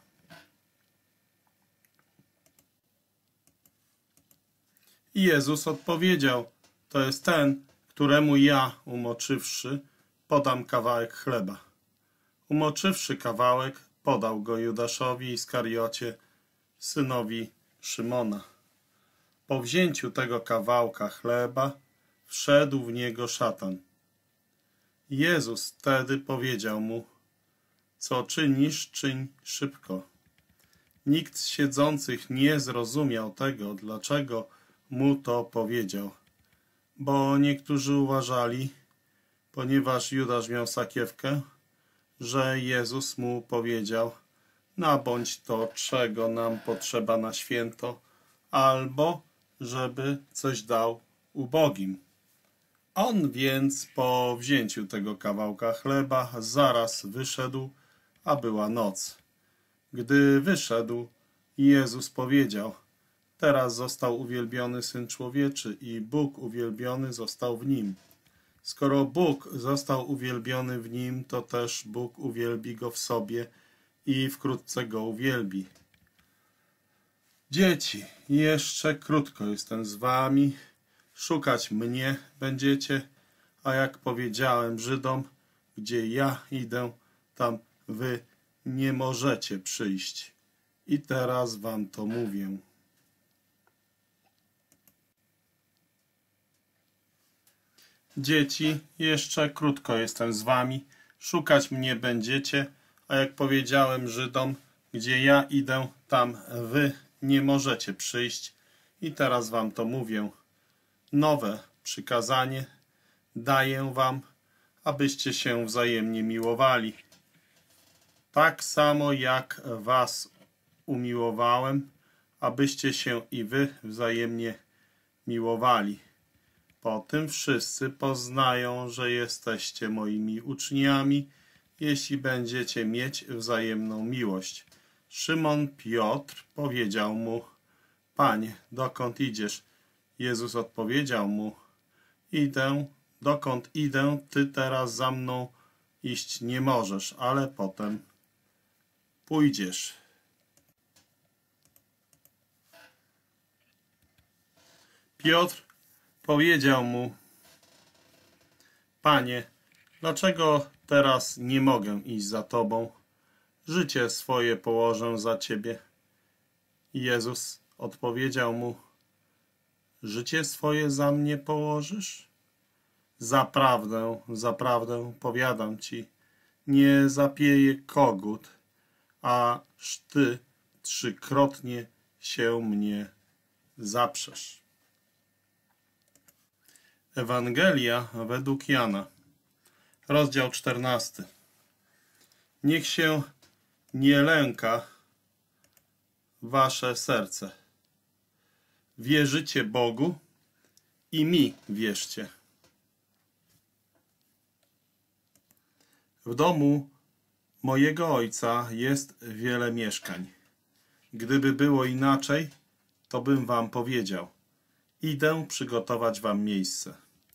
I Jezus odpowiedział: to jest ten, któremu ja, umoczywszy, podam kawałek chleba. Umoczywszy kawałek, podał go Judaszowi Iskariocie, synowi Szymona. Po wzięciu tego kawałka chleba wszedł w niego szatan. Jezus wtedy powiedział mu: co czynisz, czyń szybko. Nikt z siedzących nie zrozumiał tego, dlaczego mu to powiedział, bo niektórzy uważali, ponieważ Judasz miał sakiewkę, że Jezus mu powiedział: nabądź to, czego nam potrzeba na święto, albo żeby coś dał ubogim. On więc po wzięciu tego kawałka chleba zaraz wyszedł, a była noc. Gdy wyszedł, Jezus powiedział: teraz został uwielbiony Syn Człowieczy i Bóg uwielbiony został w Nim. Skoro Bóg został uwielbiony w Nim, to też Bóg uwielbi Go w sobie i wkrótce Go uwielbi. Dzieci, jeszcze krótko jestem z wami, szukać mnie będziecie, a jak powiedziałem Żydom, gdzie ja idę, tam wy nie możecie przyjść. I teraz wam to mówię. Dzieci, jeszcze krótko jestem z wami, szukać mnie będziecie, a jak powiedziałem Żydom, gdzie ja idę, tam wy nie możecie przyjść. I teraz wam to mówię. Nowe przykazanie daję wam, abyście się wzajemnie miłowali. Tak samo jak was umiłowałem, abyście się i wy wzajemnie miłowali. Po tym wszyscy poznają, że jesteście moimi uczniami, jeśli będziecie mieć wzajemną miłość. Szymon Piotr powiedział mu: Panie, dokąd idziesz? Jezus odpowiedział mu: idę, dokąd idę, ty teraz za mną iść nie możesz, ale potem pójdziesz. Piotr powiedział mu: Panie, dlaczego teraz nie mogę iść za Tobą? Życie swoje położę za Ciebie. I Jezus odpowiedział mu: Życie swoje za mnie położysz? Zaprawdę, zaprawdę powiadam Ci, nie zapieje kogut, aż Ty trzykrotnie się mnie zaprzesz. Ewangelia według Jana, rozdział czternasty. Niech się nie lęka wasze serce. Wierzycie Bogu i mi wierzcie. W domu mojego Ojca jest wiele mieszkań. Gdyby było inaczej, to bym wam powiedział: idę przygotować wam miejsce.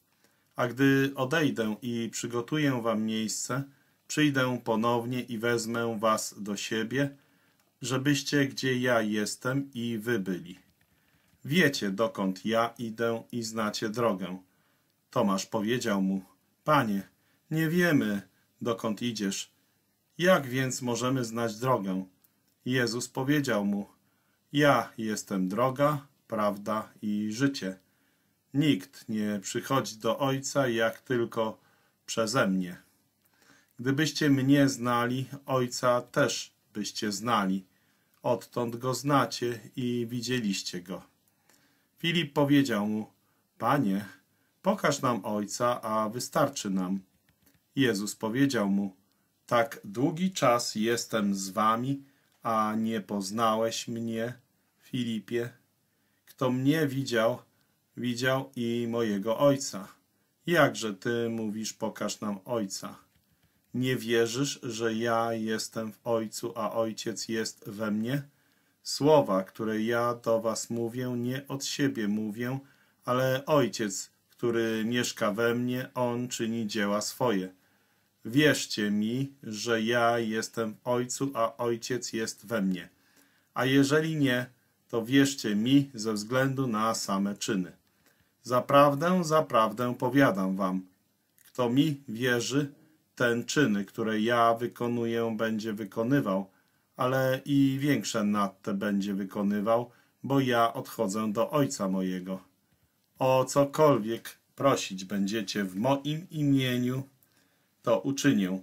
A gdy odejdę i przygotuję wam miejsce, przyjdę ponownie i wezmę was do siebie, żebyście gdzie ja jestem i wy byli. Wiecie, dokąd ja idę i znacie drogę. Tomasz powiedział mu: Panie, nie wiemy, dokąd idziesz. Jak więc możemy znać drogę? Jezus powiedział mu: Ja jestem droga, prawda i życie. Nikt nie przychodzi do Ojca jak tylko przeze mnie. Gdybyście mnie znali, Ojca też byście znali. Odtąd go znacie i widzieliście go. Filip powiedział mu: Panie, pokaż nam Ojca, a wystarczy nam. Jezus powiedział mu: Tak długi czas jestem z wami, a nie poznałeś mnie, Filipie? Kto mnie widział, widział i mojego Ojca. Jakże ty mówisz: pokaż nam Ojca? Nie wierzysz, że ja jestem w Ojcu, a Ojciec jest we mnie? Słowa, które ja do was mówię, nie od siebie mówię, ale Ojciec, który mieszka we mnie, On czyni dzieła swoje. Wierzcie mi, że ja jestem w Ojcu, a Ojciec jest we mnie. A jeżeli nie, to wierzcie mi ze względu na same czyny. Zaprawdę, zaprawdę powiadam wam, kto mi wierzy, ten czyny, które ja wykonuję, będzie wykonywał, ale i większe nad te będzie wykonywał, bo ja odchodzę do Ojca mojego. O cokolwiek prosić będziecie w moim imieniu, to uczynię,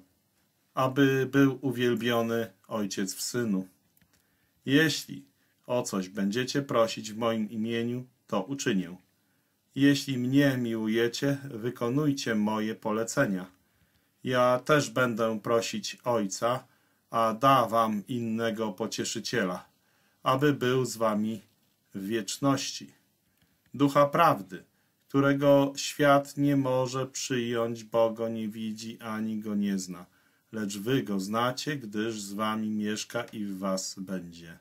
aby był uwielbiony Ojciec w Synu. Jeśli o coś będziecie prosić w moim imieniu, to uczynię. Jeśli mnie miłujecie, wykonujcie moje polecenia. Ja też będę prosić Ojca, a da wam innego pocieszyciela, aby był z wami w wieczności. Ducha prawdy, którego świat nie może przyjąć, bo go nie widzi ani go nie zna, lecz wy go znacie, gdyż z wami mieszka i w was będzie.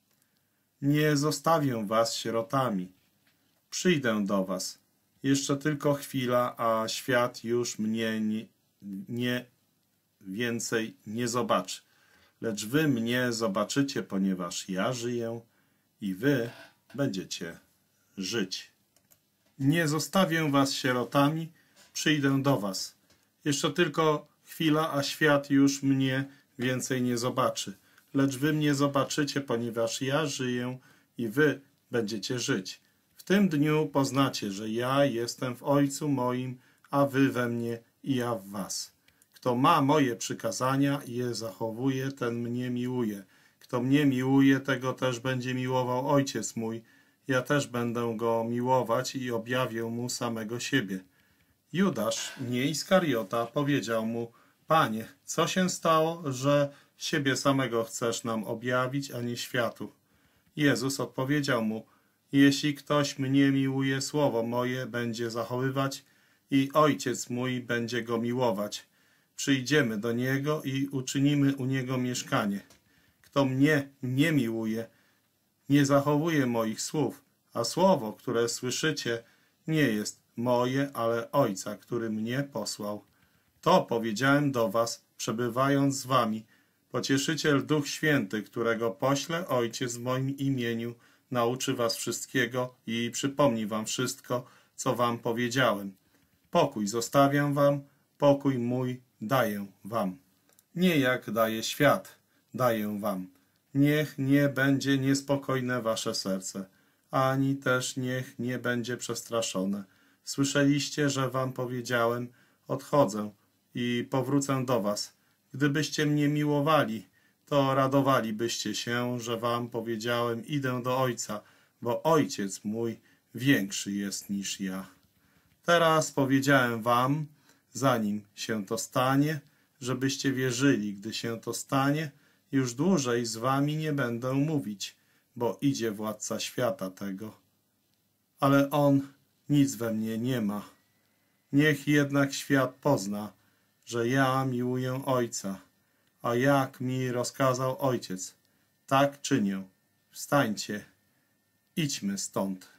Nie zostawię was sierotami. Przyjdę do was. Jeszcze tylko chwila, a świat już mnie nie, nie więcej nie zobaczy. Lecz wy mnie zobaczycie, ponieważ ja żyję i wy będziecie żyć. Nie zostawię was sierotami, przyjdę do was. Jeszcze tylko chwila, a świat już mnie więcej nie zobaczy. Lecz wy mnie zobaczycie, ponieważ ja żyję i wy będziecie żyć. W tym dniu poznacie, że ja jestem w Ojcu moim, a wy we mnie i ja w was. Kto ma moje przykazania i je zachowuje, ten mnie miłuje. Kto mnie miłuje, tego też będzie miłował Ojciec mój. Ja też będę go miłować i objawię mu samego siebie. Judasz, nie Iskariota, powiedział mu: Panie, co się stało, że siebie samego chcesz nam objawić, a nie światu? Jezus odpowiedział mu: Jeśli ktoś mnie miłuje, słowo moje będzie zachowywać i Ojciec mój będzie go miłować. Przyjdziemy do niego i uczynimy u niego mieszkanie. Kto mnie nie miłuje, nie zachowuje moich słów, a słowo, które słyszycie, nie jest moje, ale Ojca, który mnie posłał. To powiedziałem do was, przebywając z wami. Pocieszyciel Duch Święty, którego pośle Ojciec w moim imieniu, nauczy was wszystkiego i przypomni wam wszystko, co wam powiedziałem. Pokój zostawiam wam, pokój mój daję wam. Nie jak daje świat, daję wam. Niech nie będzie niespokojne wasze serce, ani też niech nie będzie przestraszone. Słyszeliście, że wam powiedziałem, odchodzę i powrócę do was. Gdybyście mnie miłowali, to radowalibyście się, że wam powiedziałem, idę do Ojca, bo Ojciec mój większy jest niż ja. Teraz powiedziałem wam, zanim się to stanie, żebyście wierzyli, gdy się to stanie, już dłużej z wami nie będę mówić, bo idzie władca świata tego. Ale on nic we mnie nie ma. Niech jednak świat pozna, że ja miłuję Ojca, a jak mi rozkazał Ojciec, tak czynię. Wstańcie, idźmy stąd.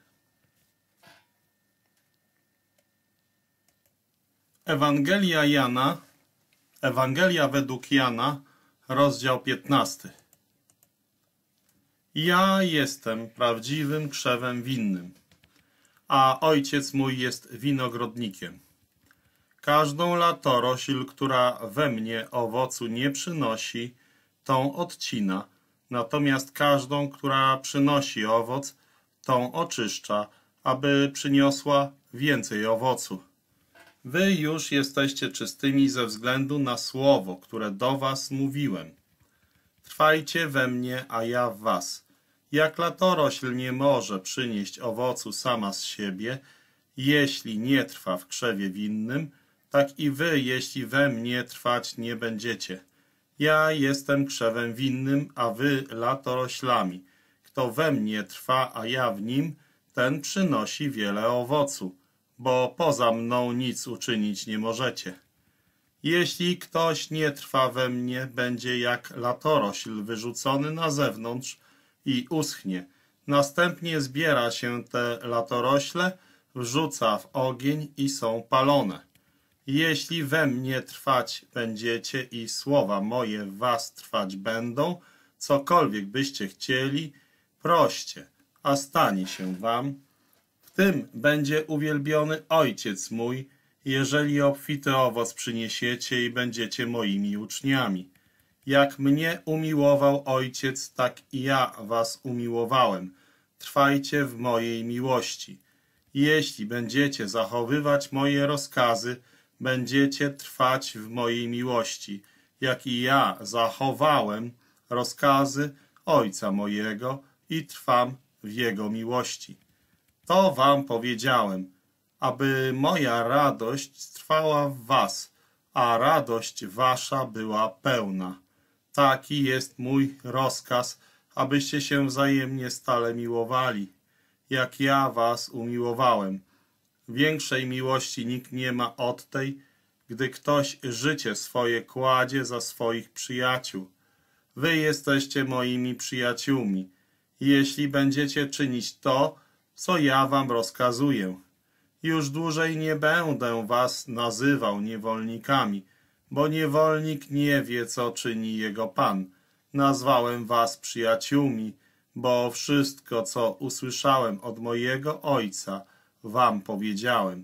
Ewangelia Jana, Ewangelia według Jana, rozdział piętnasty. Ja jestem prawdziwym krzewem winnym, a Ojciec mój jest winogrodnikiem. Każdą latorośl, która we mnie owocu nie przynosi, tą odcina, natomiast każdą, która przynosi owoc, tą oczyszcza, aby przyniosła więcej owocu. Wy już jesteście czystymi ze względu na słowo, które do was mówiłem. Trwajcie we mnie, a ja w was. Jak latorośl nie może przynieść owocu sama z siebie, jeśli nie trwa w krzewie winnym, tak i wy, jeśli we mnie trwać nie będziecie. Ja jestem krzewem winnym, a wy latoroślami. Kto we mnie trwa, a ja w nim, ten przynosi wiele owocu, bo poza mną nic uczynić nie możecie. Jeśli ktoś nie trwa we mnie, będzie jak latorośl wyrzucony na zewnątrz i uschnie. Następnie zbiera się te latorośle, wrzuca w ogień i są palone. Jeśli we mnie trwać będziecie i słowa moje w was trwać będą, cokolwiek byście chcieli, proście, a stanie się wam. W tym będzie uwielbiony Ojciec mój, jeżeli obfity owoc przyniesiecie i będziecie moimi uczniami. Jak mnie umiłował Ojciec, tak i ja was umiłowałem. Trwajcie w mojej miłości. Jeśli będziecie zachowywać moje rozkazy, będziecie trwać w mojej miłości, jak i ja zachowałem rozkazy Ojca mojego i trwam w Jego miłości. To wam powiedziałem, aby moja radość trwała w was, a radość wasza była pełna. Taki jest mój rozkaz, abyście się wzajemnie stale miłowali, jak ja was umiłowałem. Większej miłości nikt nie ma od tej, gdy ktoś życie swoje kładzie za swoich przyjaciół. Wy jesteście moimi przyjaciółmi, jeśli będziecie czynić to, co ja wam rozkazuję. Już dłużej nie będę was nazywał niewolnikami, bo niewolnik nie wie, co czyni jego Pan. Nazwałem was przyjaciółmi, bo wszystko, co usłyszałem od mojego Ojca, wam powiedziałem.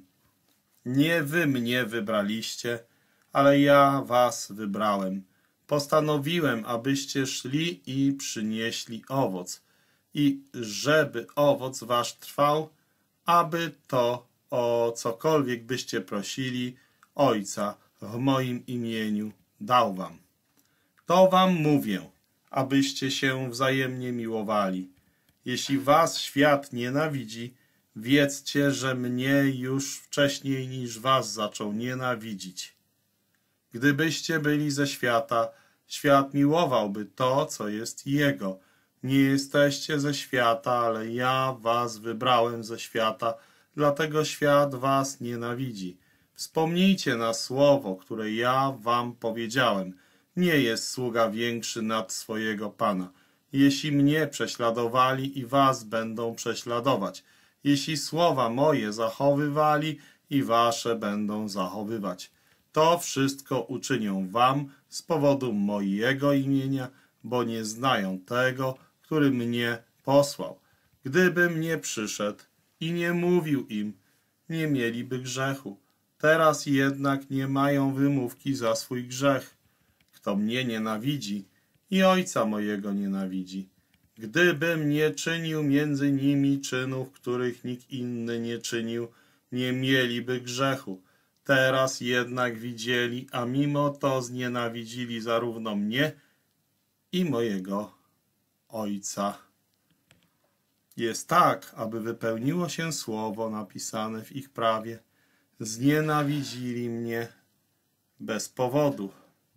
Nie wy mnie wybraliście, ale ja was wybrałem. Postanowiłem, abyście szli i przynieśli owoc, i żeby owoc wasz trwał, aby to, o cokolwiek byście prosili, Ojca w moim imieniu dał wam. To wam mówię, abyście się wzajemnie miłowali. Jeśli was świat nienawidzi, wiedzcie, że mnie już wcześniej niż was zaczął nienawidzić. Gdybyście byli ze świata, świat miłowałby to, co jest jego. Nie jesteście ze świata, ale ja was wybrałem ze świata, dlatego świat was nienawidzi. Wspomnijcie na słowo, które ja wam powiedziałem. Nie jest sługa większy nad swojego Pana. Jeśli mnie prześladowali, i was będą prześladować. Jeśli słowa moje zachowywali, i wasze będą zachowywać. To wszystko uczynią wam z powodu mojego imienia, bo nie znają tego, który mnie posłał. Gdybym nie przyszedł i nie mówił im, nie mieliby grzechu. Teraz jednak nie mają wymówki za swój grzech. Kto mnie nienawidzi i Ojca mojego nienawidzi. Gdybym nie czynił między nimi czynów, których nikt inny nie czynił, nie mieliby grzechu. Teraz jednak widzieli, a mimo to znienawidzili zarówno mnie i mojego Ojca. Jest tak, aby wypełniło się słowo napisane w ich prawie. Znienawidzili mnie bez powodu.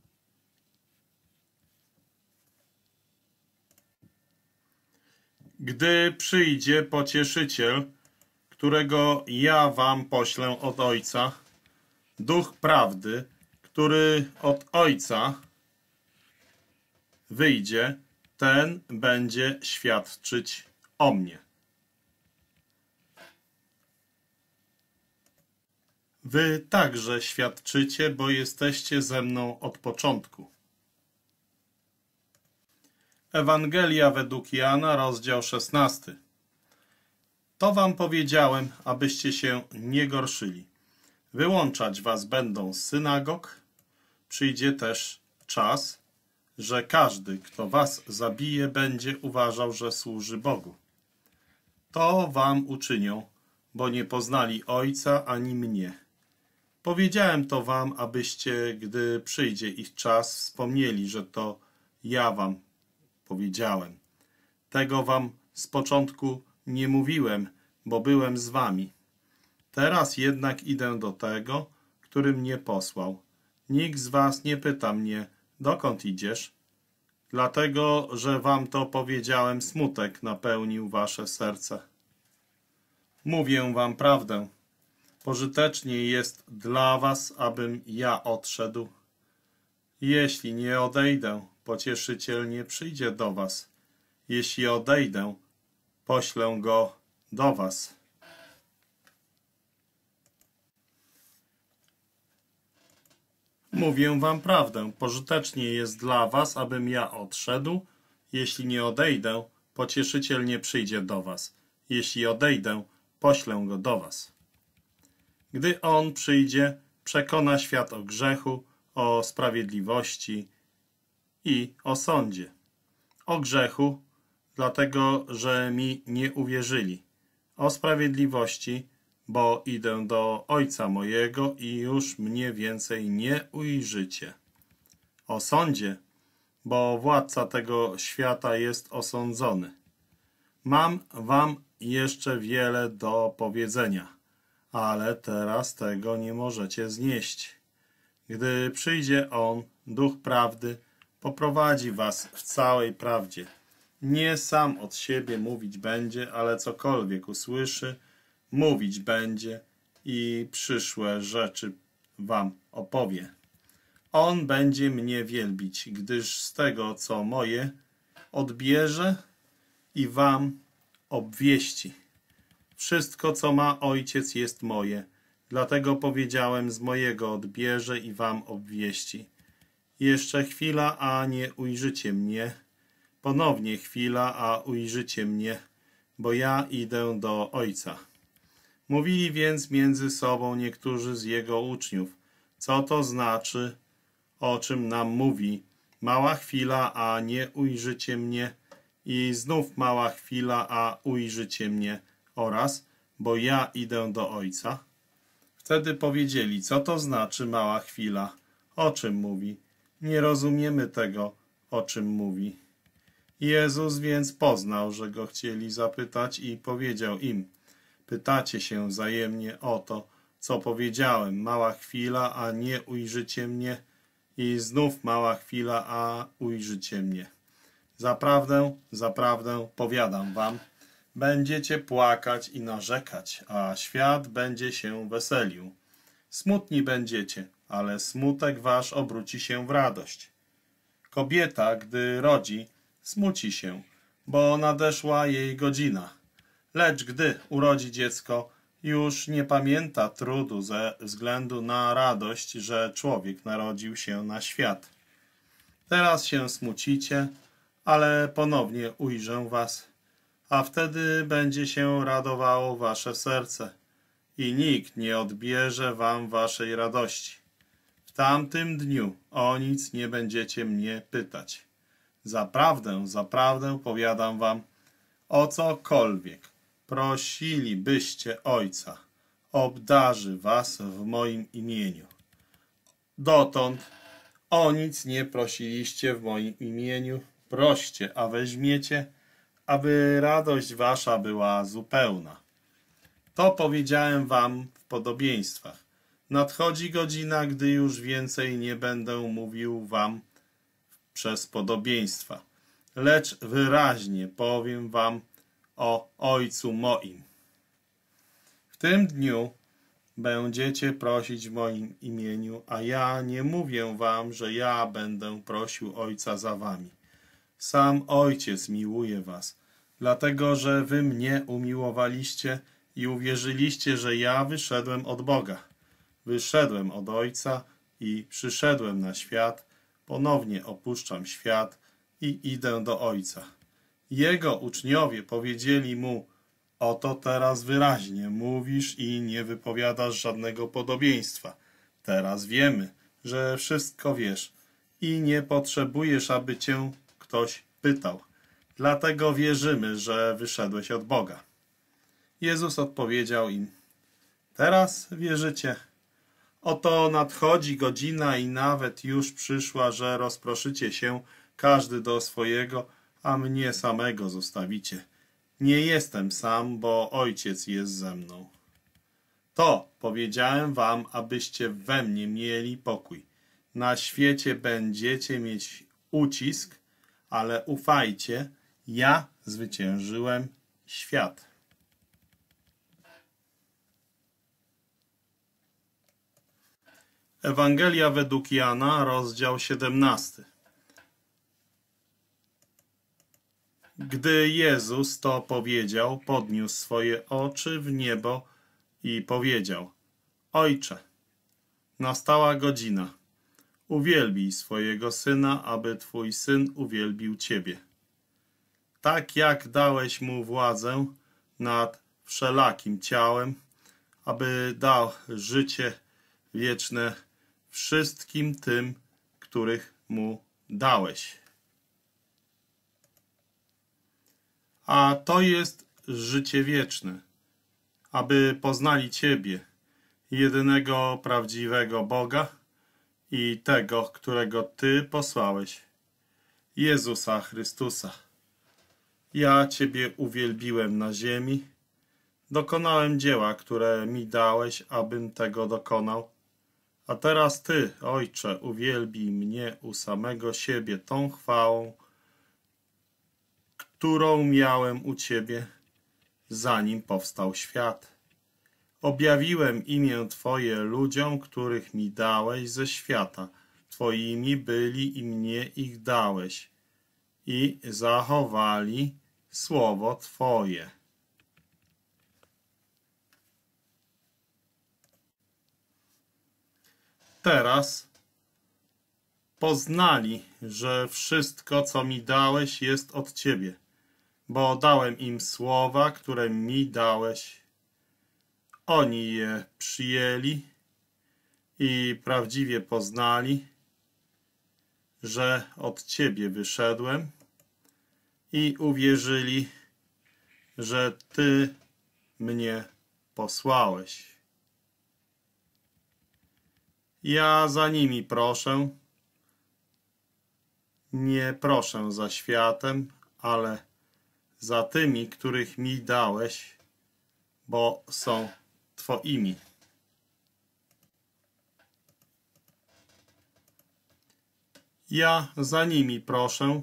Gdy przyjdzie Pocieszyciel, którego ja wam poślę od Ojca, Duch Prawdy, który od Ojca wyjdzie, ten będzie świadczyć o mnie. Wy także świadczycie, bo jesteście ze mną od początku. Ewangelia według Jana, rozdział szesnasty. To wam powiedziałem, abyście się nie gorszyli. Wyłączać was będą z synagog. Przyjdzie też czas, że każdy, kto was zabije, będzie uważał, że służy Bogu. To wam uczynią, bo nie poznali Ojca ani mnie. Powiedziałem to wam, abyście, gdy przyjdzie ich czas, wspomnieli, że to ja wam powiedziałem. Tego wam z początku nie mówiłem, bo byłem z wami. Teraz jednak idę do tego, który mnie posłał. Nikt z was nie pyta mnie, dokąd idziesz? Dlatego, że wam to powiedziałem, smutek napełnił wasze serce. Mówię wam prawdę. Pożytecznie jest dla was, abym ja odszedł. Jeśli nie odejdę, Pocieszyciel nie przyjdzie do was. Jeśli odejdę, poślę go do was. Mówię wam prawdę. Pożytecznie jest dla was, abym ja odszedł. Jeśli nie odejdę, Pocieszyciel nie przyjdzie do was. Jeśli odejdę, poślę go do was. Gdy on przyjdzie, przekona świat o grzechu, o sprawiedliwości i o sądzie. O grzechu, dlatego, że mi nie uwierzyli. O sprawiedliwości, bo idę do Ojca mojego i już mnie więcej nie ujrzycie. O sądzie, bo władca tego świata jest osądzony. Mam wam jeszcze wiele do powiedzenia, ale teraz tego nie możecie znieść. Gdy przyjdzie On, Duch Prawdy, poprowadzi was w całej prawdzie. Nie sam od siebie mówić będzie, ale cokolwiek usłyszy, mówić będzie i przyszłe rzeczy wam opowie. On będzie mnie wielbić, gdyż z tego, co moje, odbierze i wam obwieści. Wszystko, co ma Ojciec, jest moje. Dlatego powiedziałem, z mojego odbierze i wam obwieści. Jeszcze chwila, a nie ujrzycie mnie. Ponownie chwila, a ujrzycie mnie, bo ja idę do Ojca. Mówili więc między sobą niektórzy z Jego uczniów. Co to znaczy, o czym nam mówi? Mała chwila, a nie ujrzycie mnie. I znów mała chwila, a ujrzycie mnie. Oraz, bo ja idę do Ojca. Wtedy powiedzieli, co to znaczy mała chwila? O czym mówi? Nie rozumiemy tego, o czym mówi. Jezus więc poznał, że go chcieli zapytać i powiedział im, pytacie się wzajemnie o to, co powiedziałem, mała chwila, a nie ujrzycie mnie i znów mała chwila, a ujrzycie mnie. Zaprawdę, zaprawdę powiadam wam, będziecie płakać i narzekać, a świat będzie się weselił. Smutni będziecie, ale smutek wasz obróci się w radość. Kobieta, gdy rodzi, smuci się, bo nadeszła jej godzina. Lecz gdy urodzi dziecko, już nie pamięta trudu ze względu na radość, że człowiek narodził się na świat. Teraz się smucicie, ale ponownie ujrzę was, a wtedy będzie się radowało wasze serce i nikt nie odbierze wam waszej radości. W tamtym dniu o nic nie będziecie mnie pytać. Zaprawdę, zaprawdę powiadam wam, o cokolwiek prosilibyście Ojca, obdarzy was w moim imieniu. Dotąd o nic nie prosiliście w moim imieniu, proście, a weźmiecie, aby radość wasza była zupełna. To powiedziałem wam w podobieństwach. Nadchodzi godzina, gdy już więcej nie będę mówił wam przez podobieństwa, lecz wyraźnie powiem wam o Ojcu moim. W tym dniu będziecie prosić w moim imieniu, a ja nie mówię wam, że ja będę prosił Ojca za wami. Sam Ojciec miłuje was, dlatego że wy mnie umiłowaliście i uwierzyliście, że ja wyszedłem od Boga. Wyszedłem od Ojca i przyszedłem na świat, ponownie opuszczam świat i idę do Ojca. Jego uczniowie powiedzieli mu: oto teraz wyraźnie mówisz i nie wypowiadasz żadnego podobieństwa. Teraz wiemy, że wszystko wiesz i nie potrzebujesz, aby cię ktoś pytał. Dlatego wierzymy, że wyszedłeś od Boga. Jezus odpowiedział im: teraz wierzycie? Oto nadchodzi godzina i nawet już przyszła, że rozproszycie się każdy do swojego, a mnie samego zostawicie. Nie jestem sam, bo Ojciec jest ze mną. To powiedziałem wam, abyście we mnie mieli pokój. Na świecie będziecie mieć ucisk, ale ufajcie, ja zwyciężyłem świat. Ewangelia według Jana, rozdział siedemnasty. Gdy Jezus to powiedział, podniósł swoje oczy w niebo i powiedział: Ojcze, nastała godzina. Uwielbij swojego Syna, aby Twój Syn uwielbił Ciebie. Tak jak dałeś Mu władzę nad wszelakim ciałem, aby dał życie wieczne wszystkim tym, których Mu dałeś. A to jest życie wieczne, aby poznali Ciebie, jedynego prawdziwego Boga i tego, którego Ty posłałeś, Jezusa Chrystusa. Ja Ciebie uwielbiłem na ziemi, dokonałem dzieła, które mi dałeś, abym tego dokonał. A teraz Ty, Ojcze, uwielbij mnie u samego siebie tą chwałą, którą miałem u Ciebie, zanim powstał świat. Objawiłem imię Twoje ludziom, których mi dałeś ze świata. Twoimi byli i mnie ich dałeś i zachowali słowo Twoje. Teraz poznali, że wszystko, co mi dałeś, jest od Ciebie, bo dałem im słowa, które mi dałeś. Oni je przyjęli i prawdziwie poznali, że od Ciebie wyszedłem, i uwierzyli, że Ty mnie posłałeś. Ja za nimi proszę, nie proszę za światem, ale za tymi, których mi dałeś, bo są Twoimi. Ja za nimi proszę,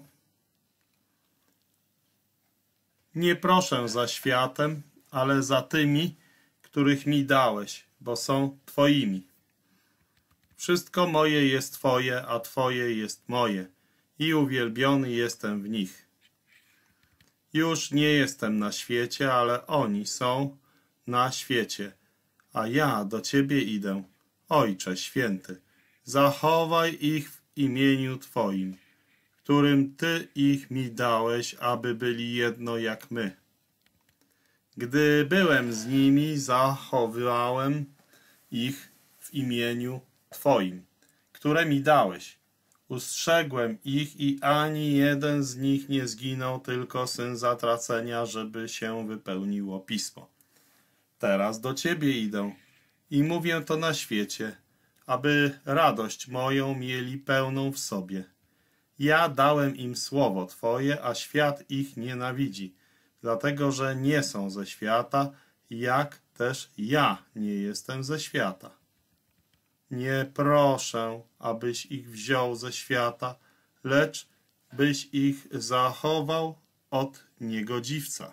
nie proszę za światem, ale za tymi, których mi dałeś, bo są Twoimi. Wszystko moje jest Twoje, a Twoje jest moje, i uwielbiony jestem w nich. Już nie jestem na świecie, ale oni są na świecie, a ja do Ciebie idę, Ojcze Święty. Zachowaj ich w imieniu Twoim, którym Ty ich mi dałeś, aby byli jedno jak my. Gdy byłem z nimi, zachowywałem ich w imieniu Twoim, które mi dałeś. Ustrzegłem ich i ani jeden z nich nie zginął, tylko syn zatracenia, żeby się wypełniło pismo. Teraz do Ciebie idę i mówię to na świecie, aby radość moją mieli pełną w sobie. Ja dałem im słowo Twoje, a świat ich nienawidzi, dlatego że nie są ze świata, jak też ja nie jestem ze świata. Nie proszę, abyś ich wziął ze świata, lecz byś ich zachował od niegodziwca.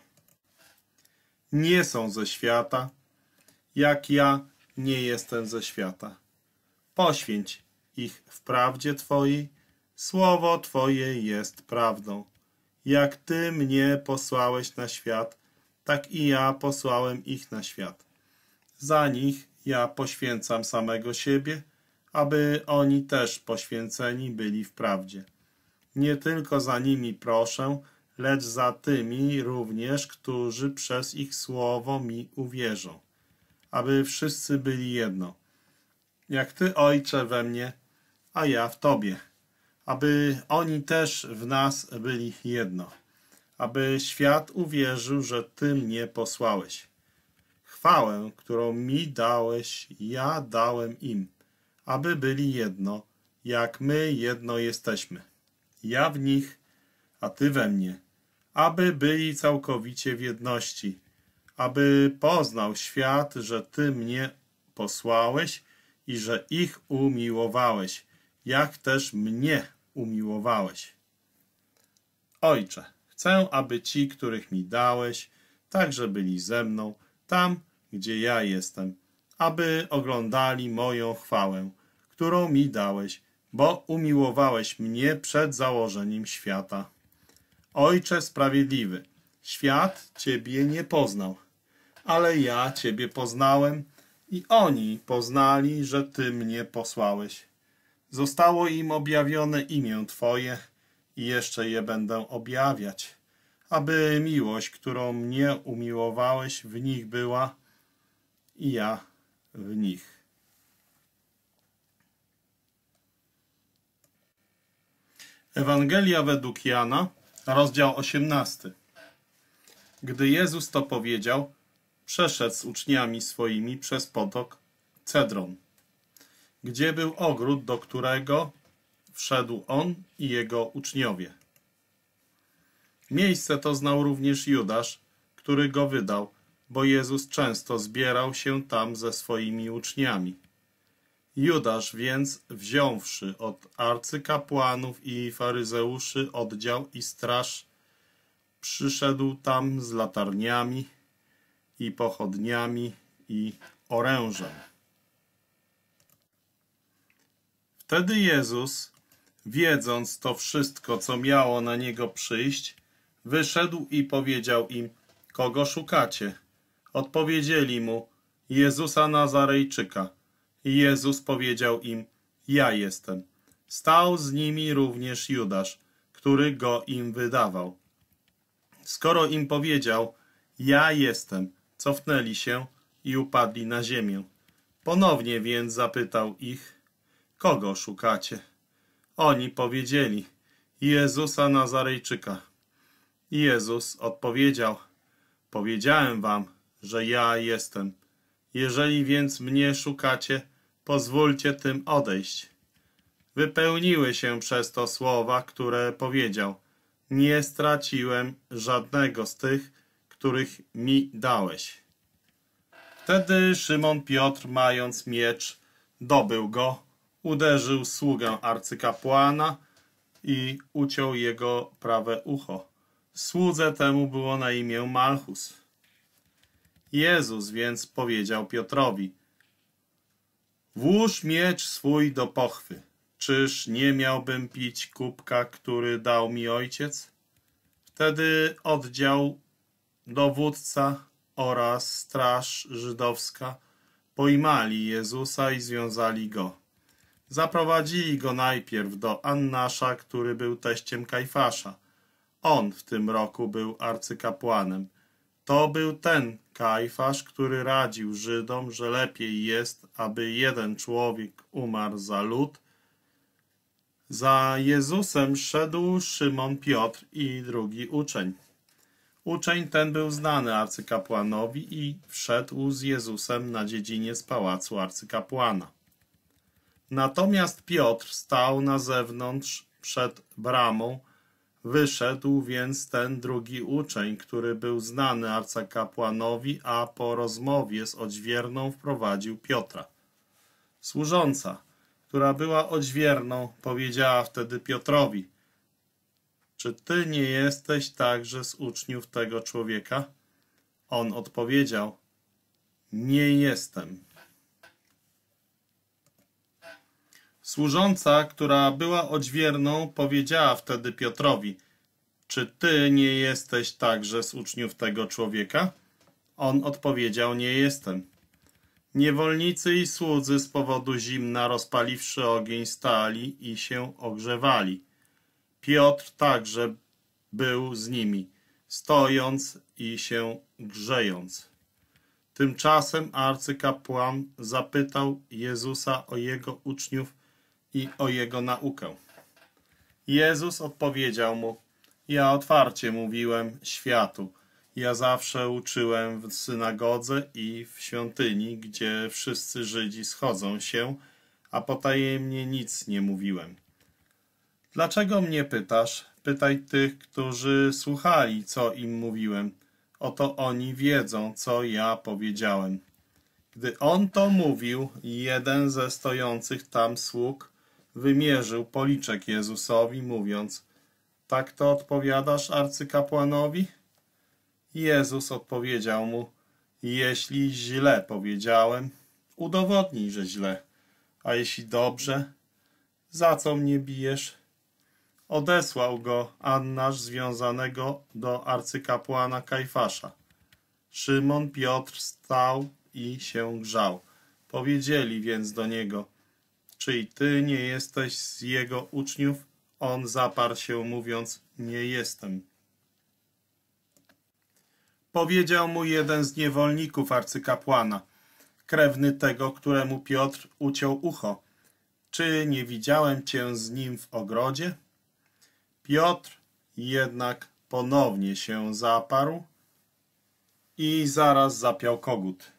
Nie są ze świata, jak ja nie jestem ze świata. Poświęć ich w prawdzie Twojej, słowo Twoje jest prawdą. Jak Ty mnie posłałeś na świat, tak i ja posłałem ich na świat. Za nich ja poświęcam samego siebie, aby oni też poświęceni byli w prawdzie. Nie tylko za nimi proszę, lecz za tymi również, którzy przez ich słowo mi uwierzą, aby wszyscy byli jedno. Jak Ty, Ojcze, we mnie, a ja w Tobie, aby oni też w nas byli jedno, aby świat uwierzył, że Ty mnie posłałeś. Chwałę, którą mi dałeś, ja dałem im, aby byli jedno, jak my jedno jesteśmy. Ja w nich, a Ty we mnie, aby byli całkowicie w jedności, aby poznał świat, że Ty mnie posłałeś i że ich umiłowałeś, jak też mnie umiłowałeś. Ojcze, chcę, aby ci, których mi dałeś, także byli ze mną, tam, gdzie ja jestem, aby oglądali moją chwałę, którą mi dałeś, bo umiłowałeś mnie przed założeniem świata. Ojcze sprawiedliwy, świat Ciebie nie poznał, ale ja Ciebie poznałem i oni poznali, że Ty mnie posłałeś. Zostało im objawione imię Twoje i jeszcze je będę objawiać, aby miłość, którą mnie umiłowałeś, w nich była i ja w nich. Ewangelia według Jana, rozdział osiemnasty. Gdy Jezus to powiedział, przeszedł z uczniami swoimi przez potok Cedron, gdzie był ogród, do którego wszedł on i jego uczniowie. Miejsce to znał również Judasz, który go wydał, bo Jezus często zbierał się tam ze swoimi uczniami. Judasz więc, wziąwszy od arcykapłanów i faryzeuszy oddział i straż, przyszedł tam z latarniami i pochodniami i orężem. Wtedy Jezus, wiedząc to wszystko, co miało na Niego przyjść, wyszedł i powiedział im: kogo szukacie? Odpowiedzieli Mu: Jezusa Nazarejczyka. I Jezus powiedział im: ja jestem. Stał z nimi również Judasz, który go im wydawał. Skoro im powiedział: ja jestem, cofnęli się i upadli na ziemię. Ponownie więc zapytał ich: kogo szukacie? Oni powiedzieli: Jezusa Nazarejczyka. I Jezus odpowiedział: powiedziałem wam, że ja jestem. Jeżeli więc mnie szukacie, pozwólcie tym odejść. Wypełniły się przez to słowa, które powiedział: nie straciłem żadnego z tych, których mi dałeś. Wtedy Szymon Piotr, mając miecz, dobył go, uderzył sługę arcykapłana i uciął jego prawe ucho. Słudze temu było na imię Malchus. Jezus więc powiedział Piotrowi: włóż miecz swój do pochwy. Czyż nie miałbym pić kubka, który dał mi ojciec? Wtedy oddział, dowódca oraz straż żydowska pojmali Jezusa i związali go. Zaprowadzili go najpierw do Annasza, który był teściem Kajfasza. On w tym roku był arcykapłanem. To był ten Kajfasz, który radził Żydom, że lepiej jest, aby jeden człowiek umarł za lud. Za Jezusem szedł Szymon Piotr i drugi uczeń. Uczeń ten był znany arcykapłanowi i wszedł z Jezusem na dziedziniec pałacu arcykapłana. Natomiast Piotr stał na zewnątrz przed bramą. Wyszedł więc ten drugi uczeń, który był znany arcykapłanowi, a po rozmowie z odźwierną wprowadził Piotra. Służąca, która była odźwierną, powiedziała wtedy Piotrowi: czy ty nie jesteś także z uczniów tego człowieka? On odpowiedział: nie jestem. Służąca, która była odźwierną, powiedziała wtedy Piotrowi: czy ty nie jesteś także z uczniów tego człowieka? On odpowiedział: nie jestem. Niewolnicy i słudzy z powodu zimna, rozpaliwszy ogień, stali i się ogrzewali. Piotr także był z nimi, stojąc i się grzejąc. Tymczasem arcykapłan zapytał Jezusa o jego uczniów i o jego naukę. Jezus odpowiedział mu: ja otwarcie mówiłem światu. Ja zawsze uczyłem w synagodze i w świątyni, gdzie wszyscy Żydzi schodzą się, a potajemnie nic nie mówiłem. Dlaczego mnie pytasz? Pytaj tych, którzy słuchali, co im mówiłem. Oto oni wiedzą, co ja powiedziałem. Gdy on to mówił, jeden ze stojących tam sług wymierzył policzek Jezusowi, mówiąc: tak to odpowiadasz arcykapłanowi? Jezus odpowiedział mu: jeśli źle powiedziałem, udowodnij, że źle, a jeśli dobrze, za co mnie bijesz? Odesłał go Annasz związanego do arcykapłana Kajfasza. Szymon Piotr stał i się grzał. Powiedzieli więc do niego: czy i ty nie jesteś z jego uczniów? On zaparł się, mówiąc: nie jestem. Powiedział mu jeden z niewolników arcykapłana, krewny tego, któremu Piotr uciął ucho: czy nie widziałem cię z nim w ogrodzie? Piotr jednak ponownie się zaparł i zaraz zapiał kogut.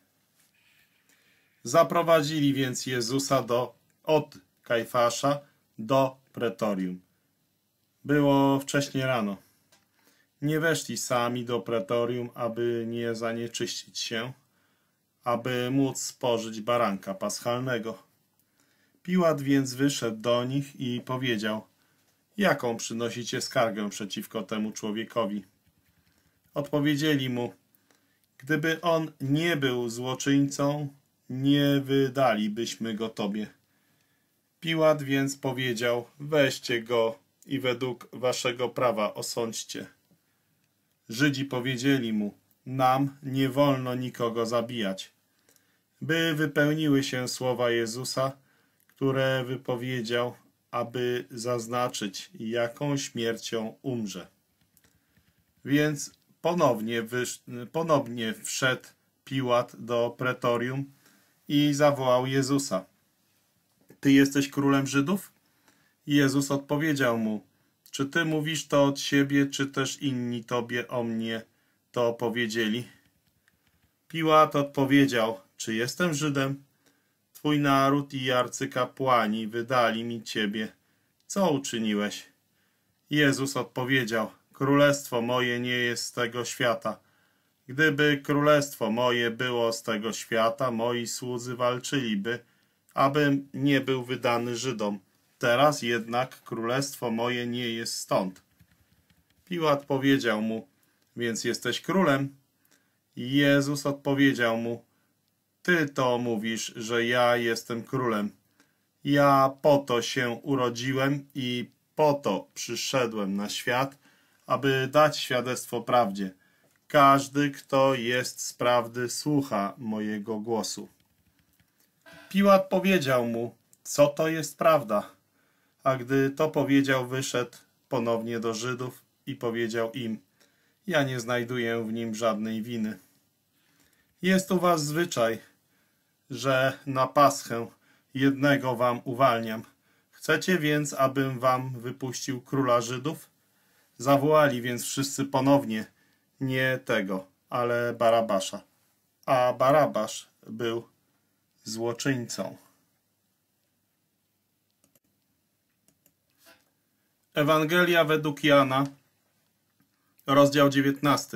Zaprowadzili więc Jezusa do, od Kajfasza do pretorium. Było wcześnie rano. Nie weszli sami do pretorium, aby nie zanieczyścić się, aby móc spożyć baranka paschalnego. Piłat więc wyszedł do nich i powiedział: jaką przynosicie skargę przeciwko temu człowiekowi? Odpowiedzieli mu: gdyby on nie był złoczyńcą, nie wydalibyśmy go tobie. Piłat więc powiedział: weźcie go i według waszego prawa osądźcie. Żydzi powiedzieli mu: nam nie wolno nikogo zabijać. By wypełniły się słowa Jezusa, które wypowiedział, aby zaznaczyć, jaką śmiercią umrze. Więc ponownie, wysz... ponownie wszedł Piłat do pretorium i zawołał Jezusa: ty jesteś królem Żydów? Jezus odpowiedział mu: czy ty mówisz to od siebie, czy też inni tobie o mnie to powiedzieli? Piłat odpowiedział: czy jestem Żydem? Twój naród i arcykapłani wydali mi ciebie. Co uczyniłeś? Jezus odpowiedział: królestwo moje nie jest z tego świata. Gdyby królestwo moje było z tego świata, moi słudzy walczyliby, abym nie był wydany Żydom. Teraz jednak królestwo moje nie jest stąd. Piłat powiedział mu: więc jesteś królem? Jezus odpowiedział mu: ty to mówisz, że ja jestem królem. Ja po to się urodziłem i po to przyszedłem na świat, aby dać świadectwo prawdzie. Każdy, kto jest z prawdy, słucha mojego głosu. Piłat powiedział mu: co to jest prawda? A gdy to powiedział, wyszedł ponownie do Żydów i powiedział im: Ja nie znajduję w nim żadnej winy. Jest u was zwyczaj, że na Paschę jednego wam uwalniam. Chcecie więc, abym wam wypuścił króla Żydów? Zawołali więc wszyscy ponownie, nie tego, ale Barabasza. A Barabasz był złoczyńcą. Ewangelia według Jana, rozdział dziewiętnasty.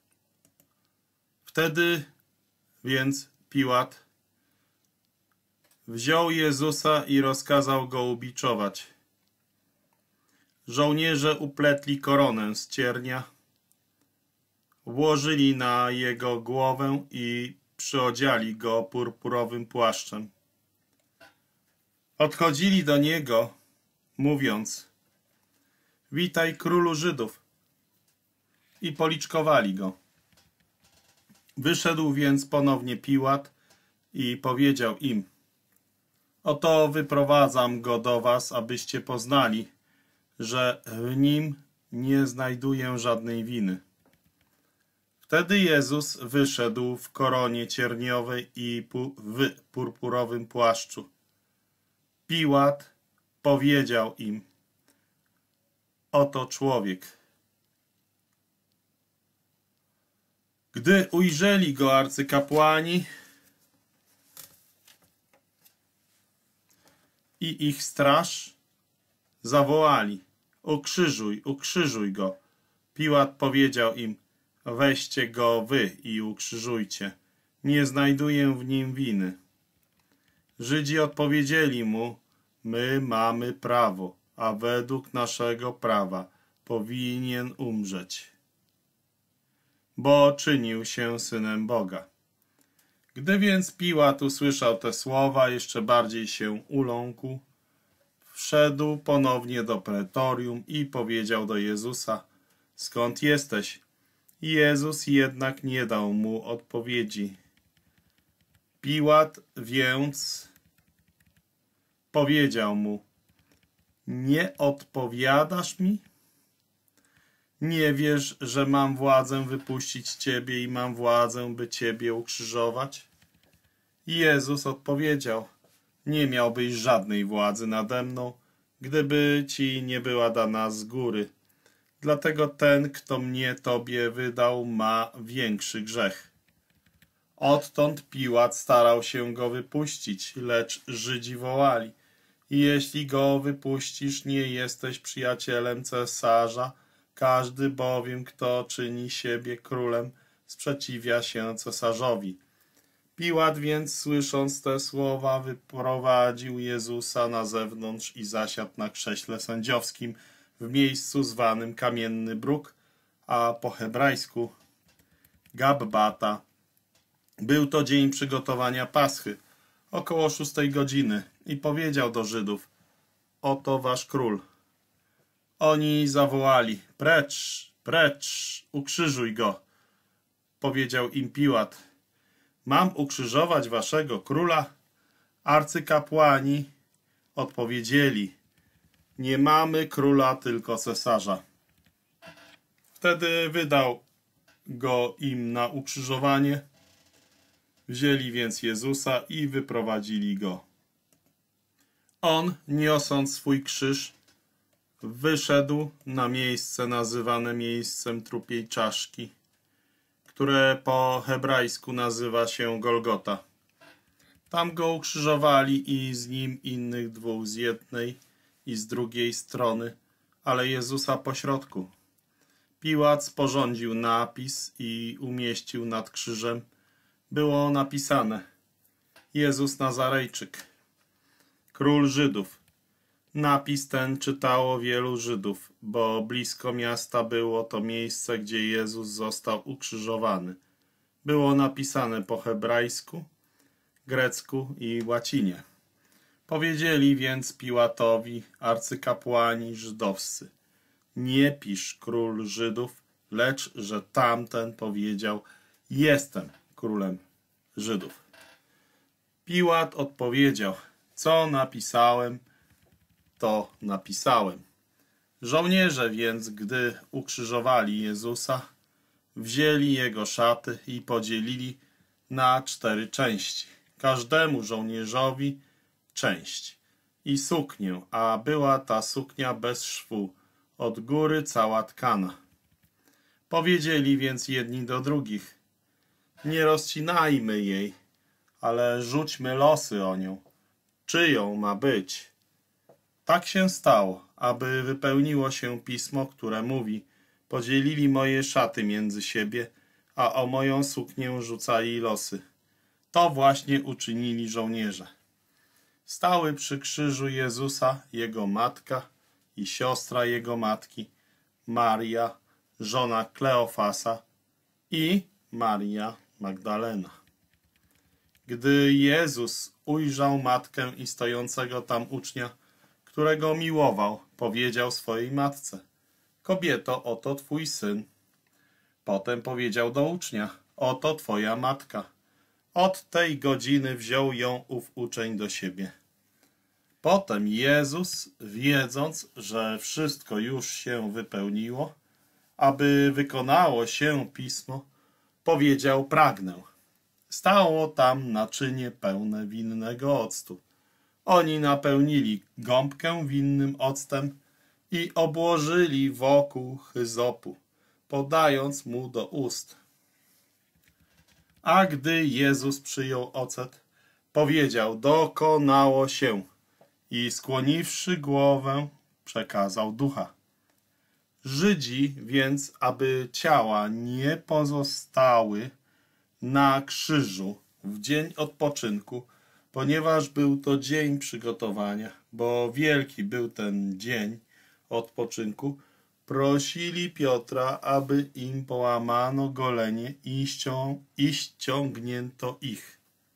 Wtedy więc Piłat wziął Jezusa i rozkazał go ubiczować. Żołnierze upletli koronę z ciernia, włożyli na jego głowę i przyodziali go purpurowym płaszczem. Odchodzili do niego, mówiąc: witaj, królu Żydów, i policzkowali go. Wyszedł więc ponownie Piłat i powiedział im: oto wyprowadzam go do was, abyście poznali, że w nim nie znajduję żadnej winy. Wtedy Jezus wyszedł w koronie cierniowej i w purpurowym płaszczu. Piłat powiedział im: oto człowiek. Gdy ujrzeli go arcykapłani i ich straż, zawołali: ukrzyżuj, ukrzyżuj go. Piłat powiedział im: weźcie go wy i ukrzyżujcie. Nie znajduję w nim winy. Żydzi odpowiedzieli mu: my mamy prawo, a według naszego prawa powinien umrzeć, bo czynił się synem Boga. Gdy więc Piłat usłyszał te słowa, jeszcze bardziej się uląkł. Wszedł ponownie do pretorium i powiedział do Jezusa: skąd jesteś? Jezus jednak nie dał mu odpowiedzi. Piłat więc powiedział mu: nie odpowiadasz mi? Nie wiesz, że mam władzę wypuścić ciebie i mam władzę, by ciebie ukrzyżować? Jezus odpowiedział: nie miałbyś żadnej władzy nade mną, gdyby ci nie była dana z góry. Dlatego ten, kto mnie tobie wydał, ma większy grzech. Odtąd Piłat starał się go wypuścić, lecz Żydzi wołali: jeśli go wypuścisz, nie jesteś przyjacielem cesarza. Każdy bowiem, kto czyni siebie królem, sprzeciwia się cesarzowi. Piłat więc, słysząc te słowa, wyprowadził Jezusa na zewnątrz i zasiadł na krześle sędziowskim w miejscu zwanym Kamienny Bruk, a po hebrajsku Gabbata. Był to dzień przygotowania Paschy, około szóstej godziny, i powiedział do Żydów: oto wasz król. Oni zawołali: precz, precz, ukrzyżuj go. Powiedział im Piłat: mam ukrzyżować waszego króla? Arcykapłani odpowiedzieli: nie mamy króla, tylko cesarza. Wtedy wydał go im na ukrzyżowanie. Wzięli więc Jezusa i wyprowadzili go. On, niosąc swój krzyż, wyszedł na miejsce nazywane miejscem trupiej czaszki, które po hebrajsku nazywa się Golgota. Tam go ukrzyżowali i z nim innych dwóch z jednej i z drugiej strony, ale Jezusa pośrodku. Piłat sporządził napis i umieścił nad krzyżem. Było napisane: Jezus Nazarejczyk, król Żydów. Napis ten czytało wielu Żydów, bo blisko miasta było to miejsce, gdzie Jezus został ukrzyżowany. Było napisane po hebrajsku, grecku i łacinie. Powiedzieli więc Piłatowi arcykapłani żydowscy: nie pisz król Żydów, lecz że tamten powiedział: jestem królem Żydów. Piłat odpowiedział: co napisałem, to napisałem. Żołnierze więc, gdy ukrzyżowali Jezusa, wzięli jego szaty i podzielili na cztery części, każdemu żołnierzowi część i suknię, a była ta suknia bez szwu, od góry cała tkana. Powiedzieli więc jedni do drugich: nie rozcinajmy jej, ale rzućmy losy o nią, czyją ma być. Tak się stało, aby wypełniło się pismo, które mówi: podzielili moje szaty między siebie, a o moją suknię rzucali losy. To właśnie uczynili żołnierze. Stały przy krzyżu Jezusa jego matka i siostra jego matki, Maria, żona Kleofasa, i Maria Magdalena. Gdy Jezus ujrzał matkę i stojącego tam ucznia, którego miłował, powiedział swojej matce: kobieto, oto twój syn. Potem powiedział do ucznia: oto twoja matka. Od tej godziny wziął ją ów uczeń do siebie. Potem Jezus, wiedząc, że wszystko już się wypełniło, aby wykonało się pismo, powiedział: pragnę. Stało tam naczynie pełne winnego octu. Oni napełnili gąbkę winnym octem i obłożyli wokół hyzopu, podając mu do ust. A gdy Jezus przyjął ocet, powiedział: dokonało się, i skłoniwszy głowę, przekazał ducha. Żydzi więc, aby ciała nie pozostały na krzyżu w dzień odpoczynku, ponieważ był to dzień przygotowania, bo wielki był ten dzień odpoczynku, prosili Piotra, aby im połamano golenie i, ścią i ściągnięto ich.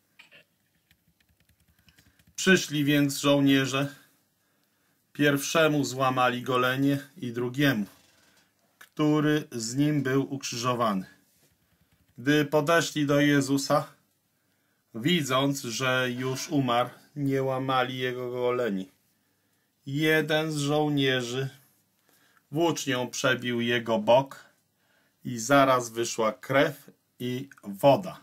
Przyszli więc żołnierze, pierwszemu złamali golenie i drugiemu, który z nim był ukrzyżowany. Gdy podeszli do Jezusa, widząc, że już umarł, nie łamali jego goleni. Jeden z żołnierzy włócznią przebił jego bok i zaraz wyszła krew i woda.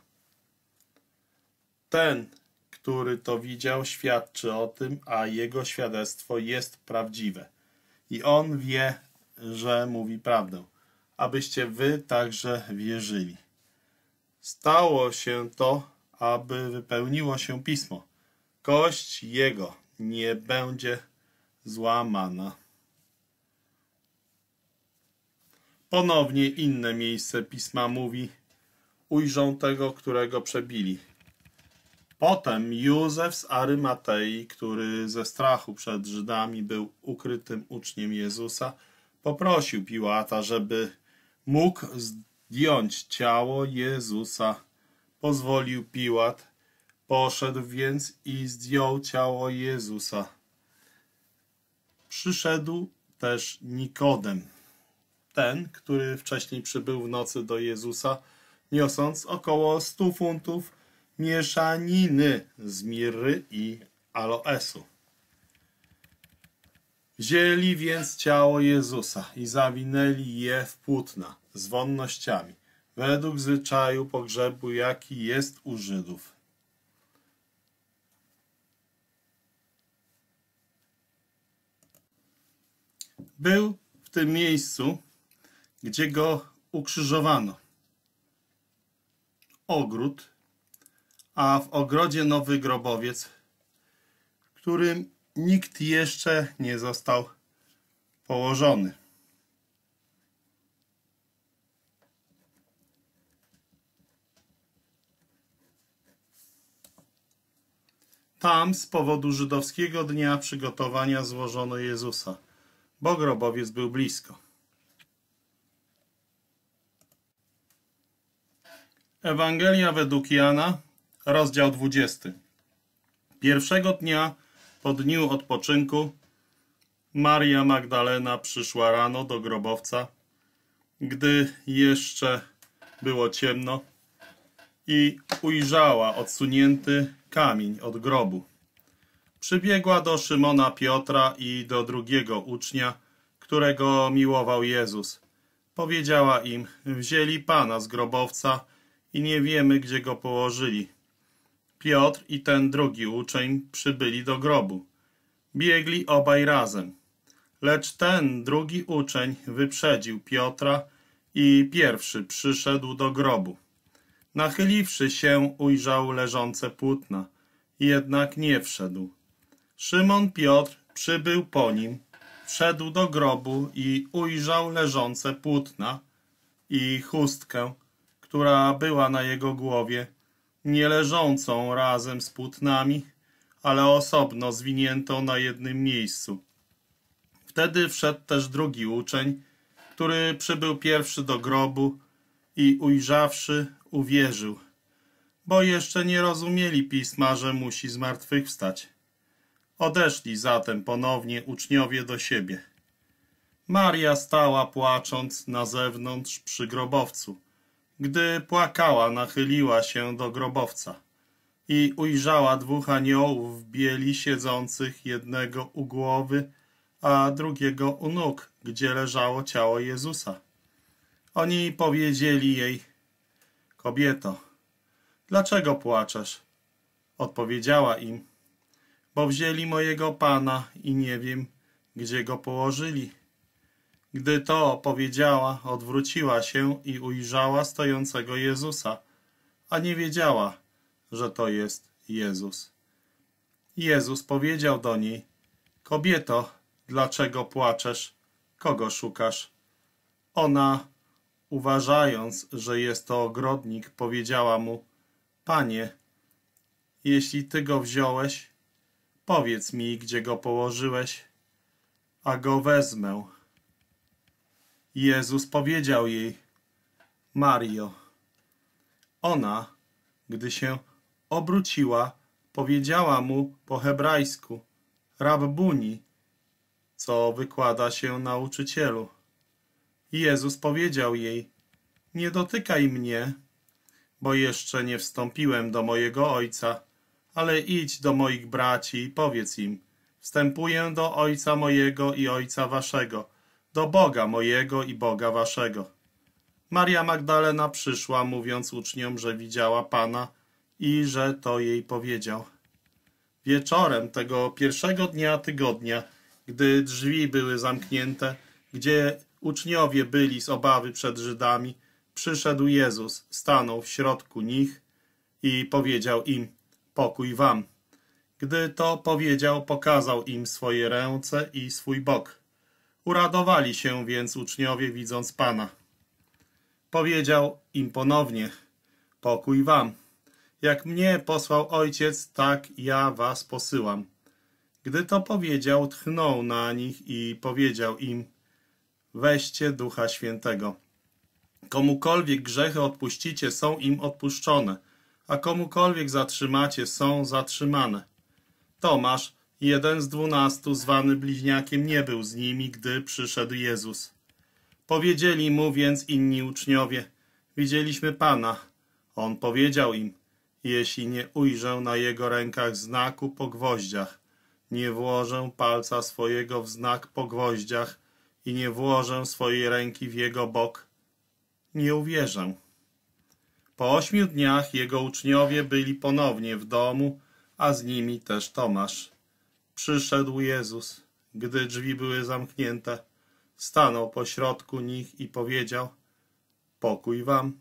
Ten, który to widział, świadczy o tym, a jego świadectwo jest prawdziwe. I on wie, że mówi prawdę, abyście wy także wierzyli. Stało się to, aby wypełniło się pismo. Kość jego nie będzie złamana. Ponownie inne miejsce pisma mówi: ujrzą tego, którego przebili. Potem Józef z Arymatei, który ze strachu przed Żydami był ukrytym uczniem Jezusa, poprosił Piłata, żeby mógł zdjąć ciało Jezusa. Pozwolił Piłat, poszedł więc i zdjął ciało Jezusa. Przyszedł też Nikodem, ten, który wcześniej przybył w nocy do Jezusa, niosąc około stu funtów mieszaniny z mirry i aloesu. Wzięli więc ciało Jezusa i zawinęli je w płótna z wonnościami, według zwyczaju pogrzebu, jaki jest u Żydów. Był w tym miejscu, gdzie go ukrzyżowano, ogród, a w ogrodzie nowy grobowiec, w którym nikt jeszcze nie został położony. Tam z powodu żydowskiego dnia przygotowania złożono Jezusa, bo grobowiec był blisko. Ewangelia według Jana, rozdział dwudziesty. Pierwszego dnia po dniu odpoczynku Maria Magdalena przyszła rano do grobowca, gdy jeszcze było ciemno, i ujrzała odsunięty kamień od grobu. Przybiegła do Szymona Piotra i do drugiego ucznia, którego miłował Jezus. Powiedziała im: wzięli Pana z grobowca i nie wiemy, gdzie go położyli. Piotr i ten drugi uczeń przybyli do grobu. Biegli obaj razem. Lecz ten drugi uczeń wyprzedził Piotra i pierwszy przyszedł do grobu. Nachyliwszy się, ujrzał leżące płótna, jednak nie wszedł. Szymon Piotr przybył po nim, wszedł do grobu i ujrzał leżące płótna i chustkę, która była na jego głowie, nie leżącą razem z płótnami, ale osobno zwiniętą na jednym miejscu. Wtedy wszedł też drugi uczeń, który przybył pierwszy do grobu i ujrzawszy, uwierzył, bo jeszcze nie rozumieli pisma, że musi zmartwychwstać. Odeszli zatem ponownie uczniowie do siebie. Maria stała płacząc na zewnątrz przy grobowcu. Gdy płakała, nachyliła się do grobowca i ujrzała dwóch aniołów w bieli siedzących, jednego u głowy, a drugiego u nóg, gdzie leżało ciało Jezusa. Oni powiedzieli jej: kobieto, dlaczego płaczesz? Odpowiedziała im: bo wzięli mojego Pana i nie wiem, gdzie go położyli. Gdy to powiedziała, odwróciła się i ujrzała stojącego Jezusa, a nie wiedziała, że to jest Jezus. Jezus powiedział do niej: kobieto, dlaczego płaczesz? Kogo szukasz? Ona, uważając, że jest to ogrodnik, powiedziała mu: Panie, jeśli Ty go wziąłeś, powiedz mi, gdzie go położyłeś, a go wezmę. Jezus powiedział jej: Mario. Ona, gdy się obróciła, powiedziała mu po hebrajsku: Rabbuni, co wykłada się nauczycielu. Jezus powiedział jej: nie dotykaj mnie, bo jeszcze nie wstąpiłem do mojego Ojca, ale idź do moich braci i powiedz im: wstępuję do Ojca mojego i Ojca waszego, do Boga mojego i Boga waszego. Maria Magdalena przyszła, mówiąc uczniom, że widziała Pana i że to jej powiedział. Wieczorem tego pierwszego dnia tygodnia, gdy drzwi były zamknięte, gdzie uczniowie byli z obawy przed Żydami, przyszedł Jezus, stanął w środku nich i powiedział im: pokój wam. Gdy to powiedział, pokazał im swoje ręce i swój bok. Uradowali się więc uczniowie, widząc Pana. Powiedział im ponownie: pokój wam. Jak mnie posłał Ojciec, tak ja was posyłam. Gdy to powiedział, tchnął na nich i powiedział im: weźcie Ducha Świętego. Komukolwiek grzechy odpuścicie, są im odpuszczone, a komukolwiek zatrzymacie, są zatrzymane. Tomasz, jeden z dwunastu, zwany bliźniakiem, nie był z nimi, gdy przyszedł Jezus. Powiedzieli mu więc inni uczniowie: widzieliśmy Pana. On powiedział im: jeśli nie ujrzę na jego rękach znaku po gwoździach, nie włożę palca swojego w znak po gwoździach i nie włożę swojej ręki w jego bok, nie uwierzę. Po ośmiu dniach jego uczniowie byli ponownie w domu, a z nimi też Tomasz. Przyszedł Jezus, gdy drzwi były zamknięte, stanął pośrodku nich i powiedział: pokój wam.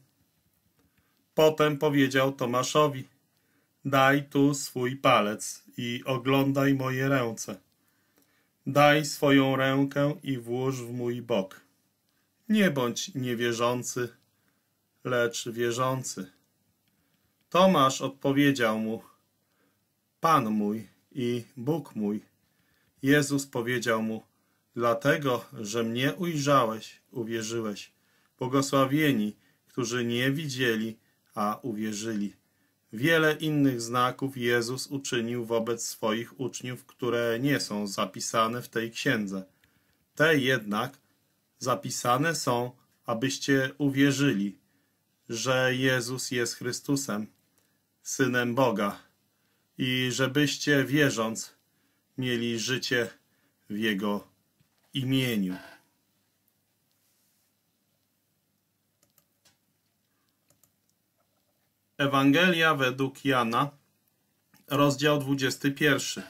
Potem powiedział Tomaszowi: daj tu swój palec i oglądaj moje ręce. Daj swoją rękę i włóż w mój bok. Nie bądź niewierzący, lecz wierzący. Tomasz odpowiedział mu: Pan mój i Bóg mój. Jezus powiedział mu: dlatego, że mnie ujrzałeś, uwierzyłeś. Błogosławieni, którzy nie widzieli, a uwierzyli. Wiele innych znaków Jezus uczynił wobec swoich uczniów, które nie są zapisane w tej księdze. Te jednak zapisane są, abyście uwierzyli, że Jezus jest Chrystusem, Synem Boga, i żebyście, wierząc, mieli życie w Jego imieniu. Ewangelia według Jana, rozdział dwudziesty pierwszy.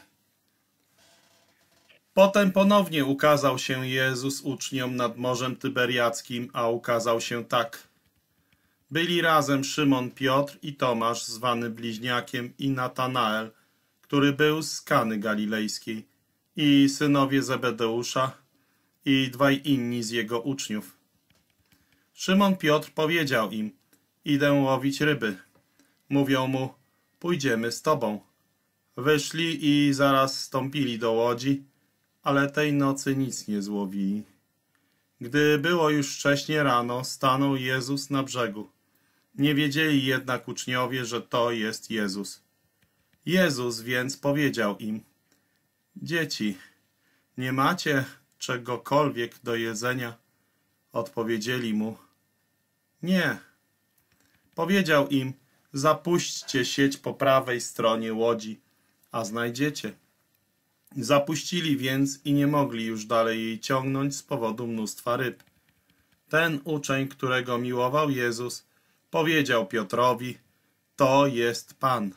Potem ponownie ukazał się Jezus uczniom nad Morzem Tyberiackim, a ukazał się tak. Byli razem Szymon Piotr i Tomasz, zwany Bliźniakiem, i Natanael, który był z Kany Galilejskiej, i synowie Zebedeusza, i dwaj inni z jego uczniów. Szymon Piotr powiedział im: idę łowić ryby. Mówią mu: pójdziemy z tobą. Wyszli i zaraz wstąpili do łodzi, ale tej nocy nic nie złowili. Gdy było już wcześnie rano, stanął Jezus na brzegu. Nie wiedzieli jednak uczniowie, że to jest Jezus. Jezus więc powiedział im: dzieci, nie macie czegokolwiek do jedzenia? Odpowiedzieli mu: nie. Powiedział im: zapuśćcie sieć po prawej stronie łodzi, a znajdziecie. Zapuścili więc i nie mogli już dalej jej ciągnąć z powodu mnóstwa ryb. Ten uczeń, którego miłował Jezus, powiedział Piotrowi: to jest Pan.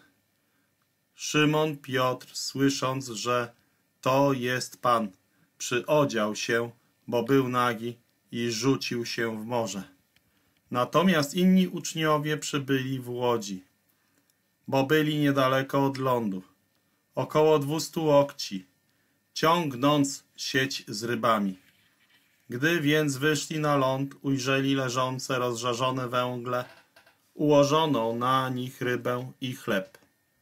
Szymon Piotr, słysząc, że to jest Pan, przyodział się, bo był nagi, i rzucił się w morze. Natomiast inni uczniowie przybyli w łodzi, bo byli niedaleko od lądu, około dwustu łokci, ciągnąc sieć z rybami. Gdy więc wyszli na ląd, ujrzeli leżące rozżarzone węgle, ułożoną na nich rybę i chleb.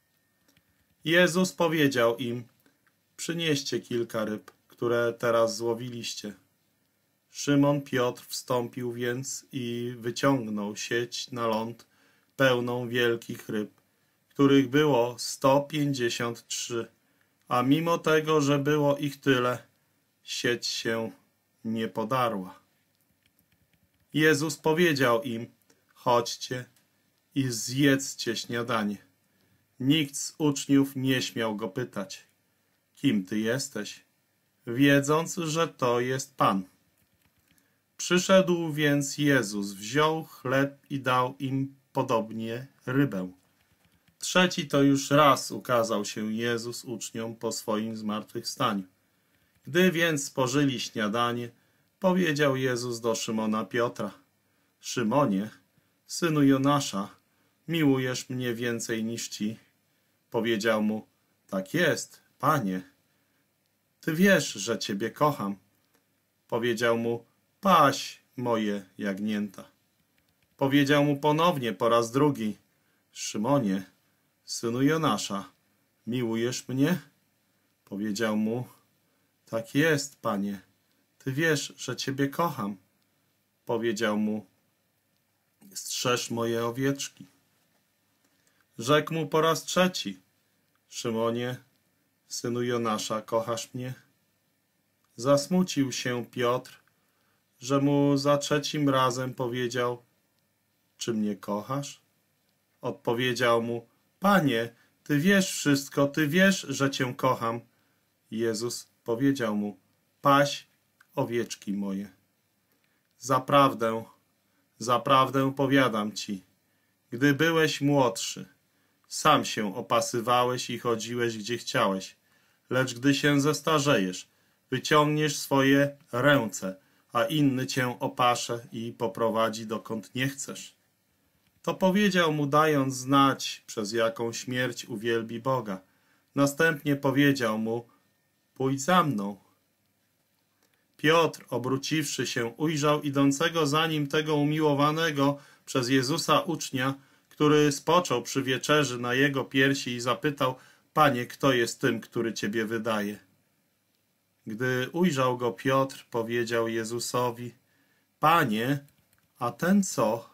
Jezus powiedział im: przynieście kilka ryb, które teraz złowiliście. Szymon Piotr wstąpił więc i wyciągnął sieć na ląd pełną wielkich ryb, których było sto pięćdziesiąt trzy, a mimo tego, że było ich tyle, sieć się nie podarła. Jezus powiedział im: chodźcie i zjedzcie śniadanie. Nikt z uczniów nie śmiał go pytać: kim ty jesteś? Wiedząc, że to jest Pan. Przyszedł więc Jezus, wziął chleb i dał im podobnie rybę. Trzeci to już raz ukazał się Jezus uczniom po swoim zmartwychwstaniu. Gdy więc spożyli śniadanie, powiedział Jezus do Szymona Piotra: Szymonie, synu Jonasza, miłujesz mnie więcej niż ci? Powiedział mu: tak jest, Panie. Ty wiesz, że ciebie kocham. Powiedział mu: paś moje jagnięta. Powiedział mu ponownie po raz drugi: Szymonie, synu Jonasza, miłujesz mnie? Powiedział mu: tak jest, Panie. Ty wiesz, że ciebie kocham. Powiedział mu: strzeż moje owieczki. Rzekł mu po raz trzeci: Szymonie, synu Jonasza, kochasz mnie? Zasmucił się Piotr, że mu za trzecim razem powiedział: czy mnie kochasz? Odpowiedział mu: Panie, ty wiesz wszystko, ty wiesz, że cię kocham. Jezus powiedział mu: paś owieczki moje. Zaprawdę, zaprawdę powiadam ci, gdy byłeś młodszy, sam się opasywałeś i chodziłeś gdzie chciałeś, lecz gdy się zestarzejesz, wyciągniesz swoje ręce, a inny cię opasze i poprowadzi dokąd nie chcesz. To powiedział mu, dając znać, przez jaką śmierć uwielbi Boga. Następnie powiedział mu: pójdź za mną. Piotr, obróciwszy się, ujrzał idącego za nim tego umiłowanego przez Jezusa ucznia, który spoczął przy wieczerzy na jego piersi i zapytał: Panie, kto jest tym, który ciebie wydaje? Gdy ujrzał go Piotr, powiedział Jezusowi: Panie, a ten co?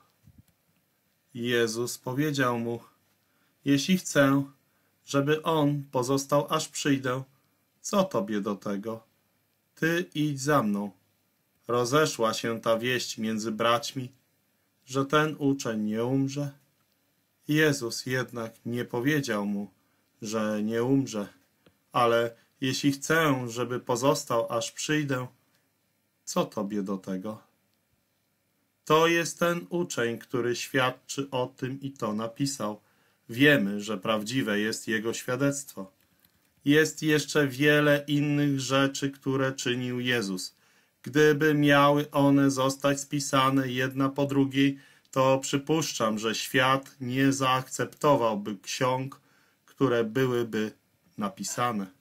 Jezus powiedział mu: jeśli chcę, żeby on pozostał aż przyjdę, co tobie do tego? Ty idź za mną. Rozeszła się ta wieść między braćmi, że ten uczeń nie umrze. Jezus jednak nie powiedział mu, że nie umrze, ale jeśli chcę, żeby pozostał aż przyjdę, co tobie do tego? To jest ten uczeń, który świadczy o tym i to napisał. Wiemy, że prawdziwe jest jego świadectwo. Jest jeszcze wiele innych rzeczy, które czynił Jezus. Gdyby miały one zostać spisane jedna po drugiej, to przypuszczam, że świat nie zaakceptowałby ksiąg, które byłyby napisane.